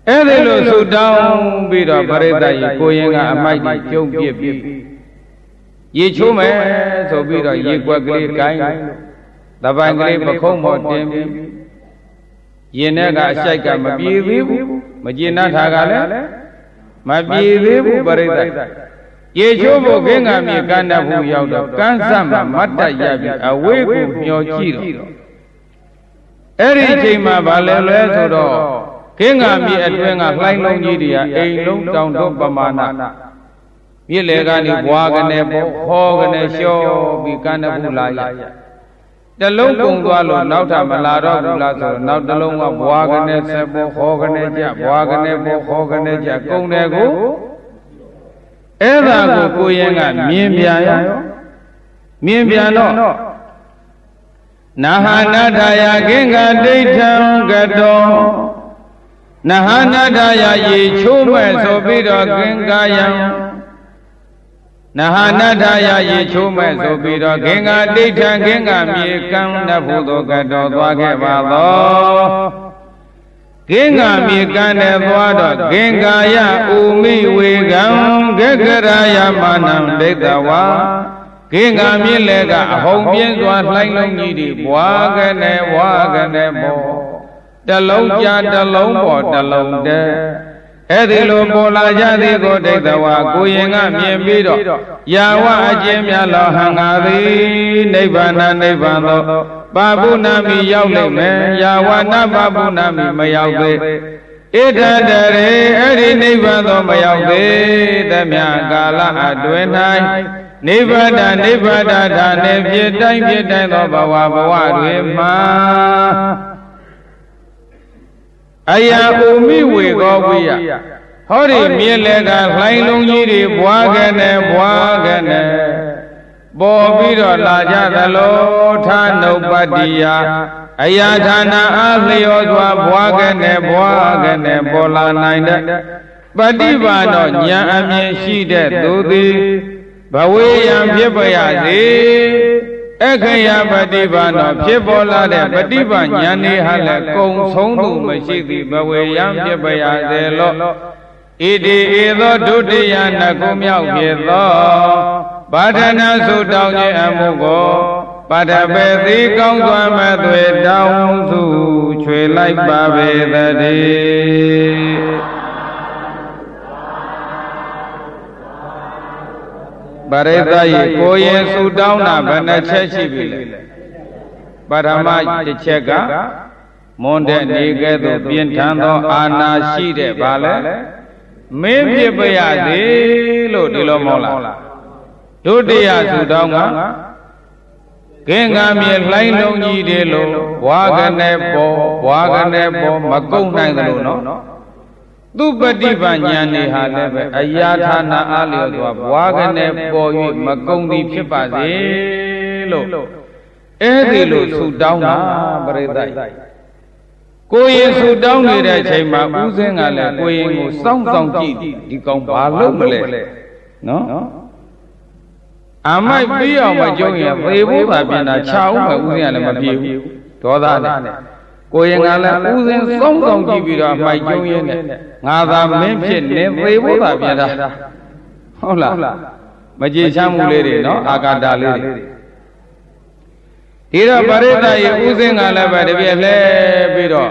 Speaker 1: အဲ့ဒီလိုဆုတောင်းပြီးတော့ပရိသတ်ကြီးကိုရင်ကအမိုက်ကြီးကျုံပြစ်ပြီးရေချိုးမယ်ဆိုပြီးတော့ရေကွက်ကလေးကိုင်းတပိုင်ကလေးပခုံးပေါ်တင်ပြီးရင်ထဲကအရှိုက်ကမပြေသေးဘူးမကျေနပ်တာကလည်းမပြေသေးဘူးပရိသတ်ရေချိုးဖို့ခင်းကမြေကန်းတတ်ဘူးရောက်တော့ကန်းဆက်မှာမတ်တက်ရပြီးအဝေးကိုမျောကြည့်တော့အဲ့ဒီအချိန်မှာဗာလဲလဲဆိုတော့ခင်းကမြေအတွင်းကလှိုင်းလုံးကြီးတွေကအိမ်လုံးတောင်တော့ပမာဏမြစ်လေကနေဘွားကနေပေါ်ဟောကနေလျှောပြီးကန်းတတ်ဘူးလာရတလုံးကုန်သွားလို့နောက်ထပ်မလာတော့ဘူးလားဆိုတော့နောက်တလုံးကဘွားကနေဆက်ပေါ်ဟောကနေကြဘွားကနေပေါ်ဟောကနေကြကုန်တယ်ကိုအဲ့ဒါကိုကိုရင်ကမြင်ပြန်ရောမြင်ပြန်တော့နာဟနာထယာခင်္ဂဒိဋ္ဌံကတောနာဟနာထယာရေချိုးမဲ့ဆိုပြီးတော့ကင်္ဂယံနာဟနာထယာရေချိုးမဲ့ဆိုပြီးတော့ခင်္ဂဒိဋ္ဌံခင်္ဂမြေကံတတ်ဖို့သောကတောသွားခဲ့ပါသောကင်္ဂမြေကံနဲ့သွားတော့ကင်္ဂယဥမိဝေကံဂဂရယမနံဒိဋ္ဌဝါကင်္ဂမြေလည်းကအဟုန်ပြင်းစွာလှိုင်းလုံးကြီးတွေဘွားကနေဘွားကနေပေါ်တလုံးကြတလုံးပေါ်တလုံးတည်းအဲ့ဒီလိုပေါ်လာကြသည်ကိုဒိဋ္ဌဝါကိုရင်ကမြင်ပြီးတော့ယာဝအကျဉ်းများလောဟံငါသည်နိဗ္ဗာန်နိဗ္ဗာန်သောပါပုနာမိရောက်လိမ့်မယ်ယာဝနာပါပုနာမိမရောက်သေးဣဒတရေအဲ့ဒီနိဗ္ဗာန်သောမရောက်သေးတမြကာလအတွင်း၌နိဗ္ဗာန်နိဗ္ဗာန်ဓာနေဖြစ်တိုင်းဖြစ်တိုင်းသောဘဝဘဝတွေမှာအယံဥမိဝေကောဝိယဟောဒီမြေလေကလှိုင်းလုံးကြီးတွေဘွားကနေဘွားကနေပေါ်ပြီးတော့လာကြသလိုထာနုပ္ပတ္တိယအယာဌာနာအားလျော်စွာဘွားကနေဘွားကနေပေါ်လာနိုင်တဲ့ပฏิပါတော့ဉာဏ်အမြင်ရှိတဲ့သူသည်ဘဝေယံဖြစ်ပါရစေအခယပฏิပါတော့ဖြစ်ပေါ်လာတဲ့ပฏิပါဉာဏ်ဤဟာလည်းကုံဆုံးသူမရှိသည်ဘဝေယံဖြစ်ပါရစေလို့ဣတိဧသောဒုတိယနကုမြောက်ဖြစ်သောပါဒနာစုတောင်းခြင်းအမှုကိုပါဒပေသည်ကောင်းစွာမဲ့သွေတောင်းစုချွေလိုက်ပါပေသတည်းပရိသတ်ရဲ့ကိုရင်စုတောင်းတာဘယ်နှချက်ရှိပြီလဲပထမတစ်ချက်ကမွန်တဲ့နေကဲ့သို့ပြင်းထန်သောအာနာရှိတဲ့ဗာလဲမင်းဖြစ်ပါရသည်လို့ဒီလိုမဟုတ်လားဒုတိယစုတောင်းကကင်္ဂမြေလှိုင်းလုံးကြီးတွေလို့ဘွားကနေပေါ်ဘွားကနေပေါ်မကုတ်နိုင်သလိုနော်သူပฏิပညာနေဟာလည်းပဲအယာဌာနာအားလျော်စွာဘွားကနေပေါ်၍မကုံသည်ဖြစ်ပါစေလို့အဲ့ဒီလိုဆုတောင်းတာပရိသတ်ကိုရင်ဆုတောင်းနေတဲ့အချိန်မှာဥစဉ်ကလည်းကိုရင်ကိုစောင့်ဆောင်ကြည့်ဒီကောင်ဘာလုပ်မလဲနော်အမိုက်ပြီးအောင်မကြုံရင်သေဖို့သာပြန်တာခြာအောင်ပဲဥစဉ်ကလည်းမပြေဘူးဒေါသနဲ့ကိုရင်ကလည်းဥစဉ်စောင့်ဆောင်ကြည့်ပြီးတော့အမိုက်ကြုံရင်နဲ့ငါသာမင်းဖြစ်နေသေဖို့သာပြန်တာဟုတ်လားမကြေချမ်းမှုလေးတွေနော်အာကာတလေးတွေဒီတော့ပရိသတ်ရေဥစဉ်ကလည်းပဲတပြည့်လဲပြီးတော့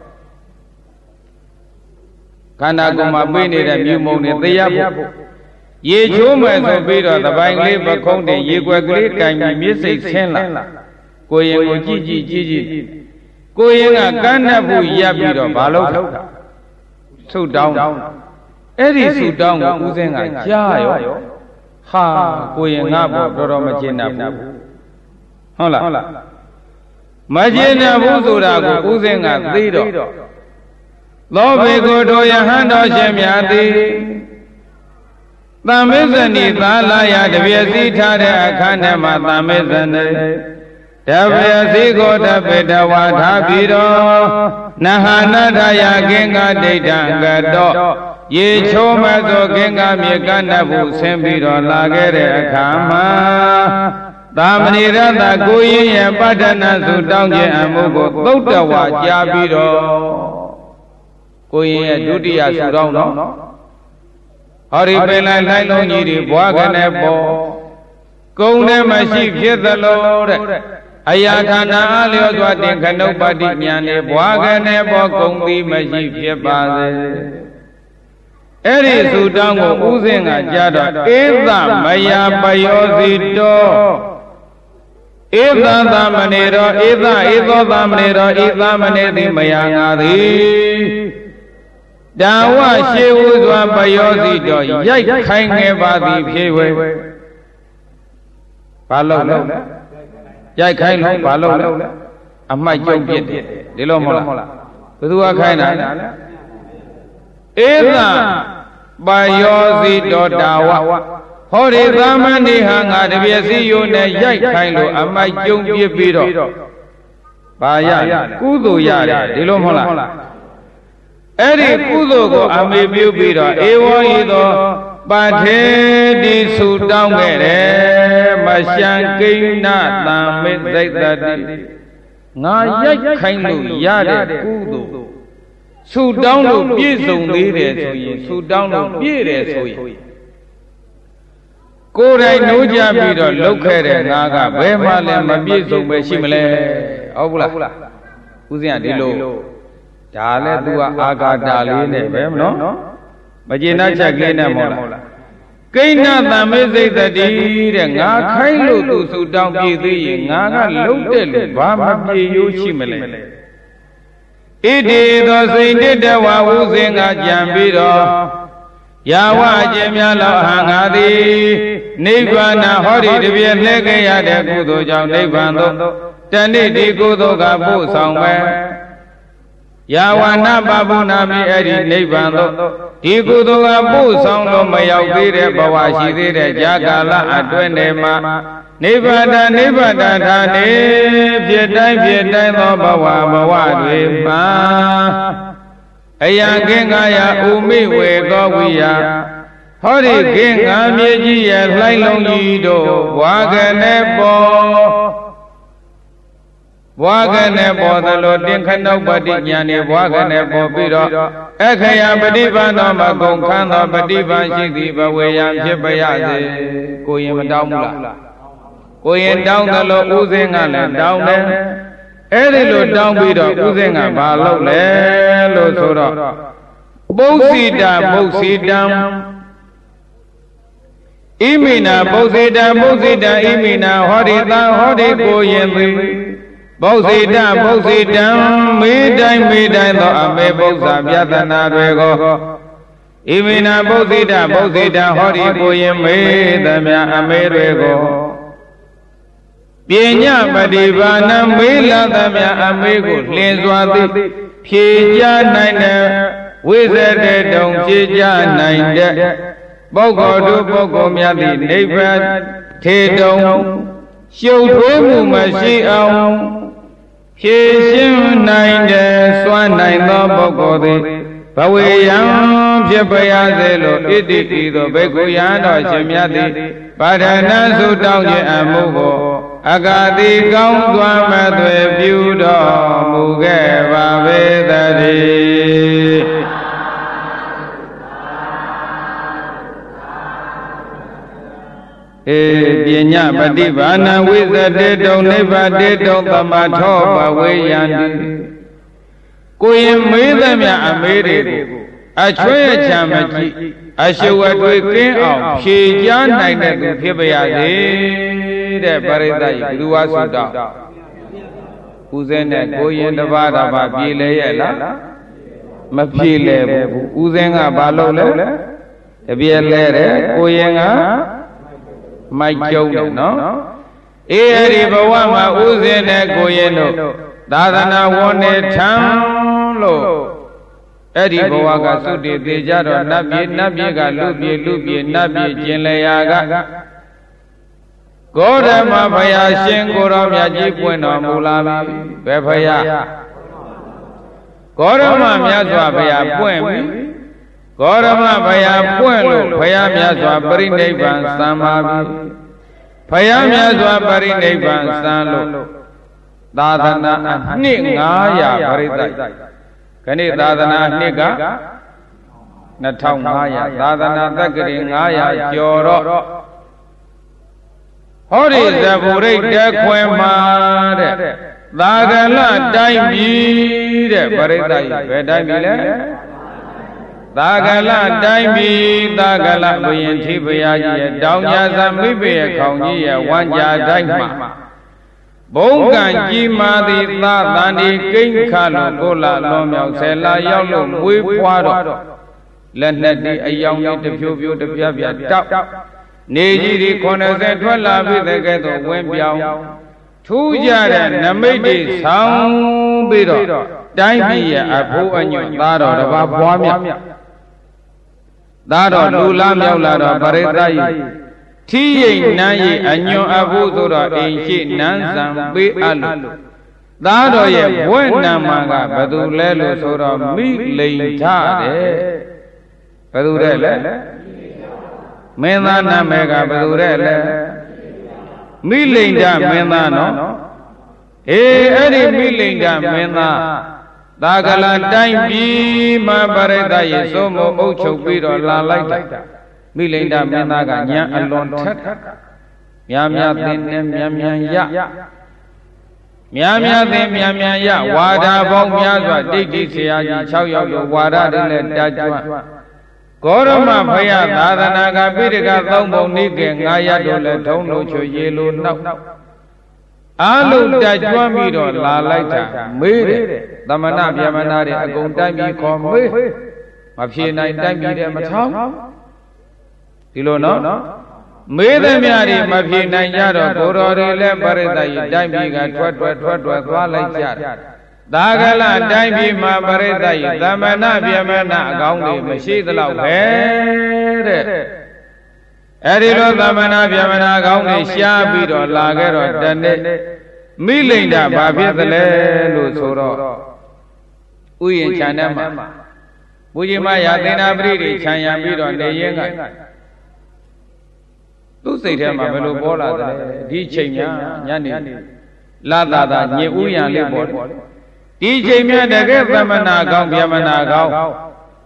Speaker 1: ခန္ဓာကိုယ်မှာပေးနေတဲ့မြူမုံတွေသိရဖို့ရေချိုးမယ်ဆိုပြီးတော့သပိုင်ကလေးပခုံးတင်ရေကွက်ကလေးတိုင်ပြီးမျက်စိဆင်းလာကိုရင်ကိုကြည့်ကြည့်ကြည့်ကြည့်ကိုရင်ကကန်းနှပ်ဖို့ရပ်ပြီးတော့ဘာလို့ဆုတောင်းအဲ့ဒီဆုတောင်းကိုဥစဉ်ကကြားရောဟာကိုရင်ငါ့ဘောတော်တော်မကျင်တတ်ဘူးဟုတ်လားမကျင်တတ်ဘူးဆိုတာကိုဥစဉ်ကသိတော့သောဘေကိုတို့ယဟန်တော်ရှင်များသည်သံမေဇဏီသာလာရတပြည့်စည်းထားတဲ့အခန်းထဲမှာသံမေဇဏီတပြည့်စည်းကိုတပိတဝါထားပြီးတော့နဟာနထယကင်္ဂဒိဋ္ဌံကတောရေချိုးမဲ့သောကင်္ဂမြေကနတ်ဖို့ဆင်းပြီးတော့လာခဲ့တဲ့အခါမှာသာမဏေရတကိုရင်ရဲ့ပဋ္ဌနာစုတောင်းခြင်းအမှုကိုသုတ်တဝါကြားပြီးတော့ကိုရင်ရဲ့ဒုတိယဆူတောင်းနော်ဟောဒီပင်လိုက်လိုက်လုံးကြီးတွေဘွားကနေပေါ်ကုံထဲမှာရှိဖြစ်သလိုတဲ့အရာဌာနအားလျော်စွာတင်ခဏုပ္ပတိဉာဏ်နဲ့ဘွားကနေပေါ်ကုံပြီးမရှိဖြစ်ပါစေအဲ့ဒီဆူတောင်းကိုဥစဉ်ကကြားတော့ဧသမယပယောစီတောဧသသမနေရောဧသဧသောသမနေရောဧသမနေတိမယငါသည်ဒါဝရှိဝစွာပယောစီတော်ရိုက်ခိုင်းခဲ့ပါသည်ဖြစ်ဝဲဘာလို့လဲရိုက်ခိုင်းလို့ဘာလို့လဲအမှိုက်ကျုံပြစ်တယ်ဒီလိုမဟုတ်လားဘယ်သူကခိုင်းတာလဲဧသပယောစီတော်ဒါဝဟောဒီသမဏေဟာငါတပြည့်စီယုံနဲ့ရိုက်ခိုင်းလို့အမိုက်ကျုံပြစ်ပြီးတော့ဘာရကုသိုလ်ရတယ်ဒီလိုမဟုတ်လားအဲ့ဒီကုသိုလ်ကိုအမေပြုပြီးတော့ဧဝံဤသောပါထေတိဆုတောင်းခဲ့တယ်မရှံကိဏ္ဏသံမေသိတ္တတိငါရိုက်ခိုင်းလို့ရတဲ့ကုသိုလ်ဆုတောင်းလို့ပြည့်စုံသေးတယ်ဆိုရင်ဆုတောင်းလို့ပြည့်တယ်ဆိုရင်ကိုယ်တိုင်နိုးကြပြီးတော့လှုပ်ခဲ့တဲ့ငါကဘယ်မှလည်းမပြည့်စုံပဲရှိမလဲဟုတ်ဘူးလားဦးဇင်းကဒီလိုဒါလည်း तू ကအာဃာတာလေးနဲ့ပဲမနော်မကျေနပ်ချက်ကလေးနဲ့မဟုတ်လားကိဏ္ဏသံမေသိတ္တတိတဲ့ငါခိုင်းလို့ तू ဆုတောင်းပြည့်သေးရင်ငါကလှုပ်တဲ့လူဘာမှပြေရိုးရှိမလဲဣတိသောစိတ်တဝဝုဇင်ကကြံပြီးတော့ယာဝအကျဉ်းများလောက်ဟံငါသည်နိဗ္ဗာန်ဟောဒီတပြည့်လှည့်ခဲ့ရတဲ့ကုသိုလ်ကြောင့်နိဗ္ဗာန်သို့တဏိတိကုသိုလ်ကပို့ဆောင်ပဲယာဝနာပပုနာမိအဲ့ဒီနိဗ္ဗာန်သို့ဒီကုသိုလ်ကပို့ဆောင်လို့မရောက်သေးတဲ့ဘဝရှိသေးတဲ့ကြာကာလအတွင်းထဲမှာနိဗ္ဗာန်နိဗ္ဗာန်ဌာနေဖြစ်တိုင်းဖြစ်တိုင်းသောဘဝဘဝတွေမှာအယံကင်္ဂါယဥမိဝေကောဝိယဟောဒီကင်္ဂါမြေကြီးရဲ့လှိုင်းလုံးကြီးတို့ဘွားကနေပေါ်ဘွားကနေပေါ်သလိုတင်ခဏုပ္ပတိဉာဏ်နဲ့ဘွားကနေပေါ်ပြီးတော့အခရာပฏิပန်တော်မှာကုန်ခန်းသောပฏิပန်ရှိသည်ဘဝေယံဖြစ်ပါရစေကိုရင်မတောင်းဘူးလားကိုရင်တောင်းသလိုဥစဉ်ကလည်းတောင်းတယ်အဲ့ဒီလိုတောင်းပြီးတော့ဥစဉ်ကဘာလုပ်လဲလို့ဆိုတော့ပု္စိတာပု္စိတံဣမိနာပု္စိတာပု္စိတံဣမိနာဟောဒီသံဟောဒီကိုရင်သည်ပု္စိတပု္စိတံမေတိုင်းမေတိုင်းသောအမေပု္ပ္ပာပြသနာတွေကိုဣမိနာပု္စိတပု္စိတံဟောဒီကိုရင်မေသမျှအမေတွေကိုပညာပฏิဘာနမေးလာသမျှအမေကိုလင်းစွာသည်ဖြေကြနိုင်တဲ့ဝိဇ္ဇတေတုံဖြေကြနိုင်တဲ့ပုဂ္ဂိုလ်တို့ပုဂ္ဂိုလ်များသည်နိဗ္ဗာန်ထေတုံရှုပ်ထွေးမှုမရှိအောင်ဖြေရှင်းနိုင်တဲ့စွမ်းနိုင်သောပုဂ္ဂိုလ်သည်ဘဝေယံဖြစ်ပါရစေလို့ဣတိတိသောဘေကုယံတော်ရှင်မြတ်သည်ပါဒနာဆုတောင်းခြင်းအမှုကိုအဂတိကောင်းစွာမသွေပြုတော်မူခဲ့ပါပေသတည်းေပညာပฏิဘာနဝိသတေတုံနိဗ္ဗာတေတုံသမထောပဝေယံတိကိုရင်မေးသမျှအမေးတွေကိုအချွဲချမ်းမကြည့်အရှုပ်အတွေ့ကင်းအောင်ဖြေကြားနိုင်တဲ့သူဖြစ်ပါရစေတဲ့ပရိသတ်ကြီးဘုရားဆုတောင်းဦးစင်းနဲ့ကိုရင်တပါးတာပါပြေလဲရဲ့လားမပြေလဲဘူးဦးစင်းကဘာလုပ်လဲတပြည့်လဲတယ်ကိုရင်ကမိုက်ကျုံတယ်နော်အေးအဲ့ဒီဘဝမှာဦးစင်းနဲ့ကိုရင်တို့သာသနာဝန်နဲ့ထမ်းလို့အဲ့ဒီဘဝကသုတေသေးကြတော့နတ်ပြည်နတ်ပြည်ကလူပြည်လူပြည်နတ်ပြည်ကျင်လျာကဂေါတမဘုရားရှင်ကိုတော်မြတ်ကြီးပွင့်တော်မူလာပြီဘယ်ဘုရားဂေါတမမြတ်စွာဘုရားပွင့်ပြီဂေါတမဘုရားပွင့်လို့ဘုရားမြတ်စွာပရိနိဗ္ဗာန်စံပါပြီဘုရားမြတ်စွာပရိနိဗ္ဗာန်စံလို့သာသနာအနှစ်ငါးရာပရိသတ် cái này ta đàn này cả nó thông hai ya ta đàn ta cái này hai ya cho đó hỏi đi giờ bù đây để quen mà đấy ta cái là đại bi đấy bà đây đại về đại bi đấy ta cái là đại bi ta cái là bây giờ thì bây giờ đào nhà ra mấy bây giờ không như vậy quan gia đại mà bốn cảnh chi mà thì ta ta đi kinh khá lô cô là lô mèo xe la yêu lô muối qua đó lần này đi ai yêu như tập phiêu phiêu tập phiêu phiêu trao nề gì đi con ở xe thoát là biết thế cái đó quen biểu thu ra đấy nằm mấy đi xong bây đó trái bị à phụ anh nhọ ta đó là ba bóa miệng ta đó lù lam yêu là đó bà rê tay thi vậy nãy vậy anh nhọ à phụ rồi đó anh chị nán sang bị alo ta đó vậy quên nằm mà cả bà tu lê lô số đó mỹ linh tha đấy bà tu đấy lẽ mình ta nằm mẹ cả bà tu đấy lẽ mỹ linh tha mình ta nó ê ấy đi mỹ linh tha mình ta ta cái là đại bi mà bà rê tay vậy số một ấu chục bi đó là lại mỹ linh tha mình ta cả nhà ăn lon thất nhà nhà tin em nhà nhà ya nhà nhà tin nhà nhà ya hòa đa bông nhà rồi đi đi xe gì sáu yêu yêu hòa đa đi lên đa chuan có đó mà phải à ta ta na cả biết cái tông bông ní cái ngay ya đồ lên thấu nô chơi ye lô nóc á lô đa chuan mi đó là lại trả mấy đấy ta mà na bia mà na đấy cũng đại mi khó mấy mà phía này đại mi đấy mà tháo đi lô nó mấy đêm nhà đi mà phía này nhà đó cô rồi đi lên bà rê tay đại mi cái thoát thoát thoát thoát thoát lại chặt ta cái là đại mi mà bà rê tay ta mà na bia mà na gọng đi mà xí tao lâu hết đấy ấy đi lo ta mà na bia mà na gọng đi xia bi đó là cái đó đần đấy mỹ linh đã bà biết thế này lối số đó ui yên chán em mà bùi gì mà nhà tên nào đi đi chán nhà bi đó để yên ngay tu sĩ thế mà bello bỏ là đi chơi nhá nhá đi la ta ta nhiều u nhà lấy bỏ đi chơi nhá để cái tâm na cao bia na cao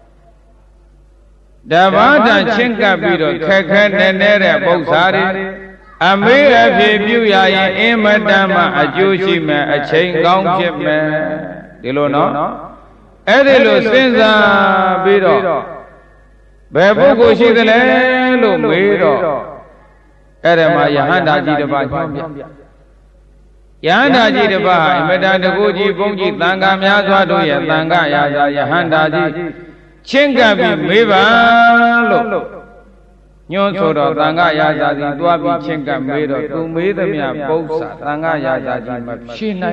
Speaker 1: đã bắt đầu chiến cả bị rồi khẽ khẽ nè nè để bốc xả đi à mấy ở phía biểu ya em mà đam mà ở chỗ gì mà ở trên cao phía mà đi luôn nó ở đây luôn sinh ra bị rồi bé bố cô gì thế này luôn mấy rồi cái này mà nhà đại gì được bao nhiêu? Nhà đại gì được bao? Mấy đại được cô gì bông gì tăng caများxóa đôi ya tăng ca ya ya nhà đại gì, chiến cả bị mấy ván luôn, nhon số đó tăng ca ya ya gì, tua bị chiến cả mấy đó, tu mấy tấm nhà bốc xả tăng ca ya ya gì mà phi này,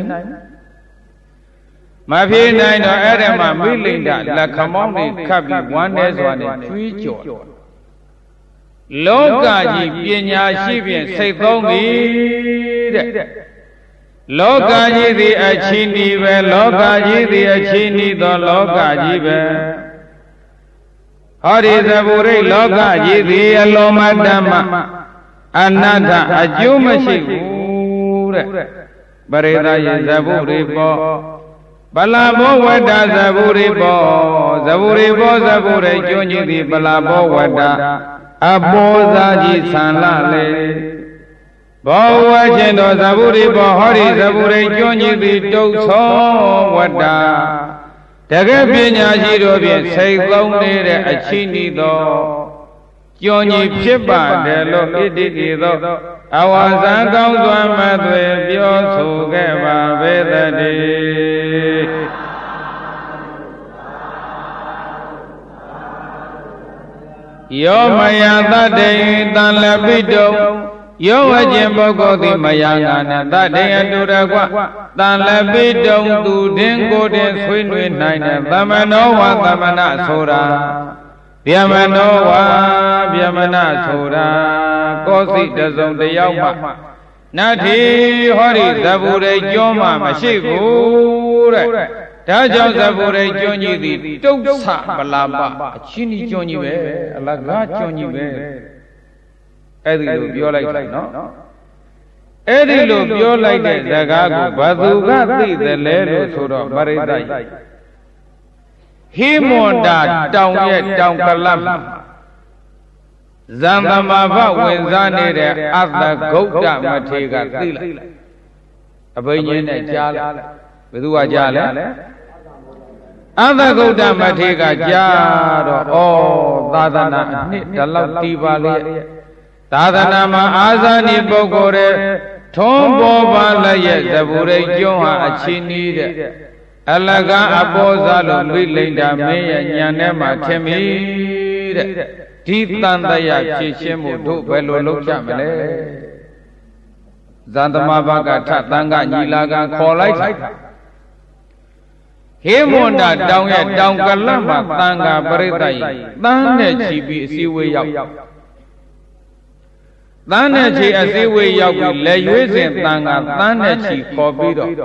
Speaker 1: mà phi này đó ở đây mà mấy linh đã là khăm mong đi khắp bị quan đề xóa đi truy chọn. Lô cả gì biên nhà sĩ biên xây tông đi đấy lô cả gì thì ở chi ni về lô cả gì thì ở chi ni đó lô cả gì về hỏi đi ra bù đây lô cả gì thì ở lô mà đam mà anh ta ở chỗ mà sĩ bù đấy bà đây ra gì ra bù đi bò bà la bò vợ đa ra bù đi bò ra bù đi bò ra bù đây chỗ như thì bà la bò vợ đa à bố ra gì san la lệ bố vợ trên đó ra bù đi bò hỏi đi ra bù đây chỗ như thì đâu số vợ đa để cái bên nhà gì đó bên xây lông đi để ở chi ni đó chỗ như phía bà để lo ít đi đi đó à hoa sáng cao doan mà thuê biểu số cái bà về đây đi yo maya ta de ta la bi do yo wa jin bo ko ti maya nga na ta de an tu ra kwa ta la bi do tu din ko de swai nui nai na tamano wa tamana so ra vyamano wa vyamana so ra ko si ta song tayaw ma na thi ho ri zabu de jo ma ma shi bu de đã cho ra vô đây cho như thì trâu xạ bà la bà chi ni cho như vậy là gá cho như vậy ấy thì lúc biểu lại phải nó ấy thì lúc biểu lại để ra gá của bà tu gá thì để lẽ rồi số đó bà đây đây hí môn đà trong ye trong cả lâm giang tam ma bátဝင်စားနေတဲ့ အတ္တဂုတ်တမထေရကသိလိုက်အဘိညာဉ်နဲ့ကြားလိုက်ဘယ်သူကကြားလဲအတ္တဂုတ်တမထေရကကြားတော့ဩသာသနာအနှစ်ဒီလောက်တီးပါလေသာသနာမှာအာဇာနည်ပုဂ္ဂိုလ်တဲ့ထုံးပေါ်ပါလည်းရဲ့သဘူရိတ်ကျွန်းဟာအချင်းဤတဲ့အလကားအပေါ်စားလို့မိလိန်တာမင်းရဲ့ညံထဲမှာထင်မိတဲ့ဒီတန်တရာဖြည့်ရှင်းမှုတို့ဘယ်လိုလုပ်ကြမလဲဇန်သမဘကထသံဃညီလာခံခေါ်လိုက်ဟေမွန်တာတောင်ရဲ့တောင်ကလတ်မှာသံဃပရိသတ်ကြီးတန်းနဲ့ချီပြီးအစည်းအဝေးရောက်တန်းနဲ့ချီအစည်းအဝေးရောက်ပြီးလက်ရွေးစဉ်သံဃတန်းနဲ့ချီခေါ်ပြီးတော့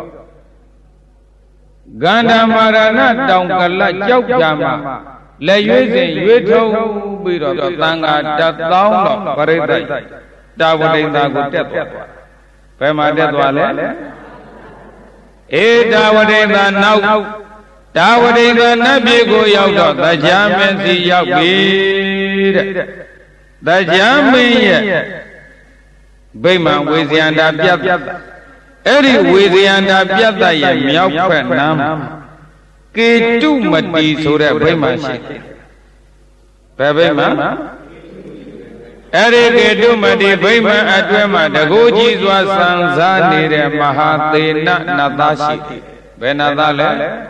Speaker 1: ဂန္ဓမာရဏတောင်ကလတ်ကြောက်ကြမှာလက်ရွေးစဉ်ရွေးထုံးပြီးတော့သံဃာတစ်သောင်းတော့ပရိသတ်တာဝတိတာကိုတက်သွားဘယ်မှာတက်သွားလဲအေတာဝတိတာနောက်တာဝတိတာနတ်ပြည်ကိုရောက်တော့တရားမင်းစီရောက်ပြီတဲ့တရားမင်းရဲ့ဗိမာန်ဝေဇယန္တာပြတ်အဲ့ဒီဝေဇယန္တာပြတ်ရဲ့မြောက်ဖက်နားကေတုမတိဆိုတဲ့ဗိမာန်ရှိဘယ်ဗိမာန်အဲ့ဒီကေတုမတိဗိမာန်အတွင်းမှာတကူကြီးစွာစံစားနေတဲ့မဟာသေနနတ်သားရှိဘယ်နတ်သားလဲ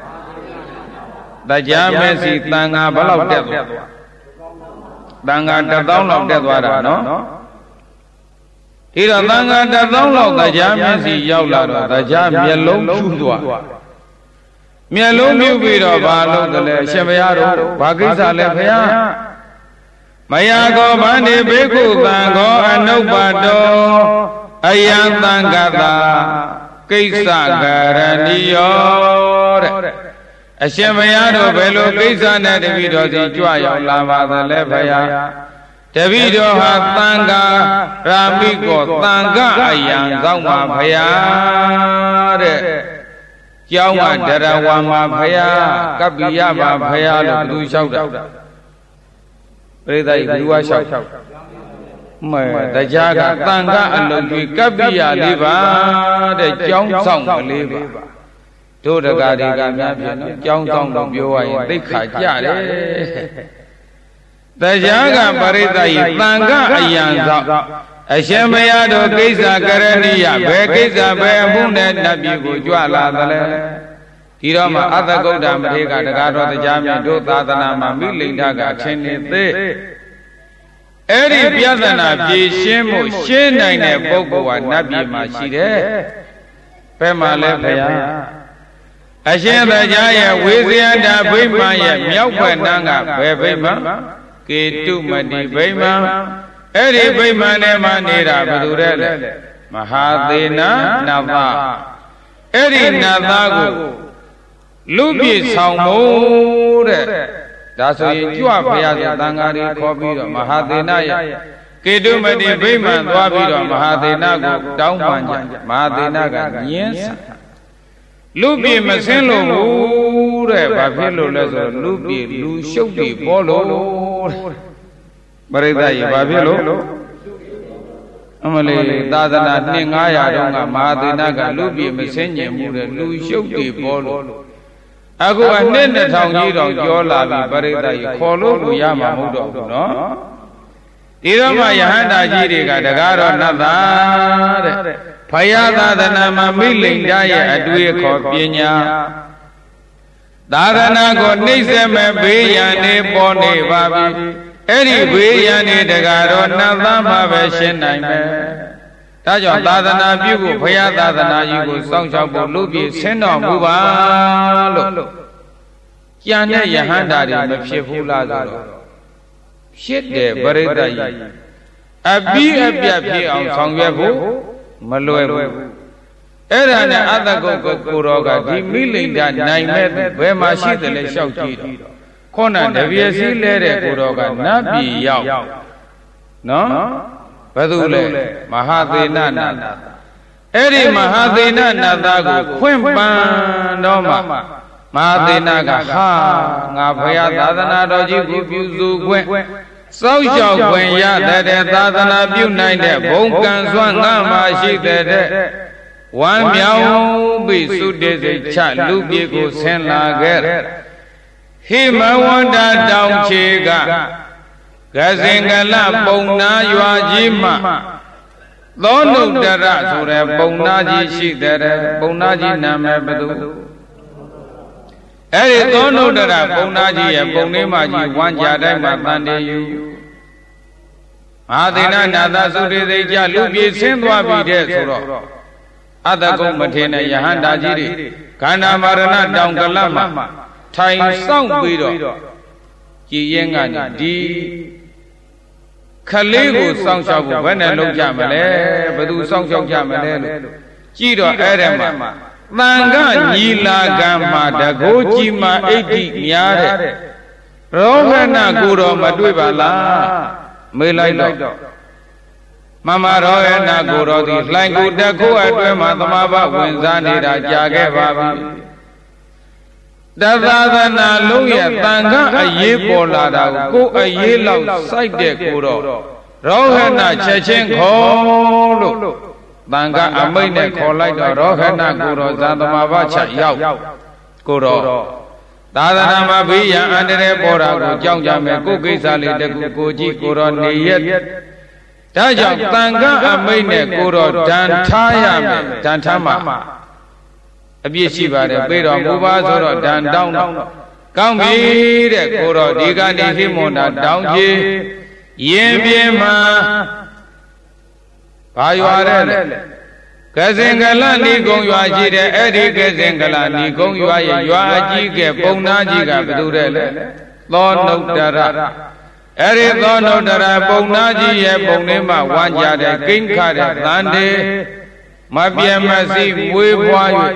Speaker 1: တရားမင်းစီတန်ဃာဘယ်လောက်တက်သွားတန်ဃာတစ်သောင်းလောက်တက်သွားတာနော်ဒီတော့တန်ဃာတစ်သောင်းလောက်တရားမင်းစီရောက်လာတော့တရားမျက်လုံးဖြူသွားမျက်လုံးမြုပ်ပြီးတော့ဘာလို့တလဲရှင်ဘုရားတို့ဘာကိစ္စလဲဘုရားမယာကောဗန္ဒီဘိက္ခုသံဃောအနုပ္ပတောအယံသံဃတာကိစ္စကရဏီယောတဲ့အရှင်ဘုရားတို့ဘယ်လိုကိစ္စနဲ့တပည့်တော်စီကြွရောက်လာပါသလဲဘုရားတပည့်တော်ဟာသံဃာရာမိကောသံဃအယံသောက်မှာဘုရားတဲ့ကျောင်းကဒရဝါမှာဖယားကပ္ပိယပါဖယားလို့ဘယ်သူလျှောက်တာပရိသတ်ဘယ်သူကလျှောက်မဲတရားကသံဃာအလုံးကြီးကပ္ပိယလေးပါတဲ့ကျောင်းဆောင်ကလေးပါတို့တကားတွေကများဖြစ်နော်ကျောင်းဆောင်လို့ပြောရရင်သိခါကြတယ်တရားကပရိသတ်ကြီးသံဃာအယံသောအရှင်ဘုရားတို့ကိစ္စကရဏိယဘယ်ကိစ္စဘယ်အမှုနဲ့နတ်ပြည်ကိုကြွလာသလဲဒီတော့မှအတ္တဂုတ်တမထေရကတရားတော်တရားမြတ်တို့သာသနာမှာမိလိန်ထကအထင်နေသေးအဲ့ဒီပြဿနာဖြေရှင်းမှုရှင်းနိုင်တဲ့ပုဂ္ဂိုလ်ဟာနတ်ပြည်မှာရှိတယ်ဘယ်မှာလဲဘုရားအရှင်တရားရဲ့ဝေဇယန္တာဗိမာန်ရဲ့မြောက်ဘက်နှမ်းကဘယ်ဗိမာန်ကေတုမတိဗိမာန်အဲ့ဒီဗိမာန်ထဲမှာနေတာဘယ်သူလဲမဟာသေနနတ်သားအဲ့ဒီနတ်သားကိုလူပြေဆောင်ဖို့တဲ့ဒါဆိုရင်ကြွဖရာဆိုတန်ဃာတွေခေါ်ပြီးတော့မဟာသေနရဲ့ကေတုမတိဗိမာန်သွားပြီးတော့မဟာသေနကိုတောင်းပန်ကြမဟာသေနကညင်းဆန်လူပြေမစင်းလို့ဘူးတဲ့ဘာဖြစ်လို့လဲဆိုတော့လူပြေလူရှုပ်တွေပေါ်လို့ပရိသတ်ကြီးဘာဖြစ်လို့အမလေးသာသနာနှစ်ငါးရာတုန်းကမဟာသေနကလူပြေမစင်းညင်မှုတဲ့လူရှုပ်တွေပေါ်လို့အခုအနှစ်နှစ်ထောင်ကြီးတော့ကြောလာပြီပရိသတ်ကြီးခေါ်လို့လူရမှာမဟုတ်တော့ဘူးနော်ဒီတော့မှယဟန္တာကြီးတွေကတကားတော့နတ်သားတဲ့ဖယားသာသနာမှာမိလိန်တရဲ့အတွေ့အခေါ်ပညာသာသနာကိုနှိမ့်ဆက်မဲ့ဘေးရန်နေပေါ်နေပါပြီအဲ့ဒီဘေးရန်နေတကားတော့နတ်သားမှာပဲရှင်းနိုင်မယ်ဒါကြောင့်သာသနာပြုဖို့ဘုရားသာသနာကြီးကိုစောင့်ရှောက်ဖို့လူပြည်ဆင်းတော်မူပါလို့ကြံတဲ့ယဟန္တာတွေမဖြစ်ဘူးလားဆိုတော့ဖြစ်တယ်ပရိသတ်ကြီးအပြီးအပြတ်ဖြစ်အောင်ဆောင်ရွက်ဖို့မလွယ်ဘူးအဲ့ဒါနဲ့အတ္တကုတ်ကိုတော်ကဒီမိလိန်ဒနိုင်မဲ့ဘယ်မှာရှိတယ်လဲလျှောက်ကြည့်တော့ခေါဏတပြည့်စည်းလဲတဲ့ကိုတော်ကနတ်ပြည်ရောက်နော်ဘယ်သူလဲမဟာသေနနတ်အဲ့ဒီမဟာသေနနတ်သားကိုခွင့်ပန်တော့မှ Ma Te Na Ga Ha Nga Phaya Thadanaတော်ကြီးကိုပြုစုခွင့်စောင့်ရှောက်ခွင့်ရတဲ့သာသနာပြုနိုင်တဲ့ဘုံကံစွမ်းငါမှရှိတဲ့ဝမ်းမြောက်ပြီးသုတေစိတ်ချလူပြေကိုဆင်းလာခဲ့ဟိမဝန္တာတောင်ချေကဂဇင်ကလပုံနာရွာကြီးမှသောနုတရဆိုတဲ့ပုံနာကြီးရှိတဲ့ပုံနာကြီးနာမည်ဘယ်သူအဲ့ဒီသောနုတရပုံနာကြီးရဲ့ပုံလေးမကြီးဝမ်းကြတိုင်းမှာတန်တေယူမဟာသေနနာသသုတေသိကြလူပြေဆင်းသွားပြီတဲ့ဆိုတော့အတ္တကုမထေနဲ့ယဟန္တာကြီးတွေခန္ဓာမရဏတောင်ကလပ်မှာထိုင်ဆောင်ပြီးတော့ကြည်ရင်ကနေဒီခလေးကိုစောင့်ရှောက်ဖို့ဘယ်နဲ့လုပ်ကြမလဲဘယ်သူစောင့်ရှောက်ကြမလဲလို့ကြည့်တော့အဲ့ဒါမှာသံဃညီလာခံမှာတကိုးကြီးမှာအိဋ္ဌိများတဲ့ရောဟဏကိုတော့မတွေ့ပါလားမေးလိုက်တော့မမရောဟဏကိုတော့ဒီလှိုင်ကိုတကိုးအတွဲမှာသမာဘဝင်စားနေတာကြာခဲ့ပါပြီတသာသနာလုံးရဲ့တန်ခါအရေးပေါ်လာတာကိုကိုအရေးလောက်စိုက်တဲ့ကိုတော့ရောဟဏချက်ချင်းခေါ်လို့တန်ခါအမိတ်နဲ့ခေါ်လိုက်တော့ရောဟဏကိုတော့ဇာသမာဘချက်ရောက်ကိုတော့သာသနာမှာဘေးရန်အန္တရာယ်ပေါ်တာကိုကြောက်ကြမယ်ကိုကိစ္စလေးတကူကိုကြည့်ကိုတော့နေရက်ဒါကြောင့်တန်ခါအမိတ်နဲ့ကိုတော့ဒဏ်ထားရမယ်ဒဏ်ထားမှာအပြည့်ရှိပါတယ်ပြေတော်မူပါဆိုတော့ဒဏ်တောင်းတော့ကောင်းပြီတဲ့ကိုတော့ဒီကနေဟိမွန်တာတောင်းကြီးရင်ပြင်းမှာဘာရွာတဲ့လဲကစင်ကလနီကုံရွာရှိတဲ့အဲ့ဒီကစင်ကလနီကုံရွာရဲ့ရွာအကြီးကပုံနာကြီးကဘယ်သူတဲ့လဲသောနုတ္တရအဲ့ဒီသောနုတ္တရပုံနာကြီးရဲ့ပုံလေးမှာဝမ်းကြတဲ့ကိန်းခတဲ့သန္တေမပြတ်မစီမွေးပွား၍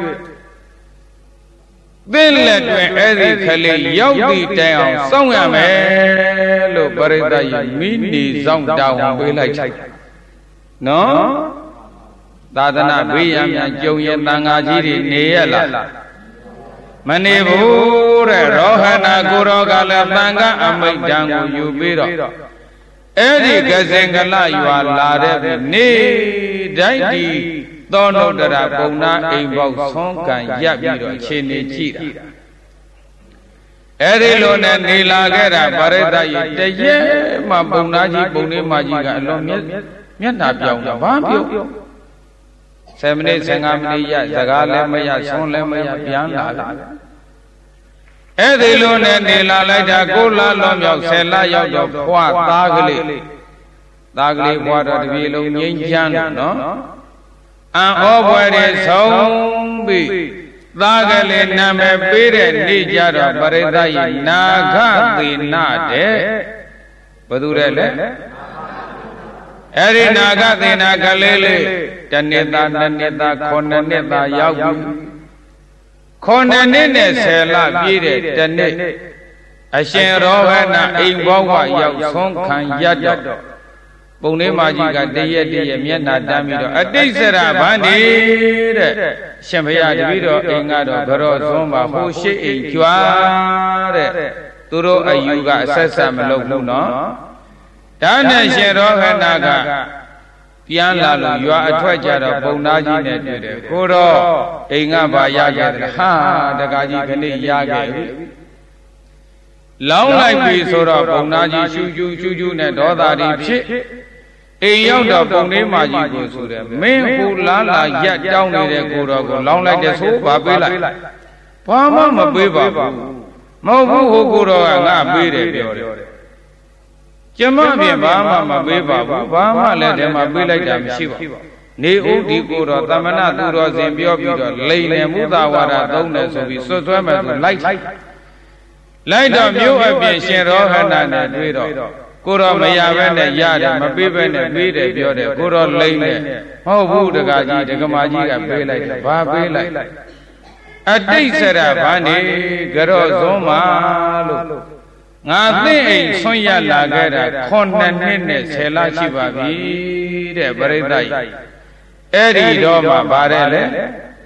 Speaker 1: သင်လက်တွင်အဲ့ဒီခလေးရောက်သည့်တိုင်အောင်စောင့်ရမယ်လို့ပရိသတ်ကြီးမိနီဆောင်တောင်းပေးလိုက်နော်သာသနာဘေးရန်များကြုံရဲ့တန်ဃာကြီးတွေနေရလားမနေဘူးတဲ့ရောဟဏကိုရောကလည်းတန်ဃာအမိတ်တံကိုယူပြီးတော့အဲ့ဒီကစင်ကလရွာလာတဲ့နေတိုင်းဒီသောနုတ္တရပုံနာအိမ်ပေါက်ဆွမ်းကန်ရပ်ပြီးတော့ခြေနေကြည့်တာအဲ့ဒီလိုနဲ့နေလာခဲ့တာပရိသတ်ကြီးတရေမှပုံနာကြီးပုံလေးမကြီးကအလွန်မျက်မျက်နှာပြောင်းတာဘာပြောဆယ်မိနစ်ဆယ်ငါးမိနစ်ရစကားလည်းမရဆွမ်းလည်းမရပြန်လာတယ်အဲ့ဒီလိုနဲ့နေလာလိုက်တာကိုလာလောမြောက်ဆယ်လရောက်တော့ဖွာသားကလေးသားကလေးဖွာတော့တပြေလုံးငိမ့်ချမ်းနော်အံဩဘွယ်တွေဆုံးပြီးသားကလေးနာမည်ပေးတဲ့နေ့ကြတော့ပရိသတ်ကြီးနာဂသေနတဲ့ဘယ်သူတဲ့လဲအဲ့ဒီနာဂသေနကလေးလေးတနှစ်သားနှစ်နှစ်သားခုနှစ်နှစ်သားရောက်ပြီခုနှစ်နှစ်နဲ့ဆယ်လပြည့်တဲ့တနေ့အရှင်ရောဟဏအိမ်ဘောဝရောက်ဆုံးခံရတော့ပုံလေးမကြီးကတရက်တရက်မျက်နှာတမ်းပြီးတော့အတိတ်စရဗန္ဒီတဲ့ရှင်ဘုရားတပည့်တော်အိမ်ကတော့ဘရောသွန်းပါဟိုရှိအိမ်ကျွာတဲ့သူတို့အယူကအဆက်ဆက်မလုပ်ဘူးနော်ဒါနဲ့ရှင်ရောဟဏကပြန်လာလို့ရွာအထွက်ကြတော့ပုံနာကြီးနဲ့တွေ့တယ်ကိုတော့အိမ်ကပါရခဲ့တယ်ဟာတကားကြီးခဏရခဲ့ပြီလောင်းလိုက်ပြီဆိုတော့ပုံနာကြီးရှူရှူရှူရှူနဲ့ဒေါသတွေဖြစ်အိမ်ရောက်တော့ပုံလေးမကြီးကိုဆိုတယ်မင်းဟူလားလာရက်တောင်းနေတဲ့ကိုတော့ကိုလောင်းလိုက်တဲ့ဆိုဘာပေးလိုက်ဘာမှမပေးပါဘူးမဟုတ်ဘူးဟိုကိုတော့ကငါပေးတယ်ပြောတယ်ကျမပြင်ဘာမှမပေးပါဘူးဘာမှလည်းဒီမှာပေးလိုက်တာမရှိပါဘူးနေဦးဒီကိုတော့သမဏသူတော်စင်ပြောပြီးတော့လိန်နဲ့မုသဝါဒသုံးတယ်ဆိုပြီးစွတ်စွဲမဲ့သူလိုက်လိုက်တော့မြို့အပြင်ရှင်ရောဟဏနဲ့တွေ့တော့ကိုတော့မရဘဲနဲ့ရတယ်မပေးဘဲနဲ့ပေးတယ်ပြောတယ်ကိုတော့လိမ့်တယ်မဟုတ်ဘူးတကားကြီးတက္ကမကြီးကပေးလိုက်တယ်ဘာပေးလိုက်အတိတ်စရဗန္ဒီကြော့စွန်းမာလို့ငါသိအိမ်ဆွန့်ရလာခဲ့တာခုနှစ်နှစ်နဲ့ဆယ်လရှိပါပြီတဲ့ပရိသတ်အဲ့ဒီတော့မှဗါတယ်လေ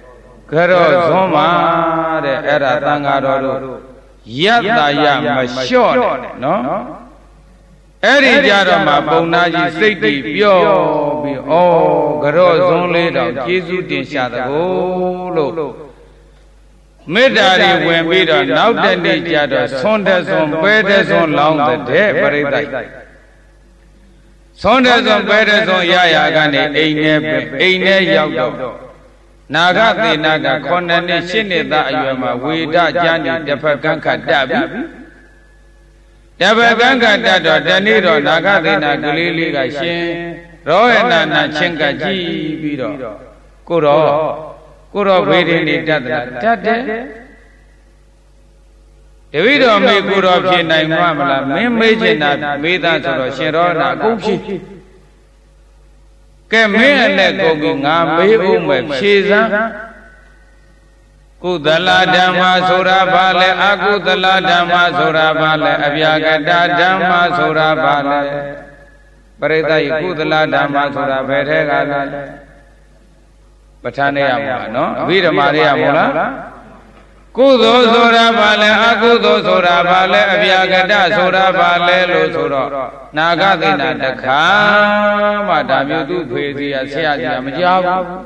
Speaker 1: Garo Zoma, the Era Tangaro, Yataya Mashon, no? Eri Jarama, Bonaji, Sati, Bio, be all Garo only the Jesu din Shadabo. Medari when we don't know the nature, Saunders on bedders on long the day, Paradise. Saunders on bedders on Yaya Gani, Aine, Aine Yago. Nagati Naga, Konani, Shinida Ayama, Wida Jani, Depaganka Dabi. Depaganka Dado, Daniro, Nagati Nagali, Gashin, Roena, Chinga G, Bido, Kuro. Kuro waiting in that. Davido may Kuro Pin and Mamma, Mimajina, Vedas or Sherona, Gucci. Came here and let go, May Shiza Kudala Dama Surabale, Agudala Dama Surabale, Aviagada Dama Surabale, Pareta Kudala Dama Surabale. Batania, no? Vida Maria Mola Kudo Sora Vale, Agudo Sora Vale, Aviagada Sora Vale, Losura, Nagadina, the Ka, Madame, you do crazy as Siam.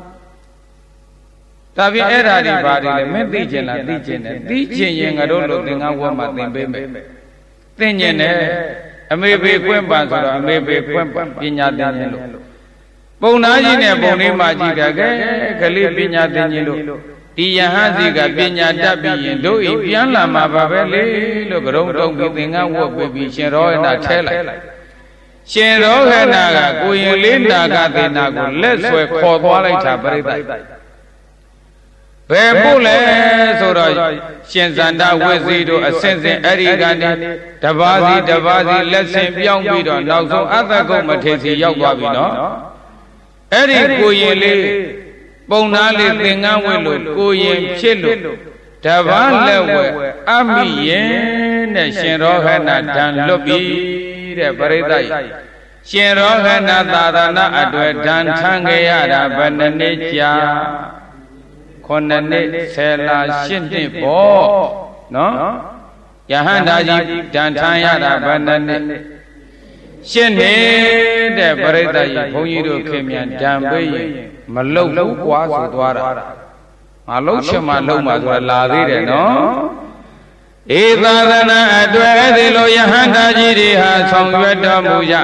Speaker 1: Tavi Era Badi, Medicina, Dicin, Dicin, I don't know the woman in Baby. Thinking, a maybe Quimpan, a maybe Quimpan, in Yadano. Bonaji ne boni maji ga ke kali pinya tinjilo ti yahan si ga pinya tat pi yin do yi pyan la ma ba be le lo garong tong pi thing nga wot pi pi shin ro na the lai shin ro he na ga ko yin le na ga the na ko let swẹ khaw twa lai tha parittai be pu le so ro shin sanda wit si do a sin sin ari ga ni taba si taba si let sin pyaung pi do nauk song athakut ma the si yauk twa pi no Eri Koyele, Bonali, Tingawilu, Koyim Chilu, Tavale, Ami Yen, Shinrohana, Dan Lubi, the Paradise. Shinrohana, Tadana, Adwe, Dan Tangayada, Bananicha, Konane, Sela, Shinti, Bo, no? Yahandaji, Dan Tayada, Banani. Shin the Parada, Ponyido came and Jambe, Malo, Quas, Dwara. Malosha Maloma, Ladire, no? Either Adwelo Yahanda Jiri has some Veta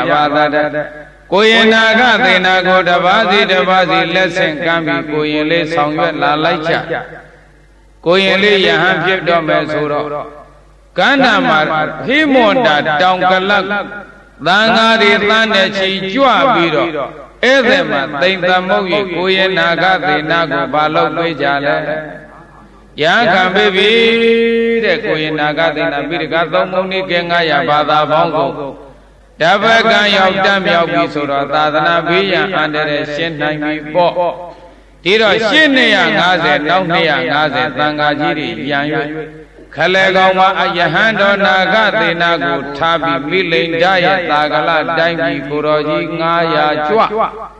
Speaker 1: Muja, Koyenaga, then I go to Bazi, the Bazi, lesson can be Koyele, Sangwet La Lacha. Koyele Yahan Jibdom Suro. Kanamar, he monta down Galak. Dangari Tanachi Jua Biro, Edema, think the Mogi, Kuyenaga, the Nago, Balo, Vijale. Yanka baby, the Kuyenaga, the Nabiriga, Moni Gengaya, Bada Bongo. Dabaga of Damia Bisura, Tadana Villa, under a Shenai Bo. Tiro Shinia Naze, Naunia Naze, Tangajiri, Yanyu. Kalegoma Ayahando Naga, the Nagu, Tabi, Milling Diet, Dagala, Daimi, Kuroji, Naya, Chua.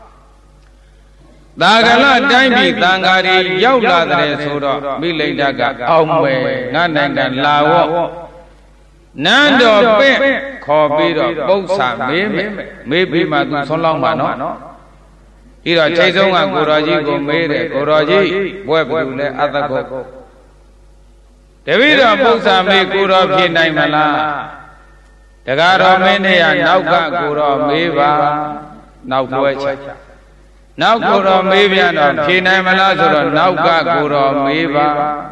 Speaker 1: Dagala, Daimi, Dangari, Yola, the Sura, Milling Daga, Omwe, Nananga, Lawo. Nando, Pim, Corbida, Bosa, maybe Madu Solomano. Ira Chazonga, Kuroji, Gomere, Kuroji, Webule, other go. David Bosa me Kuro Pinai Mala. The Garo Menia, Nauka, Kuro, Meva, Nauka. Now Kuro Mevia, Pinai Malazura, Nauka, Kuro, Meva.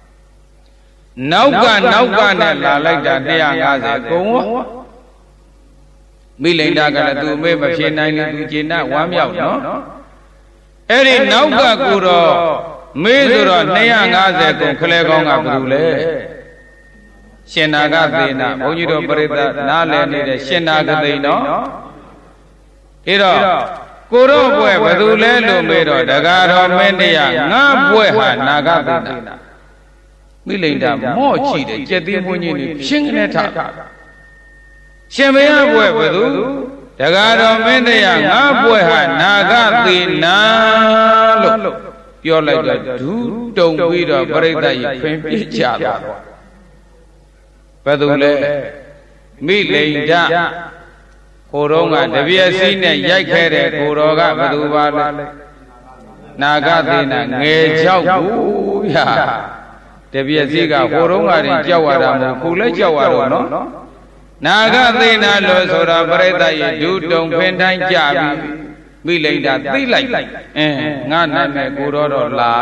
Speaker 1: Nauka, Nauka, like that, they are as a go. Milinda to Meva Pinai, Gina, one yaw, no? Eri Nauka, Kuro. Mezura Nayanga con Clegong Abdule Shenaga Dina, Onido Breda, Nale, Shenaga Dino Hiro Kuro, Badule, Lumero, Dagaro, Mendia, Nabueha, Nagadina Milinda, Mochi, Jedi Munini, Shinganeta Shemea Buebu, Dagaro, Mendia, Nabueha, Nagadina. ပြောလိုက်တော့ဒူးတုံပြီးတော့ပြိဿကြီးဖင်ပြစ်ချသွားဘယ်သူလဲမိလိန်ဒကိုတော်ကတပြည့်စည်းနဲ့ရိုက်ခဲ့တဲ့ကိုတော်ကဘယ်သူပါလဲနာဂသေနာငယ်ကြောက်ဘူးဗျာတပြည့်စည်းကကိုတော်ကရင်ကြောက်ရတာမဟုတ်ခုလည်းကြောက်ရတော့နော်နာဂသေနာလို့ဆိုတာပြိဿကြီးဒူးတုံဖင်တိုင်းကြပြီမိလိန်ဒသိလိုက်အင်းငါနာမည်ကိုတော်တော့လာ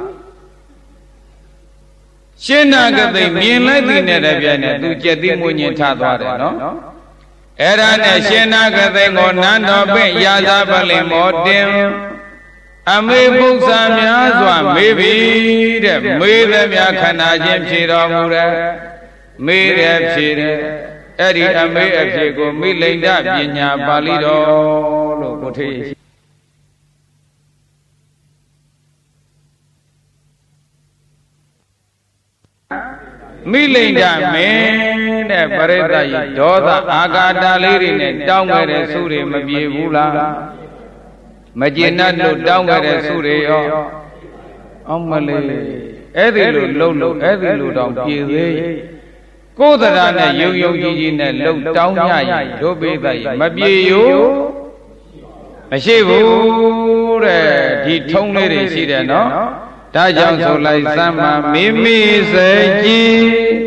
Speaker 1: ရှင်းနာကသိမြင်လိုက်သည်နဲ့တည်းပြည့်နဲ့သူကြက်သီးမွေးညင်ထသွားတယ်နော်အဲ့ဒါနဲ့ရှင်းနာကသိကိုနန်းတော်ပင့်ရာဇပလင်မောတင်အမေပု္ပ္ပာများစွာမေးပြီတဲ့မေးသည်များခန္ဓာချင်းဖြေတော်မူတယ်မေးတယ်ဖြေတယ်အဲ့ဒီအမေအဖြေကိုမိလိန်ဒပညာပါဠိတော်လို့ကိုထေးမိလိန်ဒမင်းတဲ့ပရိသတ်ကြီးဒေါသအာဃာတလေးတွေနဲ့တောင်းခဲ့တဲ့ဆုတွေမပြေဘူးလားမကျေနပ်လို့တောင်းခဲ့တဲ့ဆုတွေရောအောင်မလေးအဲ့ဒီလိုလှုပ်လို့အဲ့ဒီလိုတောင်ပြေသေးကိုယ်တရားနဲ့ယုံယုံကြည်ကြည်နဲ့လှုပ်တောင်းကြရင်ဒုပိသတ်ကြီးမပြေရောမရှိဘူးတဲ့ဒီထုံးလေးတွေရှိတယ်နော်ဒါကြောင့်ဆိုလိုက်စမ်းမှာမိမိစိတ်ကြည်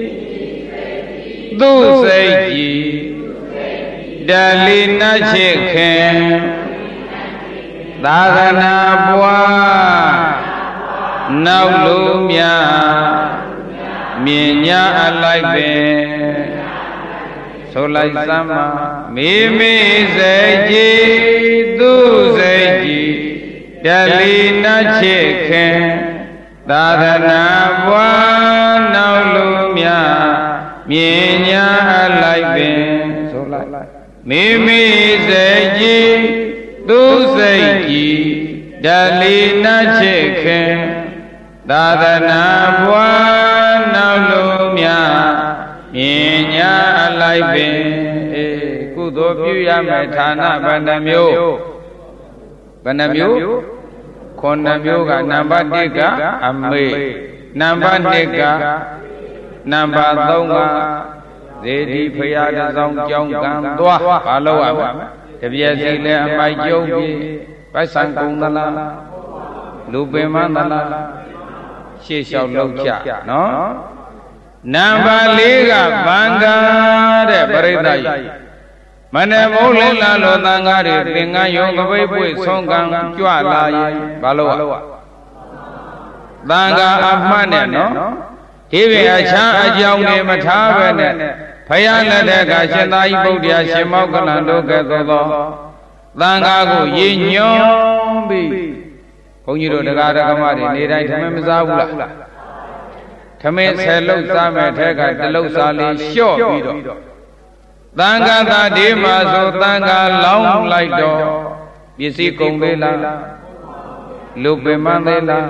Speaker 1: သူစိတ်ကြည်တလီနတ်ချစ်ခင်သာသနာပွားနောက်လူများမြင်ညာအလိုက်ပင်ဆိုလိုက်စမ်းမှာမိမိစိတ်ကြည်သူစိတ်ကြည်တလီနတ်ချစ်ခင်သာသနာပွားနောက်လူများမြင်ညာအလိုက်ပင်ဆိုလိုက်မိမိစိတ်ကြည်သူစိတ်ကြည်တလီနတ်ချစ်ခင်သာသနာပွားနောက်လူများမြင်ညာအလိုက်ပင်အေးကုသိုလ်ပြုရမယ်ဌာနဘယ်နှမျိုးဘယ်နှမျိုးခုနှစ်မျိုးကနံပါတ်တစ်ကအမေနံပါတ်နှစ်ကနံပါတ်သုံးကဇေဒီဖရာတဆောင်ကြောင်းကံသွားဘာလို့ရမလဲတပြည့်စီလဲအမိုက်ကျုံပြီပိုက်ဆံကုန်သလားလူပင်မသလားရှေ့လျှောက်လောက်ကြနော်နံပါတ်လေးကဘံဃာတဲ့ပရိသတ်ကြီးမနေ့မိုးလင်းလာလို့သံဃာတွေသင်္ကန်းယုံကပိတ်ပွေဆုံးကံကြွလာရင်ဘာလို့อ่ะသံဃာအမှတ်နဲ့နော်ဒီပြင်အချမ်းအကြောင်းတွေမထားပဲနဲ့ဖယားလက်ထက်ကရှင်သာရိပုတ္တရာရှင်မောက္ကလန်တို့ကဲ့သို့သောသံဃာကိုရည်ညွှန်းပြီးဘုန်းကြီးတို့တရားဓမ္မတွေနေတိုင်းထမင်းမစားဘူးလားထမင်းဆယ်လုံးစားမဲ့ထက်ကတလုံးစားလေးလျှော့ပြီးတော့သံဃာသာဒီမှာဆိုသံဃာလောင်းလိုက်တော့ပစ္စည်းကုန်သေးလားလူပင်မသေးလား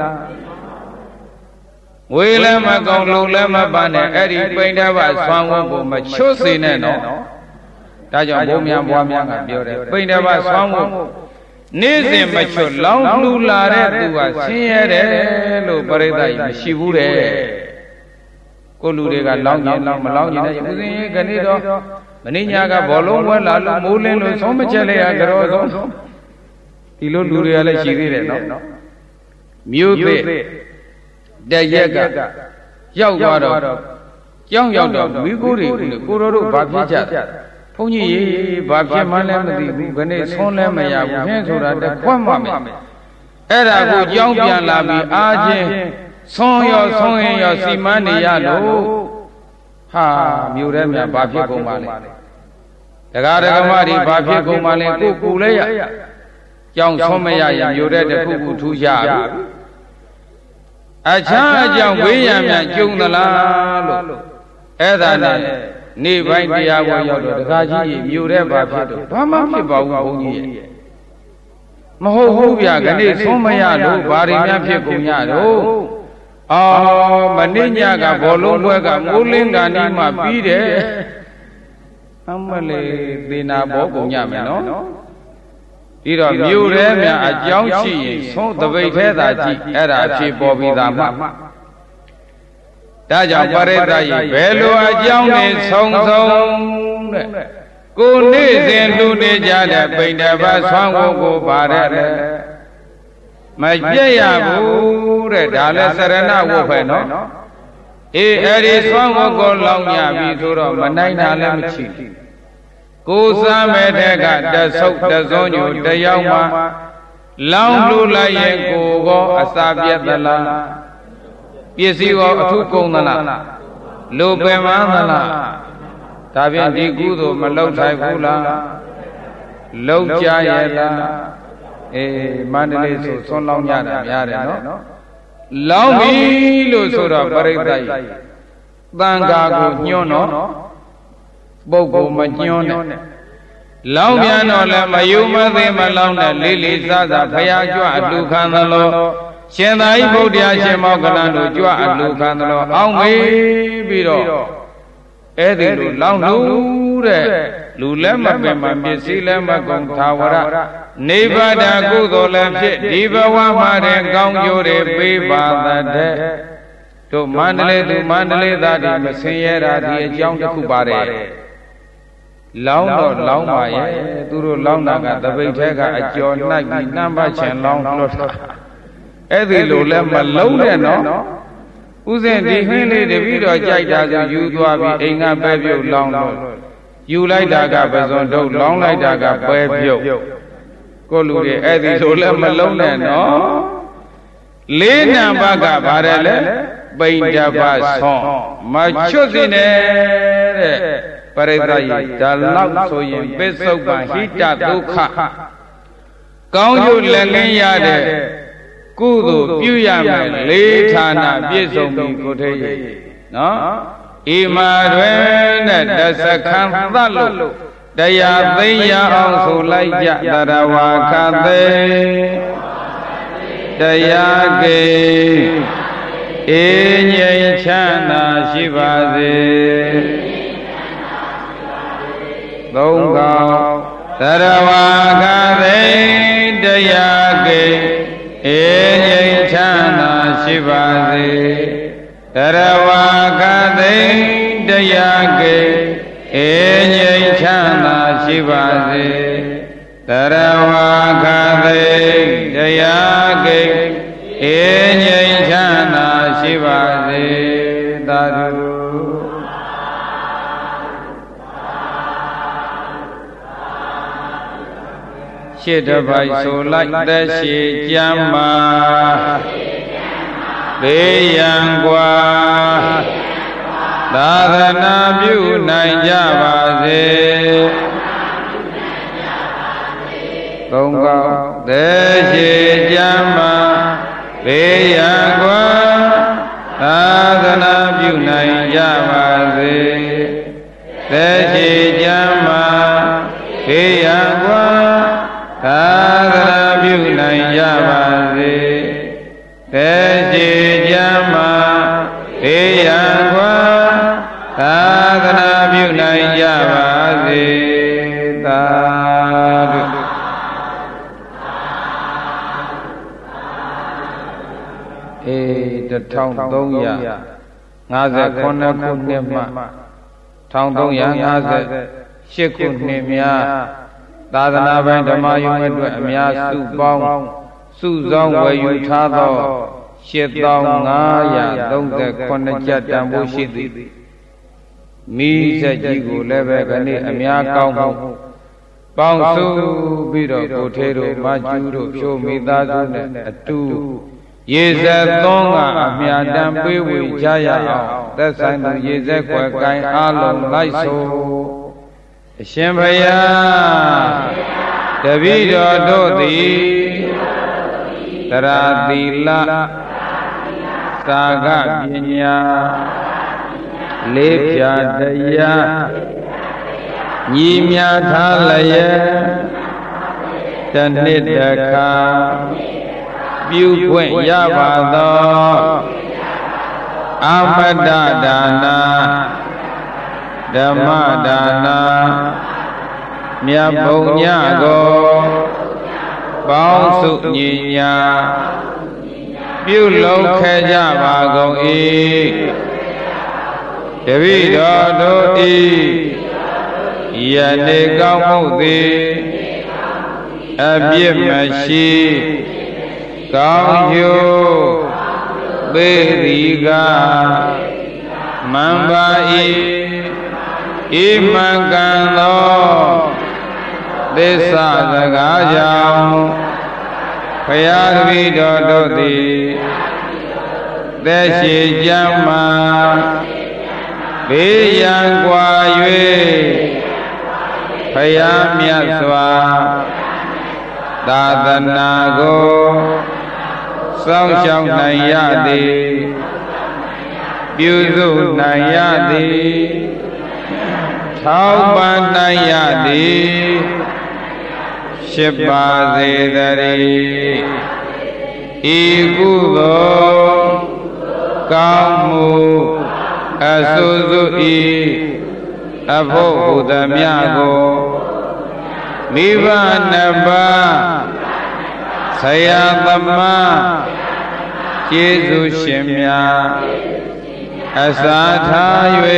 Speaker 1: ဝေလည်းမကောင်းလုံလည်းမပန်းနဲ့အဲ့ဒီပိဋကဘဆွမ်းဝတ်ကိုမချွတ်စေနဲ့နော်ဒါကြောင့်ဘုံများဘွားများကပြောတယ်ပိဋကဘဆွမ်းဝတ်နေ့စဉ်မချွတ်လောင်းလှူလာတဲ့သူကဆင်းရဲတယ်လို့ပရိသတ်ကြီးမရှိဘူးတဲ့ကိုလူတွေကလောင်းကျင်လောင်းမလောင်းကျင်တဲ့ဥစဉ်ရေခဏိတော့မင်းညာကဘောလုံးဝဲလာလို့မိုးလင်းလို့ဆုံးမချက်လိုက်ရကြောဆုံးဒီလိုလူတွေကလည်းရှိသေးတယ်နော်မြို့သစ်တရက်ကရောက်သွားတော့ကြောင်းရောက်တော့မိကိုတွေကိုတော်တို့ဘာဖြစ်ကြဘုန်းကြီးရေဘာဖြစ်မှန်းလည်းမသိဘူးဘယ်နဲ့ဆုံးလည်းမရဘူးဟင်းဆိုတာတခွက်မှမယ်အဲ့ဒါကိုကြောင်းပြန်လာပြီးအားချင်းဆုံးရောဆုံးရင်ရောစီမံနေရလို့ဟာမြို့ထဲမှာဘာဖြစ်ကုန်ပါလဲတရားဓမ္မတွေဘာဖြစ်ကုန်ပါလဲကိုကူလဲရကြောင်းဆုံးမရရင်မြို့ထဲတစ်ခုခုထူးရပြီအချမ်းအကြောင်းဝေးရမြကျုံသလားလို့အဲ့ဒါနဲ့နေပိုင်းတရားဝရောက်တော့တရားကြီးမြို့ထဲဘာဖြစ်တော့ဘာမှဖြစ်ပါဘူးဘုန်းကြီးရဲ့မဟုတ်ဘူးဗျခဏိဆုံးမရလို့ဘာတွေများဖြစ်ကုန်ရတော့အော်မနေ့ညကဘောလုံးပွဲကမိုးလင်းကန်ဒီမှပြီးတယ်အမလေးသေနာဘောကုန်ကြမယ်နော်ပြီးတော့မြို့ထဲမှာအကြောင်းရှိရင်သုံးတပိတ်ထဲသာကြည့်အဲ့ဒါအဖြစ်ပေါ်ပြီးသားမှဒါကြောင့်ပရိသတ်ကြီးဘယ်လိုအကြောင်းနဲ့ဆုံးဆုံးတဲ့ကိုနေ့စဉ်လူနေကြတဲ့ပိဋကဘဆွမ်းကိုကိုပါတယ်လေမပြည့်ရဘူးတဲ့ဒါလည်းစရဏဝုတ်ပဲနော်အေးအဲ့ဒီဆွမ်းကိုကိုလောင်ညပြီဆိုတော့မနိုင်တာလည်းမရှိဘူးကိုစားမဲ့တဲ့ကတဆုပ်တစုံညိုတယောက်မှလောင်လူလိုက်ရင်ကိုကောအစာပြတ်သလားပစ္စည်းရောအထုကုန်သလားလူပင်မသလားဒါဖြင့်ဒီကုသိုလ်မလောက်ထိုက်ဘူးလားလောက်ကြရဲ့လားအေးမန္တလေးဆိုဆွန်းလောင်းကြတာများတယ်နော်လောင်းပြီလို့ဆိုတော့ပရိသတ်ကြီးတန်ခါကိုညွှန်းတော့ပုဂ္ဂိုလ်မညွှန်းနဲ့လောင်းပြန်တော့လည်းမယုံမသိမလောင်းနဲ့လေးလေးစားစားဖရာကြွအလှခံသလိုရှင်သာရိပုတ္တရာရှင်မောကလန်တို့ကြွအလှခံသလိုအောင်းမေးပြီးတော့အဲ့ဒီလိုလောင်းလို့တဲ့လူလည်းမပင်မပစ္စည်းလည်းမကုန်သာဝရနိဗ္ဗာန်ကုသိုလ်လည်းဖြစ်ဒီဘဝမှာတဲ့ကောင်းကျိုးတွေပေးပါတဲ့တို့မန္တလေးသူမန္တလေးသားတွေမဆင်းရဲတာဒီအကြောင်းတစ်ခုပါတယ်လောင်းတော့လောင်းပါရဲ့သူတို့လောင်းတာကတပိတ်ထဲကအကျော်နှိုက်ပြီးနှမ်းပါချင်လောင်းလို့အဲ့ဒီလိုလဲမလုံးနဲ့နော်ဥစဉ်ဒီဟင်းလေးတပည့်တော်ကြိုက်တာဆိုယူသွားပြီးအိမ်ကပဲပြုတ်လောင်းလို့ယူလိုက်တာကပဇွန်တုပ်လောင်းလိုက်တာကပဲပြုတ်ကိုလူတွေအဲ့ဒီလိုလဲမလုံးနဲ့နော်လေးနံပါတ်ကပါတယ်လေပိဋကဘဆွန်မချွတ်စီနဲ့တဲ့ပရိသတ်ကြီးဒါလောက်ဆိုရင်ပစ္စုပန်ဟိတဒုက္ခကောင်းကျိုးလက်လင်းရတဲ့ကုသိုလ်ပြုရမယ်လေးဌာနပြည့်စုံပြီကိုထေးကြီးနော်ဣမာတွင်နဲ့တသခန်းသတ်လို့တရားသိရအောင်ဆိုလိုက်ကြတရဝါခသေးတရားကေအေးငြိမ်ချမ်းသာရှိပါစေသုံးကောင်းသရဝါကသိတရားကေအေးငြိမ်ချမ်းသာရှိပါစေသရဝါကသိတရားကေအေးငြိမ်ချမ်းသာရှိပါစေသရဝါကသိတရားကေအေးငြိမ်ချမ်းသာရှိပါစေသာဓုရှစ်တပိုက်ဆိုလိုက်သက်ရှိကြမ်းမာဘေးရန်กว่าသာသနာပြုနိုင်ကြပါစေသုံးကောင်းသက်ရှိကြမ်းမာဘေးရန်กว่าသာသနာပြုနိုင်ကြပါစေသက်ရှိကြမ်းမာဘေးရန်กว่าသာသနာပြုနိုင်ကြပါစေသက်ရှိကြမ်းမာဘေးရန်กว่าသာသနာပြုနိုင်ကြပါစေသာဓုအေးတစ်ထောင်သုံးရာငါးဆယ်ခုနှစ်ခုနှစ်မှထောင်သုံးရာငါးဆယ်ရှစ်ခုနှစ်များသာသနာပိုင်းဓမ္မယုံအတွက်အများစုပေါင်းစုဆောင်ဝယ်ယူထားသောရှစ်သောင်းငါးရာသုံးဆယ်ခုနှစ်ကျပ်တန်ဖိုးရှိသည်မိဆက်ကြီးကိုလည်းပဲခဏအများကောင်းမှုပေါင်းစုပြီးတော့ကိုထေတို့မကျူးတို့ဖြိုးမိသားစုနဲ့အတူရေစက်သွန်းကအမြတ်တမ်းပေးဝေကြရအောင်သက်ဆိုင်သူရေစက်ွယ်ကိုင်းအားလုံးလိုက်ဆိုအရှင်ဘုရားတပည့်တော်တို့သည်တရာသီလသာကပညာလေးဖြာတရားညီမြထားလျက်တနှစ်တခါပြုခွင့်ရပါသောအမတ္တဒါနာဓမ္မဒါနာမြတ်ဘုံညကိုပေါင်းစုညီညာပြုလုပ်ခဲ့ကြပါကုန်၏တပည့်တော်တို့ဤယနေ့ကောင်းမှုသည်အပြစ်မရှိကောင်းကျိုးပေးသည်ကမှန်ပါ၏ဤမှန်ကန်သောသစ္စာစကားကြောင့်ဘုရားတပည့်တော်တို့သည်သက်ရှိကြမ်းမှဘေးရန်ကွာ၍ဘုရားမြတ်စွာသာသနာကိုစောင့်ရှောက်နိုင်ရသည်ပြုစုနိုင်ရသည်ထောက်ပံ့နိုင်ရသည်ရှိပါစေတည်းဤကုသိုလ်ကောင်းမှုအဆုစုဤအဖို့ဟူသမျှကိုမိဘနှစ်ပါးဆရာသမားကျေးဇူးရှင်များအစာထား၍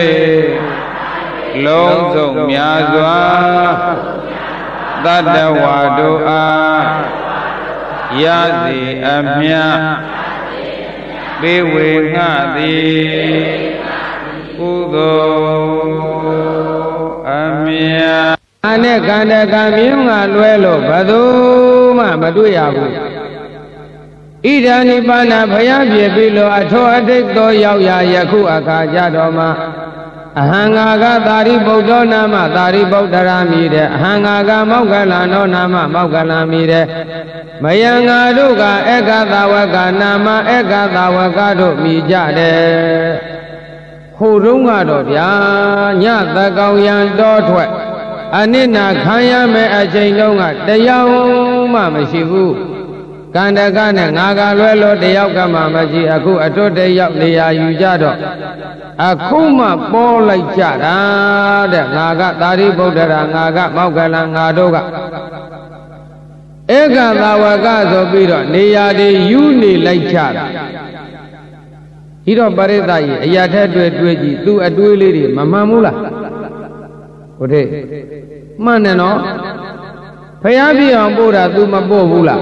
Speaker 1: လုံးစုံများစွာတတ္တဝါတို့အားရစေအမြတ်ပေးဝေငှသည်ကုသိုလ်အမြတ်အနဲ့ကန္တကံမြင်းကလွဲလို့ဘယ်သူမှမတွေ့ရဘူးဣဒာနိပါဏဘုရားပြည့်ပြီလို့အထောအထိတ်သောရောက်ရာယခုအခါကြတော်မှာအဟံငါကသာရိပုတ္တနာမသာရိပုတ္တရာမိတဲ့အဟံငါကမောက္ကလနောနာမမောက္ကလမိတဲ့မယံငါတို့ကဧကသာဝကနာမဧကသာဝကတို့မိကြတယ်ဟိုတုန်းကတော့ဗျာညသကောင်ရန်တော်ထွက်အနစ်နာခံရမယ်အချိန်တုန်းကတရားမှမရှိဘူးကန္တကနဲ့ငါကလွဲလို့တယောက်ကမှမရှိအခုအထွတ်တယောက်နေရာယူကြတော့အခုမှပေါ်လိုက်ကြတာတဲ့ငါကသာရိပုတ္တရာငါကမောက္ကလငါတို့ကဧကသာဝကဆိုပြီးတော့နေရာတွေယူနေလိုက်ကြတာဒီတော့ပရိသတ်ကြီးအရာထက်တွေ့တွေ့ကြည့်သူအတွေးလေးတွေမမှန်ဘူးလားဟုတ်တယ်မှန်တယ်နော်ဖျားပြအောင်ပို့တာ तू မပို့ဘူးလား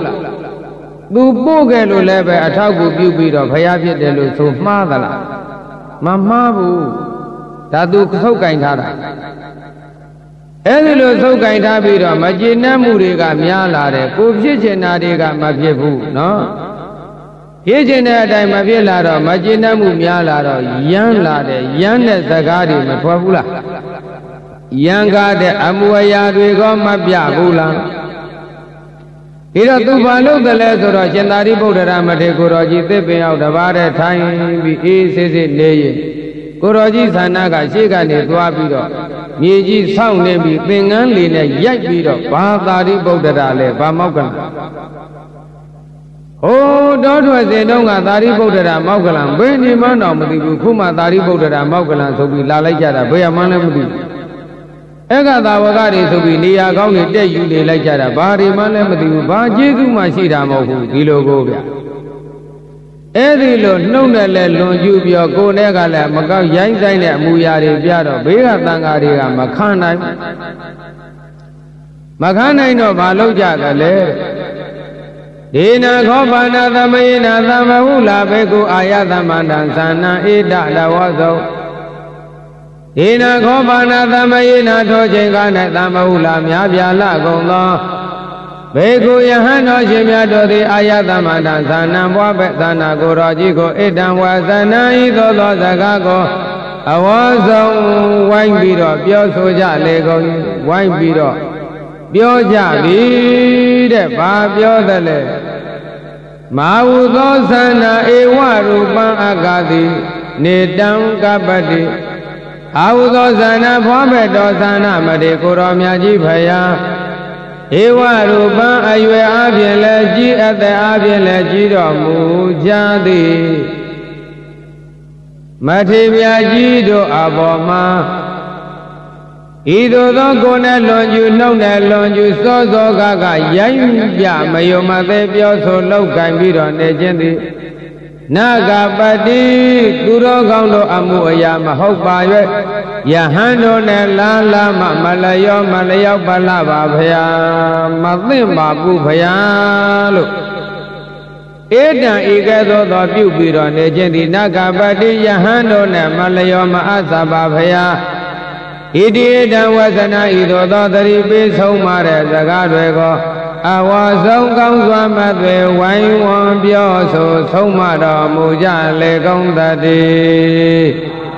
Speaker 1: तू ပို့ခဲ့လို့လည်းပဲအထောက်ကူပြုပြီးတော့ဖျားဖြစ်တယ်လို့ဆိုမှားသလားမမှားဘူးဒါ तू သုတ်ကင်ထားတာအဲဒီလိုသုတ်ကင်ထားပြီးတော့မကျေနပ်မှုတွေကများလာတယ်ကိုဖြစ်ချင်တာတွေကမဖြစ်ဘူးနော်ဖြစ်ချင်တဲ့အတိုင်းမဖြစ်လာတော့မကျေနပ်မှုများလာတော့ယမ်းလာတယ်ယမ်းတဲ့စကားတွေမထွက်ဘူးလားယံကားတဲ့အမူအရာတွေကမပြဘူးလားဒီတော့သူဘာလို့တလဲဆိုတော့ရှင်သာရိပုတ္တရာမထေရကိုတော်ကြီးသစ်ပင်အောင်တပါးတဲ့ထိုင်ပြီးအေးဆေးဆေးနေရင်ကိုတော်ကြီးဌာနကရှေ့ကနေသွားပြီးတော့မြေကြီးဆောင်းနေပြီးသင်္ကန်းလေးနဲ့ရိုက်ပြီးတော့ဘာသာရိပုတ္တရာလဲဘာမောက်ကလဟိုတောထွက်စဉ်တုန်းကသာရိပုတ္တရာမောက်ကလဘယ်နေမှတော့မသိဘူးခုမှသာရိပုတ္တရာမောက်ကလဆိုပြီးလာလိုက်ကြတာဘယ်မှလည်းမသိဘူးဧကသာဝကတွေဆိုပြီးနေရာကောင်းတွေတက်ယူနေလိုက်ကြတာဘာတွေမှလည်းမသိဘူးဘာကျေးဇူးမှရှိတာမဟုတ်ဘူးဒီလိုကိုဗျအဲ့ဒီလိုနှုတ်နဲ့လဲလွန်ကျူးပြောကိုယ်နဲ့ကလည်းမကောက်ရိုင်းဆိုင်တဲ့အမူအရာတွေပြတော့ဘေးကတန်ဃာတွေကမခံနိုင်မခံနိုင်တော့ဘာလုပ်ကြသလဲဒေနာခောပါဏသမေနသမ္မဟုလာဘေကုအာယသမန္တံသန္နံဣဒလဝသောဧနခောပါဏသမယေနထောချိန်ကား၌သမ္မဟုလာများပြာလကုန်သောဘေကုယဟန်တော်ရှင်များတို့သည်အာယသမန္တသန္နံဘွားပဲသန္နာကိုတော်ကြီးကိုဣတံဝါသန္နံဤသို့သောစကားကိုအဝါဆုံးဝိုင်းပြီးတော့ပြောဆိုကြလေကုန်ဝိုင်းပြီးတော့ပြောကြပြီတဲ့ဘာပြောသလဲမာဟုသောသန္နာဧဝရူပံအဂတိနေတံကပ္ပတိအာဟုသောဇာနာဖွားမဲ့တော်ဇာနာမတေကိုတော်မြတ်ကြီးဖယားဧဝရူပံအရွယ်အားဖြင့်လည်းကြီးအသက်အားဖြင့်လည်းကြီးတော်မူကြသည်မထေရကြီးတို့အပေါ်မှာဤသို့သောကိုယ်နဲ့လွန်ကျူနှုတ်နဲ့လွန်ကျူစောစောကကရိုင်းပြမယုံမသေးပြောဆိုလောက်ကင်ပြီးတော့နေခြင်းသည်နာဂပတိသူတော်ကောင်းတို့အမှုအရာမဟုတ်ပါ၍ယဟန်တို့နဲ့လာလာမမလျောမလျောက်ပါလာပါဗျာမသိပါဘူးဗျာလို့ဧတံဤကဲ့သို့သောပြုပြီးတော့နေခြင်းသည်နာဂပတိယဟန်တို့နဲ့မလျောမအပ်သာပါဗျာဣတိတံဝဇနာဤသို့သောသတိပေးဆုံးမတဲ့စကားတွေကိုအဝါဆုံးကောင်းစွာမသွေဝိုင်းဝန်းပြောဆိုဆုံးမတော်မူကြလေကုန်သတည်း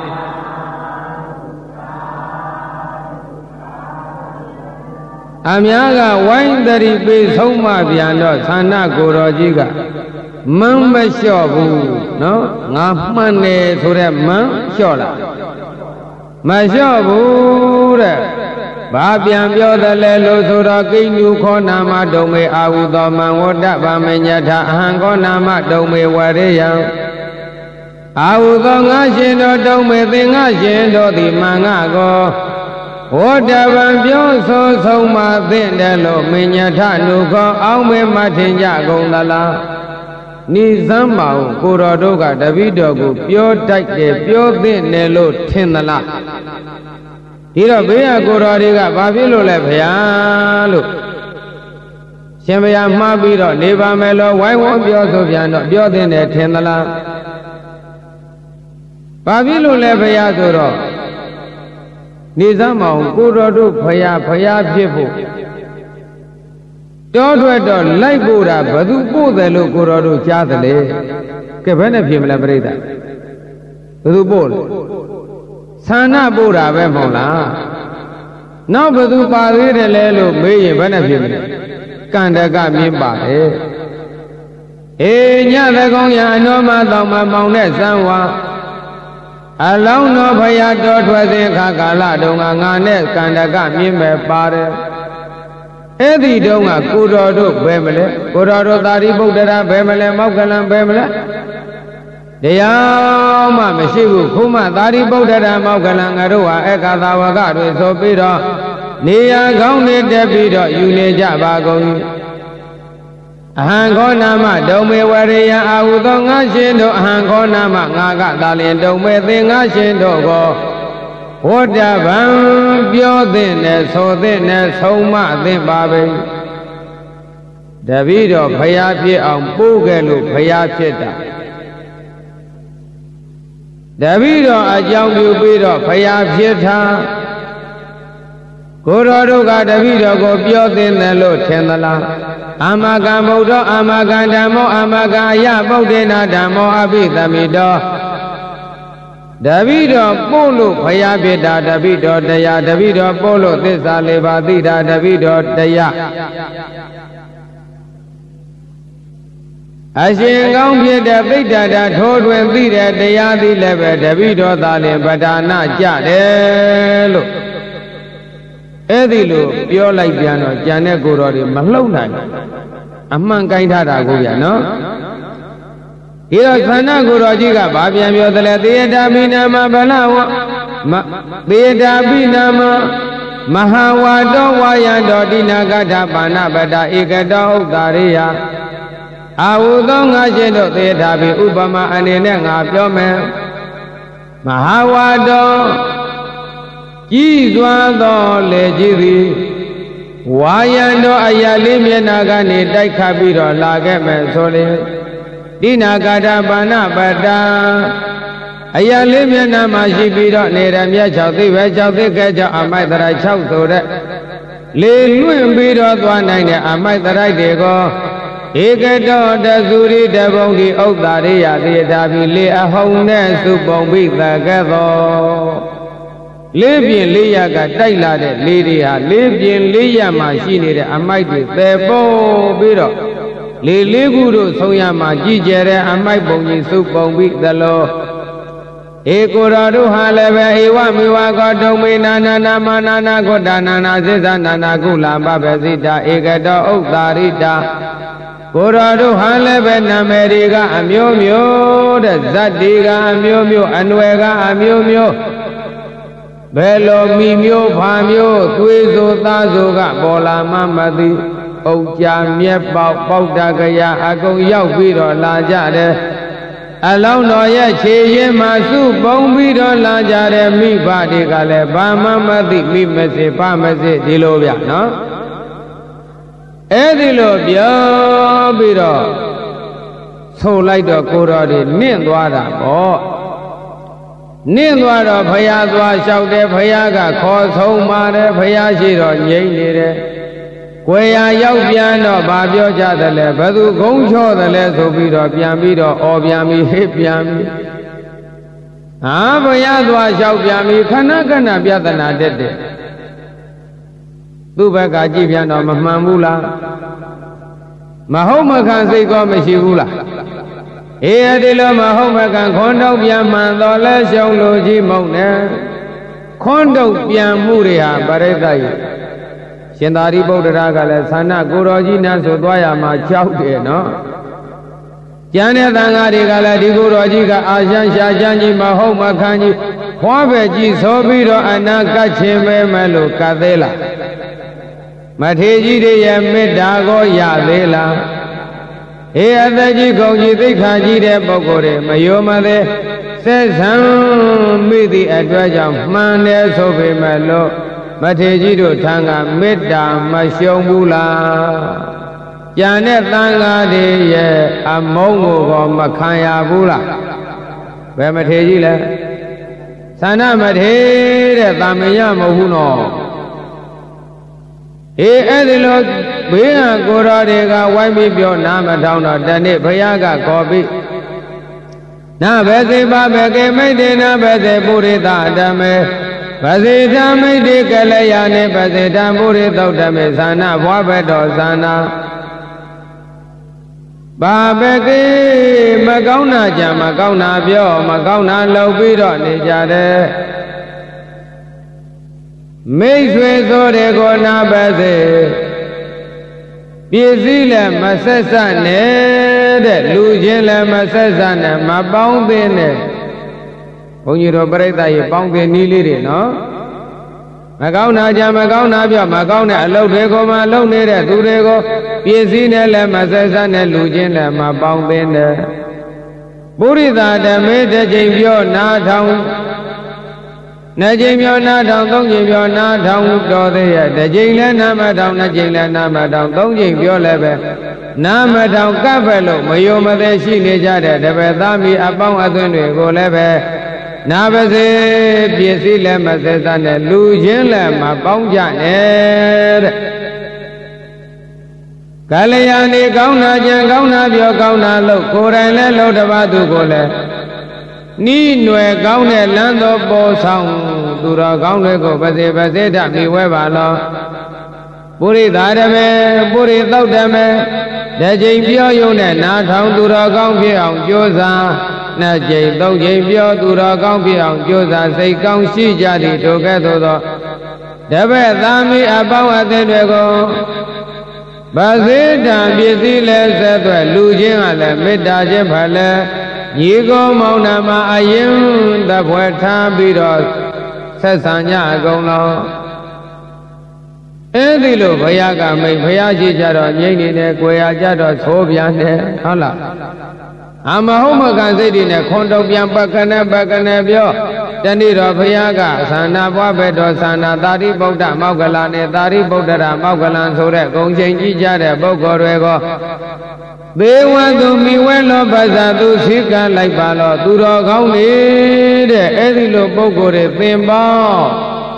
Speaker 1: အများကဝိုင်းသတိပေးဆုံးမပြန်တော့သန္နကိုယ်တော်ကြီးကမန်းမလျှော့ဘူးနော်ငါမှန်တယ်ဆိုတဲ့မန်းလျှော့လာမလျှော့ဘူးတဲ့ဘာပြန်ပြောတယ်လဲလို့ဆိုတော့ကိညုခောနာမဒုံမေအာဟုသောမံဝတ္တဗမညထအဟံခောနာမဒုံမေဝရိယံအာဟုသောငါရှင်တော်ဒုံမေသင်္ဃရှင်တော်သည်မင်္ဂကောဝတ္တဗံပြောဆိုဆုံးမသင့်တယ်လို့မညထနုခောအောင်းမေမထင်ကြကုန်သလားနိဇံမအောင်ကိုတော်တို့ကတပည့်တော်ကိုပြောတိုက်တယ်ပြောသင့်တယ်လို့ထင်သလားဒီတော့ဘေးကကိုတော်တွေကဘာဖြစ်လို့လဲဖျားလို့ရှင်ဘုရားမှားပြီးတော့နေပါမယ်လို့ဝိုင်းဝန်းပြောဆိုပြန်တော့ပြောသင့်တယ်ထင်သလားဘာဖြစ်လို့လဲဖျားဆိုတော့နေစမ်းမအောင်ကိုတော်တို့ဖျားဖျားဖြစ်ဖို့တောထွက်တော့လိုက်ပို့တာဘသူပို့တယ်လို့ကိုတော်တို့ကြားတယ်လေကဲဘယ်နဲ့ဖြစ်မလဲပြိဿဘသူပို့လဲသန္နပို့တာပဲမဟုတ်လားနောက်ဘသူပါသေးတယ်လဲလို့မေးရင်ဘယ်နဲ့ဖြစ်မလဲကန္တကမြင်ပါတယ်အေးညသကုံးရအနောမတောင်မမောင်တဲ့ဇံဝါအလောင်းတော်ဖရာတော်ထွက်စဉ်ခါကာလတုန်းကငါနဲ့ကန္တကမြင်ပဲပါတယ်အဲ့ဒီတုန်းကကိုတော်တို့ဘယ်မလဲကိုတော်တို့သာရိပုတ္တရာဘယ်မလဲမောက္ကလံဘယ်မလဲတရားမှမရှိဘူးခုမှသာရိပုတ္တရာမောက္ကလံငါတို့ဟာအေကသာဝကတွေဆိုပြီးတော့နေရာကောင်းနေတက်ပြီးတော့ယူနေကြပါကုန်၏အဟံခောနာမဒုံမေဝရိယအာဟုသောငါရှင်တို့အဟံခောနာမငါကသာလျင်ဒုံမေသင်ငါရှင်တို့ကိုဝတ္တဗံပြောသင့်နဲ့ဆိုသင့်နဲ့ဆုံးမသင့်ပါပဲတပည့်တော်ဖျားဖြစ်အောင်ပို့ခဲ့လို့ဖျားဖြစ်တာတပည့်တော်အကြောင်းပြုပြီးတော့ဖျားဖြစ်တာကိုတော်တို့ကတပည့်တော်ကိုပြောသင့်တယ်လို့ထင်သလားအာမကံဗုဒ္ဓအာမကံဓမ္မောအာမကံအယဗုဒ္ဓေနာဓမ္မောအဘိသမိတောတပည့်တော်ပို့လို့ဖျားဖြစ်တာတပည့်တော်တရားတပည့်တော်ပို့လို့သစ္စာလေးပါးသိတာတပည့်တော်တရားအရှင်ကောင်းဖြစ်တဲ့ပိဋ္ဌာတာထိုးတွင်သိတဲ့တရားသည်လည်းပဲတပည့်တော်သာလင်ပဒါနကြတယ်လို့အဲ့ဒီလိုပြောလိုက်ပြန်တော့ကြံတဲ့ကိုတော်တွေမလှုပ်နိုင်အမှန်ကိုင်းထားတာကိုဗျာနော်ဒီတော့သန္နကိုတော်ကြီးကဘာပြန်ပြောသလဲသေယတာပိနာမဗလဝသေယတာပိနာမမဟာဝါတောဝါယံတော်တိနာဂထပါဏပတဧကတောဥဒ္ဒါရိယအာဟုသောငါရှင်တို့သေယတာပိဥပမာအနေနဲ့ငါပြောမယ်မဟာဝါတောကြီးစွာသောလေကြီးသည်ဝါယံတော်အရာလေးမျက်နာကနေတိုက်ခတ်ပြီးတော့လာခဲ့မယ်ဆိုလေတိနာဂထပါဏပတအရာလေးမျက်နာမှာရှိပြီးတော့နေရမြတ်၆သိပဲ၆သိကဲကြောင့်အမိုက်တရိုက်၆ဆိုတဲ့လေလွင့်ပြီးတော့သွားနိုင်တဲ့အမိုက်တရိုက်တွေကိုဧကတောတသုရိတဘုံဒီဥဒ္ဒါရိယသေတာပြီးလေအဟုန်နဲ့စုပုံပြီးသကဲ့သို့လေးပြင်းလေးရကတိုက်လာတဲ့လေးတွေဟာလေးပြင်းလေးရမှာရှိနေတဲ့အမိုက်တွေသယ်ပို့ပြီးတော့လေလေးခုတို့ဆုံးရမှာကြည်ကျဲတဲ့အမိုက်ပုံကြီးစုပုံပြီးသလိုဧကိုရာတို့ဟာလည်းပဲဧဝမေဝကောဒုံမေနာနာနာမနာနာခောတာနာနာစေသနာနာကုလပပစိတာဧကတောဥဒ္ဒါရိတာကိုရာတို့ဟာလည်းပဲနာမည်တွေကအမျိုးမျိုးတဲ့ဇတ်တွေကအမျိုးမျိုးအနွယ်ကအမျိုးမျိုး
Speaker 2: Bello mimio pamio tuizo tazo ga bola mamadi Ojja miet bao bao da gaya agong yauk pi ro la ja de A long no ye che yin ma su bong pi ro la ja de mi ba de ka le ba ma ma ti mi ma se ba ma se di lo bya no E di lo pyo pi ro so lai do ko ro de nint twa da po Nint twa ro phaya twa lyauk de phaya ka kho song ma de phaya shi ro nyian ne de Quay à dốc pian đó bà biểu cha thật lệ bà tu cũng cho thật lệ số bì đó pian bì đó ô pian bì hết pian bì à bà ya tòa dốc pian bì khana khana pian thật nà đết đết tu bà cả chi pian đó mà mang bù la mà không mà khăn xây có mà xì bù la ê đi lo mà không mà khăn khôn đâu pian mà đó lệ xong lô chi mộng nè khôn đâu pian mù đi hà bà rê tayရှင်သာရိပုတ္တရာကလည်းသာနာကိုတော်ကြီးနတ်ဆိုသွားရမှာကြောက်တယ်နော်ကျန်တဲ့သံဃာတွေကလည်းဒီကိုတော်ကြီးကအာရှံရှာချမ်းကြီးမဟုတ်မခံကြီးခွားပဲကြီးဆိုပြီးတော့အနာကတ်ခြင်းပဲမလို့ကတ်သေးလားမထေကြီးတွေရဲ့မေတ္တာကိုရသေးလားအေးအသက်ကြီးကုန်ကြီးသိက္ခာကြီးတဲ့ပုဂ္ဂိုလ်တွေမယုံမသေးဆက်ဆံမိသည့်အတွက်ကြောင့်မှန်တယ်ဆိုပေမဲ့လို့မထေကြီးတို့ထံကမေတ္တာမရှုံဘူးလားကျန်တဲ့သံဃာတွေရဲ့အမုန်းကိုကောမခံရဘူးလားဘယ်မထေကြီးလဲသန္နမထေတဲ့တာမညမဟုတ်ဘူးနော်အေးအဲ့ဒီလိုဘေးကကိုတော်တွေကဝိုင်းပြီးပြောနားမထောင်တော့တနေ့ဘုရားကခေါ်ပြီးနာဘေစေပါဘေကေမိတ်တေနာဘေစေပုရိသဓမ္မေပစေဓမ္မိတိကလျာနေပစေဓမ္မုရိသုတ်တမေသနာဘွားဘတော်သနာဘာဘကေမကောင်းနာကြမကောင်းနာပြောမကောင်းနာလှုပ်ပြီးတော့နေကြတယ်မိတ်ဆွေဆိုတဲ့ကိုနာပါစေပြည့်စည်လည်းမဆက်ဆက်နဲ့တဲ့လူချင်းလည်းမဆက်ဆက်နဲ့မပေါင်းသင်းနဲ့ဘုန်းကြီးတို့ပြိဿရေပေါင်းသင်းနည်းလေးတွေနော်မကောင်းနာကြမကောင်းနာပြောမကောင်းတဲ့အလုပ်တွေကိုမှလုပ်နေတဲ့သူတွေကိုပြည့်စည်နဲ့လည်းမဆက်ဆက်နဲ့လူချင်းလည်းမပေါင်းသင်းနဲ့ပုရိသဓမ္မေတစ်ချိန်ပြောနာထောင်နှစ်ချိန်ပြောနာထောင်သုံးချိန်ပြောနာထောင်တော်သေးရဲ့တစ်ချိန်လည်းနာမထောင်နှစ်ချိန်လည်းနာမထောင်သုံးချိန်ပြောလည်းပဲနာမထောင်ကပ်ပဲလို့မယုံမသိရှိနေကြတဲ့တပည့်သားမီအပေါင်းအသင်းတွေကိုလည်းပဲနာပါစေပြည့်စည်လည်းမဆက်စနဲ့လူချင်းလည်းမပေါင်းကြနဲ့တဲ့ကလျာဏီကောင်းနာကြံကောင်းနာပြောကောင်းနာလို့ကိုယ်တိုင်လည်းလို့တပါးသူကိုလည်းနီးຫນွယ်ကောင်းတဲ့လမ်းတော်ပေါ်ဆောင်သူတော်ကောင်းတွေကိုပစေပစေထမိဝဲပါလောပုရိသဓမ္မေပုရိသုတ်ဓမ္မေတချိန်ပြောယုံနဲ့နာထောင်သူတော်ကောင်းဖြစ်အောင်ကြိုးစားနှစ်ချိန်သုံးချိန်ပြောသူတော်ကောင်းဖြစ်အောင်ကြိုးစားစိတ်ကောင်းရှိကြသည်တို့ကဲ့သို့သောတပည့်သားမီးအပေါင်းအသင်းတွေကိုဗစေတံပစ္စည်းလဲဆက်သွဲလူချင်းကလည်းမေတ္တာချင်းဖလဲညီကိုမောင်နှမအရင်တပွဲထားပြီးတော့ဆက်ဆံကြအကုန်လုံးအဲ့ဒီလိုဘုရားကမိတ်ဘုရားရှိကြတော့ငြိမ့်နေတယ်ကိုယ်ရကြတော့သိုးပြန်တယ်ဟုတ်လားအမဟုတ်မကန်စိတ်တွေနဲ့ခွန်တုံပြန်ပက္ခနဲ့ပက္ခနဲ့ပြောတဏိတော်ဘုရားကသန္နာဘွားဘက်တော်သန္နာသာရိပုတ္တမောက္ကလနဲ့သာရိပုတ္တရမောက္ကလံဆိုတဲ့ဂုံချိန်ကြီးကြတဲ့ပုဂ္ဂိုလ်တွေကိုသေဝသူမိဝဲလောပဇာသူစိကံလိုက်ပါလောသူတော်ကောင်းနေတဲ့အဲ့ဒီလိုပုဂ္ဂိုလ်တွေသင်ပေါင်း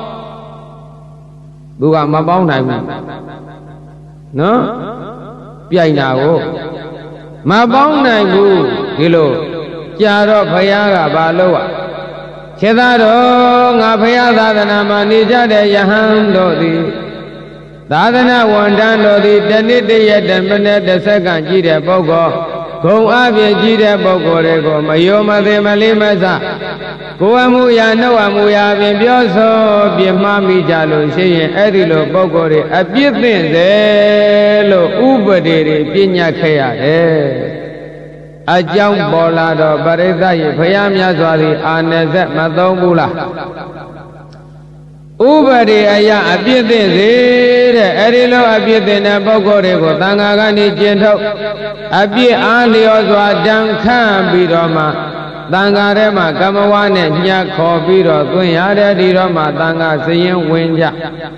Speaker 2: သူကမပေါင်းနိုင်ဘူးနော်ပြိုင်တာကိုမပေါင်းနိုင်ဘူးဒီလိုကြာတော့ဘုရားကဘာလို့อ่ะခြေသားတော်ငါဘုရားသာသနာမှာနေကြတဲ့ယဟန်တို့သည်သာသနာဝန်ထမ်းတို့သည်တနည်းတရက်တမနဲ့တစ်စက္ကန့်ကြည့်တဲ့ပုဂ္ဂိုလ်ဂုံအပြည့်ကြည့်တဲ့ပုဂ္ဂိုလ်တွေကိုမယုံမသိမလေးမဆကိုယ်အမှုရာနှုတ်အမှုရာဖြင့်ပြောဆိုပြမှားမိကြလို့ရှိရင်အဲ့ဒီလိုပုဂ္ဂိုလ်တွေအပြစ်သင့်တယ်လို့ဥပဒေတွေပြညတ်ခဲ့ရတယ်အကြောင်းပေါ်လာတော့ပရိသတ်ရေဘုရားမြတ်စွာသည်အာနဇက်မသုံးဘူးလားဥပဒေအယအပြစ်သိစေတဲ့အဲ့ဒီလိုအပြစ်သိတဲ့ပုဂ္ဂိုလ်တွေကိုသံဃာကနေကျင့်ထုတ်အပြစ်အားလျော်စွာတန်ခန့်ပြီးတော့မှသံဃာထဲမှာကမ္မဝါနဲ့ညှပ်ခေါ်ပြီးတော့သွင်းရတဲ့ဒီတော့မှသံဃာစရင်ဝင်ကြ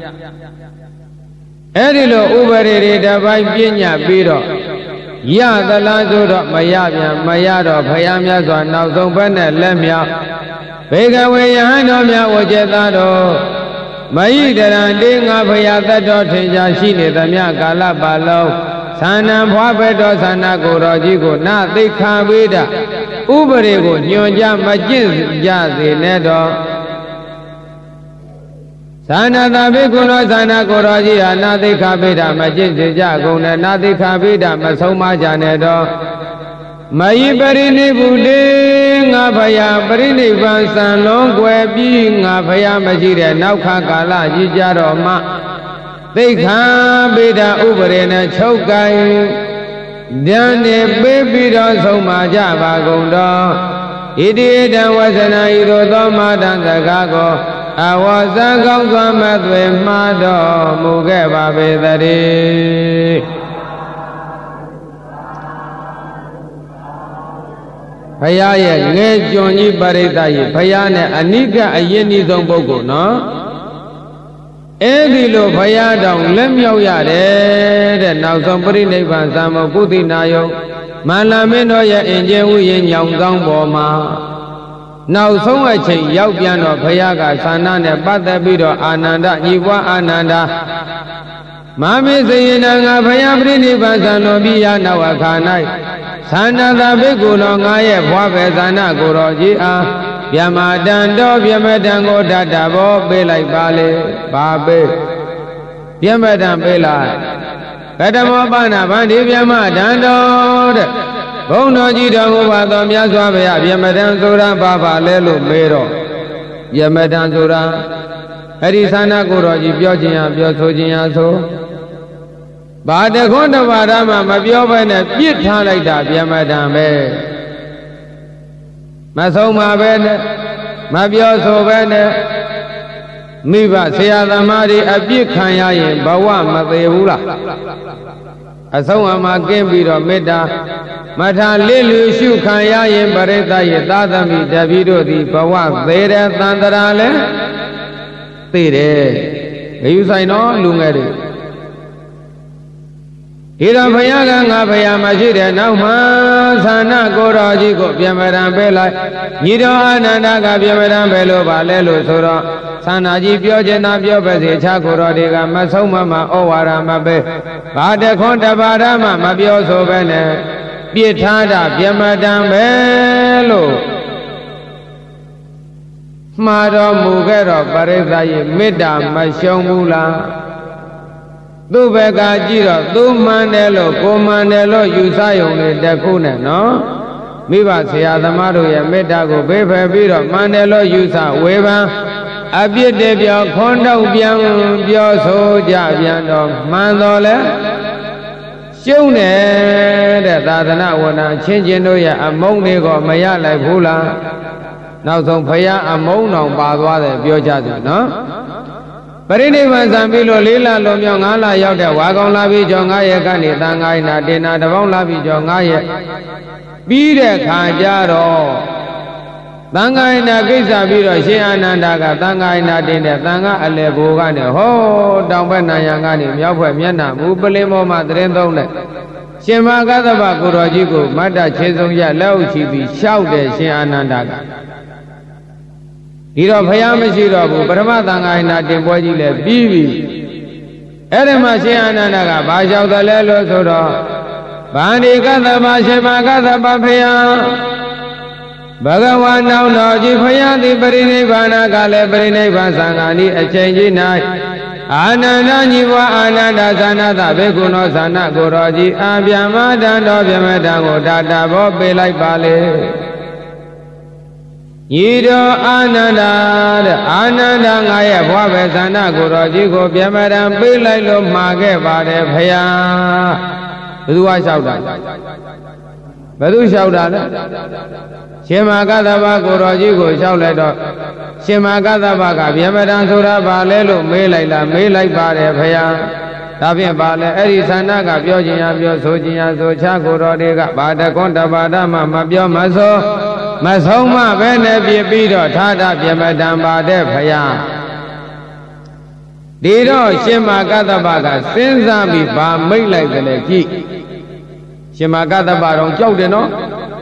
Speaker 2: အဲ့ဒီလိုဥပဒေတွေတစ်ပိုင်းပြညတ်ပြီးတော့ရသလားဆိုတော့မရပြန်မရတော့ဘုရားမြတ်စွာနောက်ဆုံးဘက်နဲ့လက်မြောက်ဘေကဝေယဟန်တော်မြတ်ဝကျေသားတော်မယိတရံတေငါဘုရားတတ်တော်ထင်ရှားရှိနေသမျှကာလပတ်လုံးသန္နံဘွားဘက်တော်သန္နာကိုယ်တော်ကြီးကိုနာသိခာဝိဒဥပဒေကိုညွှန်ကြမကျင့်ကြစေနဲ့တော့သန္နာတာဘိက္ခုနောသန္နာကိုယ်တော်ကြီးဟာနာသိခာဝိဒမကျင့်စေကြကုန်နဲ့နာသိခာဝိဒမဆုံးမကြနဲ့တော့မယိပရိနိဗ္ဗုတေငါဖယားပရိနိဗ္ဗာန်စံလုံးွယ်ပြီးငါဖယားမရှိတဲ့နောက်ခါကာလကြီးကြတော့မှသိက္ခာဗေဒဥပဒေနဲ့ချုပ်ကိုင်ဉာဏ်နဲ့ပေးပြီးတော့ဆုံးမကြပါကုန်တော့ဣတိတံဝဇနာဤသို့သောမာတံတကားကိုအဝဇံကောင်းစွာမသွေမှားတော်မူခဲ့ပါပေသတည်းဘုရားရဲ့ငယ်ကျွန်းကြီးပရိသတ်ကြီးဘုရားနဲ့အနိကအရင်ဤဆုံးပုဂ္ဂိုလ်နော်အဲ့ဒီလိုဘုရားတောင်လက်မြောက်ရတယ်တဲ့နောက်ဆုံးပရိနိဗ္ဗာန်သံမောကုသိနာယုံမန္လမင်းတော်ရဲ့အင်ကျဉ်ဥယျာဉ်ညောင်ကောင်းပေါ်မှာနောက်ဆုံးအချိန်ရောက်ပြန်တော့ဘုရားကသာနာနဲ့ပတ်သက်ပြီးတော့အာနန္ဒညီပွားအာနန္ဒာမမေစေယနာငါဘုရားပရိနိဗ္ဗာန်သံတော်ပြီးရနောက်အခါ၌သန္နာသာဘိက္ခုတော်ငါရဲ့ဘွားပဲသန္နာကိုယ်တော်ကြီးအားဗျမတံတော်ဗျမတံကိုတတ္တဘောပေးလိုက်ပါလေဘာပေးဗျမတံပေးလိုက်ကတမောပနာဗန္ဒီဗျမတံတော်တဲ့ဘုံတော်ကြီးတော်မူပါတော်မြတ်စွာဘုရားဗျမတံဆိုတာဘာပါလဲလို့မေးတော့ဗျမတံဆိုတာအဲ့ဒီသန္နာကိုယ်တော်ကြီးပြောခြင်းဟာပြောဆိုခြင်းဟာဆိုဘာတခွန်းတဘာရမှမပြောဘဲနဲ့ပြစ်ထားလိုက်တာဗျမတံပဲမဆုံးပါပဲနဲ့မပြောဆိုပဲနဲ့မိဘဆရာသမားတွေအပြစ်ခံရရင်ဘဝမသေးဘူးလားအဆုံးအမကင်းပြီးတော့မေတ္တာမထာလစ်လူရှုခံရရင်ပရိသတ်ရဲ့သာသမီတပည့်တို့သည်ဘဝသေးတဲ့သန္တရာလဲသိတယ်ဂယုဆိုင်တော့လူငယ်တွေဒီတော့ဘုရားကငါဘုရားမရှိတဲ့နောက်မှာသာနာကိုယ်တော်ကြီးကိုပြမရန်ပေးလိုက်ညီတော်အာနန္ဒာကပြမရန်ပေးလို့ပါလဲလို့ဆိုတော့သာနာကြီးပြောချင်တာပြောပါစေခြားကိုယ်တော်တွေကမဆုံးမမဩဝါဒမပေးဘာတခွန်းတပါဒမှမပြောဆိုပဲနဲ့ပြစ်ထားတာပြမတံပဲလို့မှားတော်မူခဲ့တော့ပရိသတ်ရဲ့မေတ္တာမရှုံးဘူးလားသူ့ဘက်ကကြည့်တော့သူမှန်တယ်လို့ကိုမှန်တယ်လို့ယူဆယုံနေတခုနဲ့နော်မိဘဆရာသမားတို့ရဲ့မေတ္တာကိုဘေးဖယ်ပြီးတော့မှန်တယ်လို့ယူဆဝေဖန်အပြစ်တွေပြောခွန်းတော့ပြန်ပြောဆိုကြပြန်တော့မှန်တော်လဲရှုံးတယ်တဲ့သာသနာဝနာချင်းချင်းတို့ရဲ့အမုန်းတွေကိုမရလိုက်ဘူးလားနောက်ဆုံးဖယားအမုန်းတော်ပါသွားတယ်ပြောကြတယ်နော်ပရိနိဗ္ဗာန်စံပြီးလို့လေးလလွန်မြောက်ငါးလရောက်တဲ့ဝါကောင်လာပြီးကျော်ငါးရက်ကနေသံဃာနာတင်နာတပေါင်းလာပြီးကျော်ငါးရက်ပြီးတဲ့ခါကျတော့သံဃာနာကိစ္စပြီးတော့ရှင်အာနန္ဒာကသံဃာနာတင်တဲ့သံဃာအလေဘူကနေဟောတောင်ဘက်နိုင်ရန်ကနေမြောက်ဘက်မျက်နှာမူပလင်ပေါ်မှာတရင်သုံးတဲ့ရှင်မဂသဗ္ဗကိုတော်ကြီးကိုမတ္တခြေဆုံးရလက်ဥချီပြီးရှောက်တဲ့ရှင်အာနန္ဒာကဒီတော့ဘုရားမရှိတော့ဘူးပရမသံဃာနာတင်ပွဲကြီးလည်းပြီးပြီအဲ့ဒီမှာရှင်အာနန္ဒာကဘာလျှောက်တယ်လဲလို့ဆိုတော့ဗန္ဒီကသဗ္ဗရှင်မဂသဗ္ဗဘုရားဘဂဝါနောင်တော်ကြီးဘုရားသည်ပရိနိဗ္ဗာန်ကလည်းပရိနိဗ္ဗာန်သံဃာဤအချိန်ကြီး၌အာနန္ဒညီဘွားအာနန္ဒသန္နသဘေကုဏောသန္နကိုတော်ကြီးအာဗျမတံတော်ဗျမတံကိုတာတာဘောပေးလိုက်ပါလေညီတော်အာနန္ဒတဲ့အာနန္ဒငါရဲ့ဘွားပဲသန္နကိုတော်ကြီးကိုဗျမတံပေးလိုက်လို့မှာခဲ့ပါတယ်ဖယားဘယ်သူကလျှောက်တာပဘယ်သူလျှောက်တာလဲရှင်မာကသဗ္ဗကိုတော်ကြီးကိုလျှောက်လိုက်တော့ရှင်မာကသဗ္ဗကဗျမတံဆိုတာဘာလဲလို့မေးလိုက်လားမေးလိုက်ပါတယ်ဖေဟာဒါဖြင့်ပါလဲအဲ့ဒီသန္တာကပြောခြင်းရပြောဆိုခြင်းရဆိုချကိုတော်တွေကဘာတကွန်းတပါဒမှမပြောမဆိုမဆုံးမပဲနဲ့ပြပြီးတော့ထာတာဗျမတံပါတဲ့ဖေဟာဒီတော့ရှင်မာကသဗ္ဗကစဉ်းစားပြီးဗာမိတ်လိုက်တယ်လေကြည့်ရှင်မာကသဗ္ဗတော်ကြောက်တယ်နော်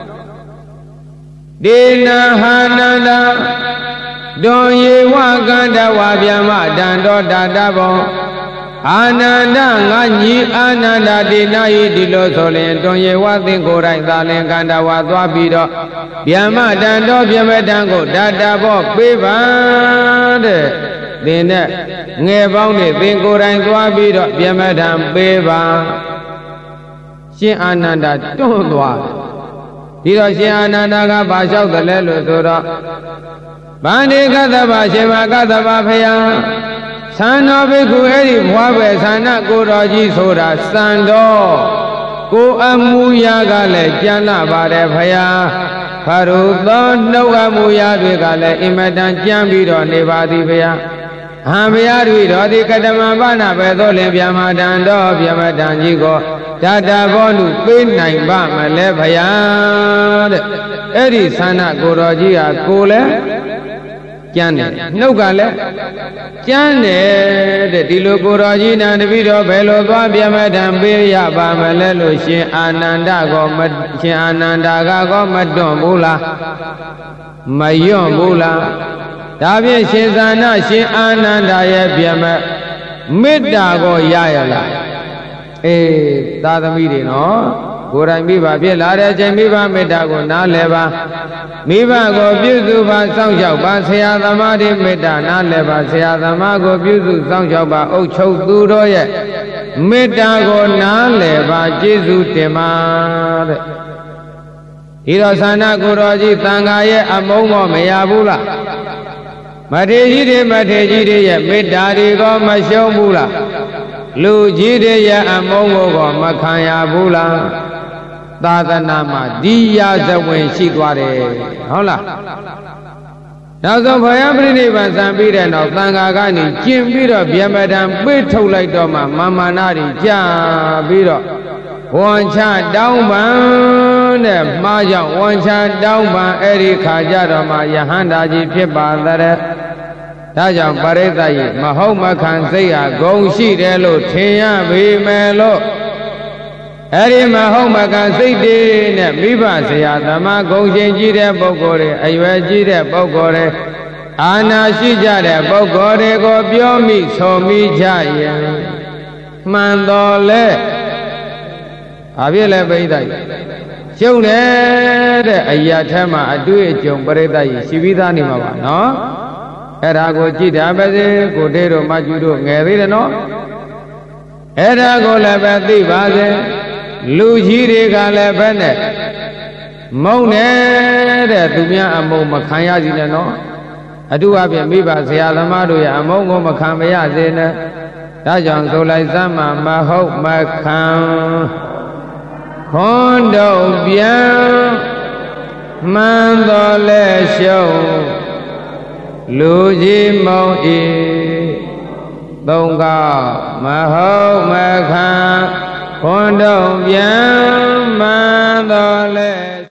Speaker 2: ဒေနာဟာနန္ဒာဒွန်ယေဝကန္တဝါဗျမတံတော်တာတဘောအာနန္ဒငါညီအာနန္ဒဒေနာဤဒီလိုဆိုရင်ဒွန်ယေဝသင်ကိုယ်တိုင်သာလင်ကန္တဝါသွားပြီးတော့ဗျမတံတော်ဗျမတံကိုတာတဘောပေးပါတဲ့သင်နဲ့ငယ်ပေါင်းနဲ့သင်ကိုယ်တိုင်သွားပြီးတော့ဗျမတံပေးပါရှင်အာနန္ဒတွန့်သွားဒီတော့ရှင်အာနန္ဒကဘာလျှောက်တယ်လဲလို့ဆိုတော့ဗန္ဒီကသဗ္ဗရှင်မာကသဗ္ဗဖယံသံတော်ဘိက္ခုအဲ့ဒီဘွားပဲသန္နကိုတော်ကြီးဆိုတာစံတော်ကိုအမှုရာကလည်းကျမ်းလာပါတယ်ဖယံဖရုသောနှုတ်အမှုရာတွေကလည်းအင်မတန်ကြမ်းပြီးတော့နေပါသည်ဖယံဟံဘုရားတို့တော်ဒီကတမဘာနာပဲသောလင်ဗျမတံတော်ဗျမတံကြီးကိုဓာတဘောနုပေးနိုင်ပါမလဲဖယားတဲ့အဲ့ဒီသန္နကိုတော်ကြီးဟာကိုလည်းကျမ်းတယ်နှုတ်ကလည်းကျမ်းတယ်တဲ့ဒီလိုကိုတော်ကြီးနာတပိတော့ဘယ်လိုသွားဗျမတံပေးရပါမလဲလို့ရှင်အာနန္ဒကောမရှင်အာနန္ဒာကကောမတွန့်ဘူးလားမယွန့်ဘူးလားဒါဖြင့်ရှင်သာနာရှင်အာနန္ဒာရဲ့ဗျမမေတ္တာကိုရရလားအေးသာသမီတွေနော်ကိုယ်တိုင်မိဘဖြစ်လာတဲ့အချိန်မိဘမေတ္တာကိုနားလည်ပါမိဘကိုပြုစုပါစောင့်ရှောက်ပါဆရာသမားတွေမေတ္တာနားလည်ပါဆရာသမားကိုပြုစုစောင့်ရှောက်ပါအုပ်ချုပ်သူတို့ရဲ့မေတ္တာကိုနားလည်ပါကျေးဇူးတင်ပါတဲ့ဒီတော့သန္နကိုတော်ကြီးသံဃာရဲ့အမုန်းတော့မရဘူးလားမထေကြီးတွေမထေကြီးတွေရဲ့မေတ္တာတွေကိုမရှုံးဘူးလားလူကြီးတွေရဲ့အမုန်းကိုမခံရဘူးလားသာသနာမှာဒီရာဇဝင်ရှိသွားတယ်ဟုတ်လားနောက်ဆုံးဘုရားပြိဋိဘံစံပြီးတဲ့နောက်သံဃာကနေကျင့်ပြီးတော့ဗျမတံပေးထုတ်လိုက်တော့မှမာမာနာတွေကြာပြီးတော့ဝန်ချတောင်းပန်တဲ့မှားကြောင့်ဝန်ချတောင်းပန်အဲ့ဒီခါကြတော့မှယဟန္တာကြီးဖြစ်ပါတဲ့ဒါကြောင့်ပရိသတ်ကြီးမဟုတ်မခံစိတ်ဟာဂုံရှိတယ်လို့ထင်ရပေမဲ့လို့အဲ့ဒီမဟုတ်မခံစိတ်တွေနဲ့မိဘဆရာသမားဂုံရှင်ကြီးတဲ့ပုဂ္ဂိုလ်တွေအရွယ်ကြီးတဲ့ပုဂ္ဂိုလ်တွေအာနာရှိကြတဲ့ပုဂ္ဂိုလ်တွေကိုပြောမိဆိုမိကြရင်မှန်တော်လဲဘာဖြစ်လဲပရိသတ်ကြီးကျုံတယ်တဲ့အရာထဲမှာအတွေ့အကြုံပရိသတ်ကြီးရှိပြီးသားနေမှာပါနော်အဲ့ဒါကိုကြည့်တာပဲစေကိုတေတို့မကျူတို့ငယ်သေးတယ်နော်အဲ့ဒါကိုလည်းပဲသိပါစေလူကြီးတွေကလည်းပဲနဲ့မုံနေတဲ့သူများအမုံမခံရစီနဲ့နော်အထူးအဖြင့်မိဘဆရာသမားတို့ရဲ့အမုံကိုမခံမရစေနဲ့ဒါကြောင့်ဆိုလိုက်စမ်းမှာမဟုတ်မခံခွန်တော့ပြန်မှန်တော်လဲရှုံးလူကြီးမောင်ဤသုံးကောင်းမဟုတ်မခံခွန်တော့ပြန်မှန်တော်လဲ